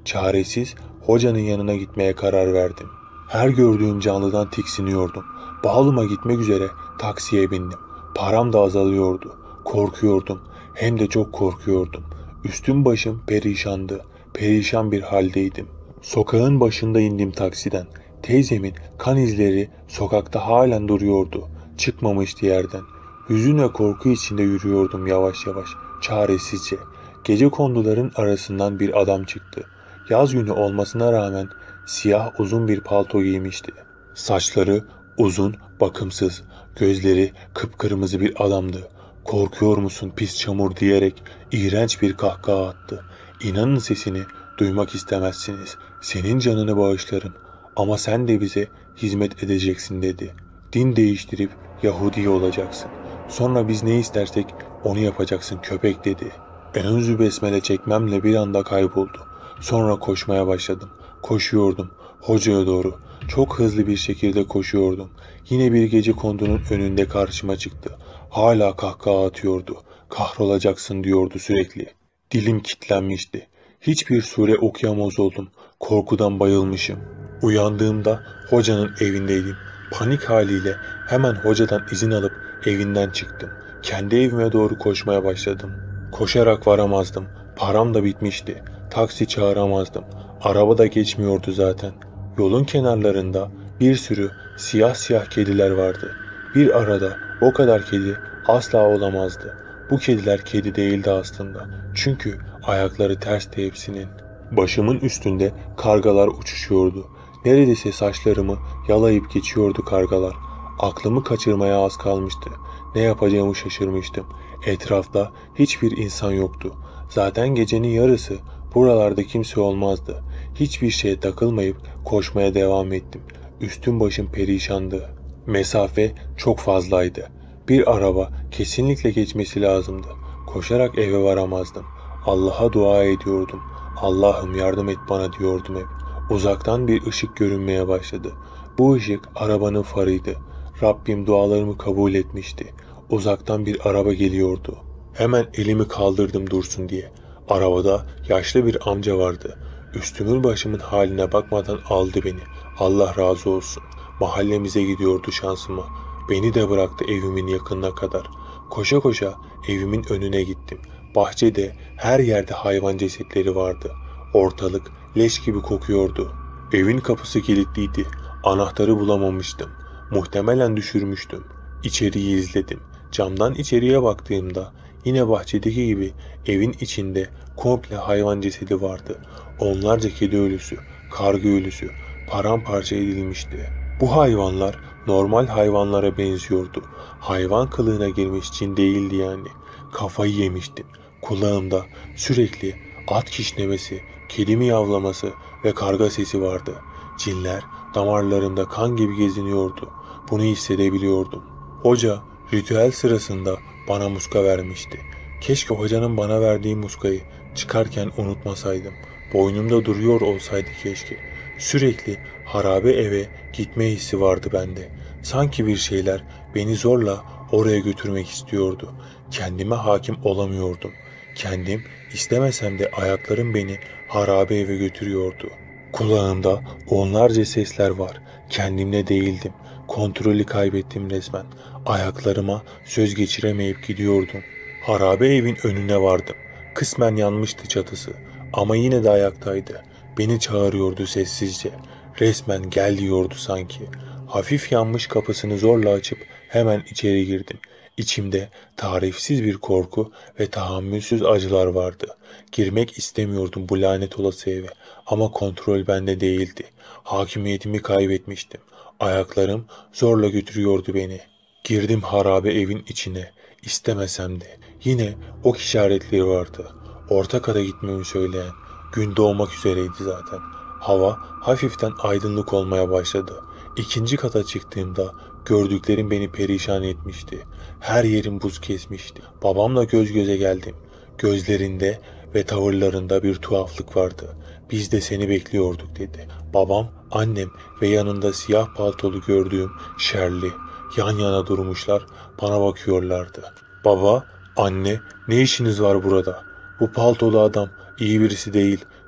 Çaresiz hocanın yanına gitmeye karar verdim. Her gördüğüm canlıdan tiksiniyordum. Bağlıma gitmek üzere taksiye bindim. Param da azalıyordu. Korkuyordum. Hem de çok korkuyordum. Üstüm başım perişandı. Perişan bir haldeydim. Sokağın başında indim taksiden. Teyzemin kan izleri sokakta halen duruyordu. Çıkmamıştı yerden. Hüzün ve korku içinde yürüyordum yavaş yavaş, çaresizce. Gecekonduların arasından bir adam çıktı. Yaz günü olmasına rağmen siyah uzun bir palto giymişti. Saçları uzun, bakımsız, gözleri kıpkırmızı bir adamdı. "Korkuyor musun pis çamur?" diyerek iğrenç bir kahkaha attı. "İnanın sesini duymak istemezsiniz. Senin canını bağışlarım ama sen de bize hizmet edeceksin" dedi. "Din değiştirip Yahudi olacaksın. Sonra biz ne istersek onu yapacaksın köpek" dedi. Enzü besmele çekmemle bir anda kayboldu. Sonra koşmaya başladım. Koşuyordum. Hocaya doğru. Çok hızlı bir şekilde koşuyordum. Yine bir gecekondunun önünde karşıma çıktı. Hala kahkaha atıyordu. "Kahrolacaksın" diyordu sürekli. Dilim kilitlenmişti. Hiçbir sure okuyamaz oldum. Korkudan bayılmışım. Uyandığımda hocanın evindeydim. Panik haliyle hemen hocadan izin alıp evinden çıktım. Kendi evime doğru koşmaya başladım. Koşarak varamazdım. Param da bitmişti. Taksi çağıramazdım. Araba da geçmiyordu zaten. Yolun kenarlarında bir sürü siyah siyah kediler vardı. Bir arada o kadar kedi asla olamazdı. Bu kediler kedi değildi aslında. Çünkü ayakları tersti hepsinin. Başımın üstünde kargalar uçuşuyordu. Neredeyse saçlarımı yalayıp geçiyordu kargalar. Aklımı kaçırmaya az kalmıştı. Ne yapacağımı şaşırmıştım. Etrafta hiçbir insan yoktu. Zaten gecenin yarısı buralarda kimse olmazdı. Hiçbir şeye takılmayıp koşmaya devam ettim. Üstüm başım perişandı. Mesafe çok fazlaydı. Bir araba kesinlikle geçmesi lazımdı. Koşarak eve varamazdım. Allah'a dua ediyordum. "Allah'ım yardım et bana" diyordum hep. Uzaktan bir ışık görünmeye başladı. Bu ışık arabanın farıydı. Rabbim dualarımı kabul etmişti. Uzaktan bir araba geliyordu. Hemen elimi kaldırdım dursun diye. Arabada yaşlı bir amca vardı. Üstümün başımın haline bakmadan aldı beni. Allah razı olsun. Mahallemize gidiyordu şansıma. Beni de bıraktı evimin yakınına kadar. Koşa koşa evimin önüne gittim. Bahçede her yerde hayvan cesetleri vardı. Ortalık leş gibi kokuyordu. Evin kapısı kilitliydi. Anahtarı bulamamıştım. Muhtemelen düşürmüştüm. İçeriyi izledim. Camdan içeriye baktığımda yine bahçedeki gibi evin içinde komple hayvan cesedi vardı. Onlarca kedi ölüsü, karga ölüsü paramparça edilmişti. Bu hayvanlar normal hayvanlara benziyordu. Hayvan kılığına girmiş cin değildi yani. Kafayı yemiştim. Kulağımda sürekli at kişnemesi, kedi miyavlaması ve karga sesi vardı. Cinler damarlarımda kan gibi geziniyordu. Bunu hissedebiliyordum. Hoca ritüel sırasında bana muska vermişti. Keşke hocanın bana verdiği muskayı çıkarken unutmasaydım. Boynumda duruyor olsaydı keşke. Sürekli harabe eve gitme hissi vardı bende. Sanki bir şeyler beni zorla oraya götürmek istiyordu. Kendime hakim olamıyordum. Kendim istemesem de ayaklarım beni harabe eve götürüyordu. Kulağımda onlarca sesler var. Kendimde değildim. Kontrolü kaybettim resmen. Ayaklarıma söz geçiremeyip gidiyordum. Harabe evin önüne vardım. Kısmen yanmıştı çatısı ama yine de ayaktaydı. Beni çağırıyordu sessizce. Resmen gel diyordu sanki. Hafif yanmış kapısını zorla açıp hemen içeri girdim. İçimde tarifsiz bir korku ve tahammülsüz acılar vardı. Girmek istemiyordum bu lanet olası eve ama kontrol bende değildi. Hakimiyetimi kaybetmiştim. Ayaklarım zorla götürüyordu beni. Girdim harabe evin içine. İstemesem de yine ok işaretleri vardı. Orta kata gitmemi söyleyen. Gün doğmak üzereydi zaten. Hava hafiften aydınlık olmaya başladı. İkinci kata çıktığımda gördüklerim beni perişan etmişti. Her yerim buz kesmişti. Babamla göz göze geldim. Gözlerinde ve tavırlarında bir tuhaflık vardı. "Biz de seni bekliyorduk" dedi. Babam, annem ve yanında siyah paltolu gördüğüm Şerli yan yana durmuşlar, bana bakıyorlardı. "Baba, anne, ne işiniz var burada? Bu paltolu adam iyi birisi değil.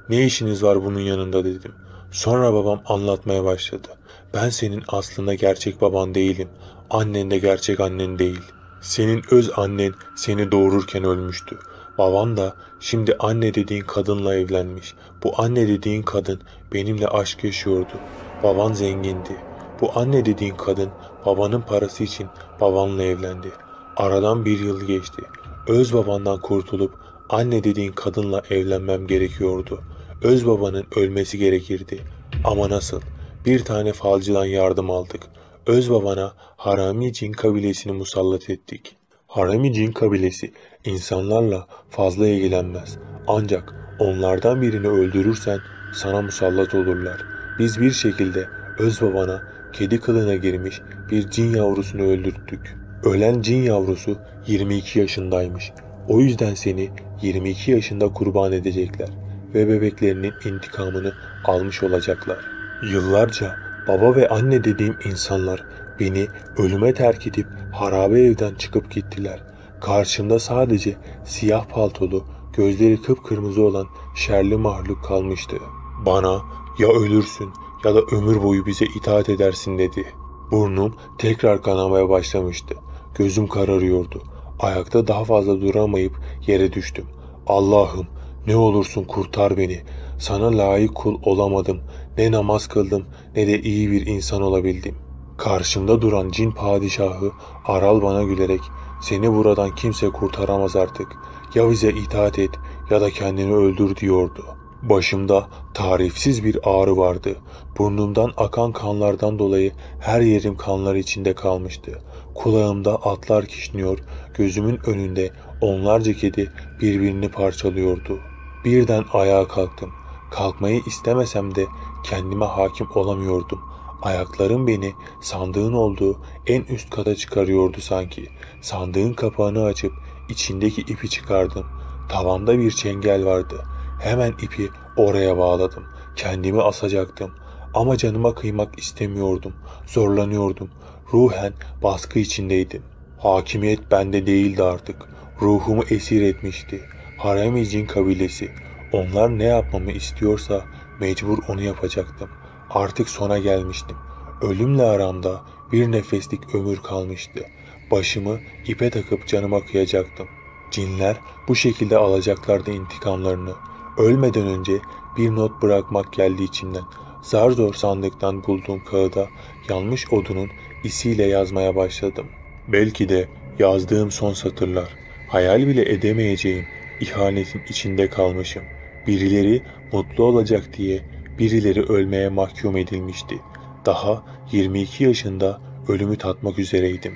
Ne işiniz var bunun yanında dedim. Sonra babam anlatmaya başladı. Ben senin aslında gerçek baban değilim. Annen de gerçek annen değil. Senin öz annen seni doğururken ölmüştü. Baban da şimdi anne dediğin kadınla evlenmiş. Bu anne dediğin kadın benimle aşk yaşıyordu. Baban zengindi. Bu anne dediğin kadın babanın parası için babanla evlendi. Aradan bir yıl geçti. Öz babandan kurtulup anne dediğin kadınla evlenmem gerekiyordu. Öz babanın ölmesi gerekirdi. Ama nasıl? Bir tane falcıdan yardım aldık. Öz babana Harami cin kabilesini musallat ettik. Harami cin kabilesi insanlarla fazla ilgilenmez. Ancak onlardan birini öldürürsen sana musallat olurlar. Biz bir şekilde öz babana kedi kılığına girmiş bir cin yavrusunu öldürttük. Ölen cin yavrusu yirmi iki yaşındaymış. O yüzden seni yirmi iki yaşında kurban edecekler ve bebeklerinin intikamını almış olacaklar. Yıllarca baba ve anne dediğim insanlar beni ölüme terk edip harabe evden çıkıp gittiler. Karşımda sadece siyah paltolu, gözleri kıpkırmızı olan şerli mahluk kalmıştı. Bana ya ölürsün ya da ömür boyu bize itaat edersin dedi. Burnum tekrar kanamaya başlamıştı. Gözüm kararıyordu. Ayakta daha fazla duramayıp yere düştüm. Allah'ım ne olursun kurtar beni. Sana layık kul olamadım. Ne namaz kıldım ne de iyi bir insan olabildim. Karşımda duran cin padişahı Aral bana gülerek seni buradan kimse kurtaramaz artık. Ya bize itaat et ya da kendini öldür diyordu. Başımda tarifsiz bir ağrı vardı. Burnumdan akan kanlardan dolayı her yerim kanlar içinde kalmıştı. Kulağımda atlar kişniyor, gözümün önünde onlarca kedi birbirini parçalıyordu. Birden ayağa kalktım. Kalkmayı istemesem de kendime hakim olamıyordum. Ayaklarım beni sandığın olduğu en üst kata çıkarıyordu sanki. Sandığın kapağını açıp içindeki ipi çıkardım. Tavanda bir çengel vardı. Hemen ipi oraya bağladım. Kendimi asacaktım. Ama canıma kıymak istemiyordum. Zorlanıyordum. Ruhen baskı içindeydim. Hakimiyet bende değildi artık. Ruhumu esir etmişti. Harami cin kabilesi. Onlar ne yapmamı istiyorsa mecbur onu yapacaktım. Artık sona gelmiştim. Ölümle aramda bir nefeslik ömür kalmıştı. Başımı ipe takıp canıma kıyacaktım. Cinler bu şekilde alacaklardı intikamlarını. Ölmeden önce bir not bırakmak geldi içimden. Zar zor sandıktan bulduğum kağıda yanmış odunun isiyle yazmaya başladım. Belki de yazdığım son satırlar. Hayal bile edemeyeceğim ihanetin içinde kalmışım. Birileri mutlu olacak diye birileri ölmeye mahkum edilmişti. Daha yirmi iki yaşında ölümü tatmak üzereydim.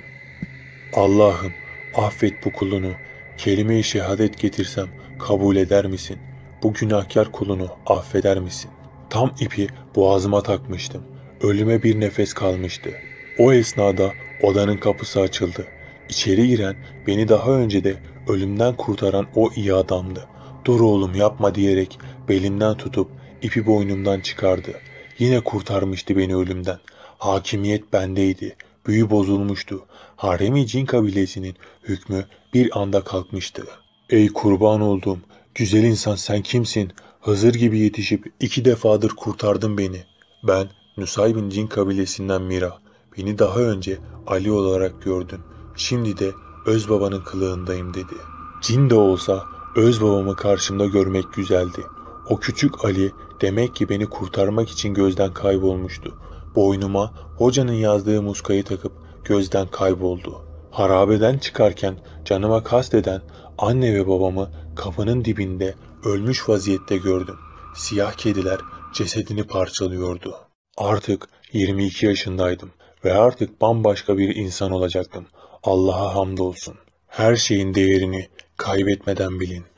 Allah'ım affet bu kulunu. Kelime-i şehadet getirsem kabul eder misin? Bu günahkar kulunu affeder misin? Tam ipi boğazıma takmıştım. Ölüme bir nefes kalmıştı. O esnada odanın kapısı açıldı. İçeri giren beni daha önce de ölümden kurtaran o iyi adamdı. Dur oğlum yapma diyerek belimden tutup ipi boynumdan çıkardı. Yine kurtarmıştı beni ölümden. Hakimiyet bendeydi. Büyü bozulmuştu. Haremi cin kabilesinin hükmü bir anda kalkmıştı. Ey kurban olduğum güzel insan sen kimsin? Hızır gibi yetişip iki defadır kurtardın beni. Ben Nusaybin cin kabilesinden Mira. Beni daha önce Ali olarak gördün. Şimdi de öz babanın kılığındayım dedi. Cin de olsa öz babamı karşımda görmek güzeldi. O küçük Ali demek ki beni kurtarmak için gözden kaybolmuştu. Boynuma hocanın yazdığı muskayı takıp gözden kayboldu. Harabeden çıkarken canıma kasteden anne ve babamı kapının dibinde ölmüş vaziyette gördüm. Siyah kediler cesedini parçalıyordu. Artık yirmi iki yaşındaydım ve artık bambaşka bir insan olacaktım. Allah'a hamdolsun. Her şeyin değerini kaybetmeden bilin.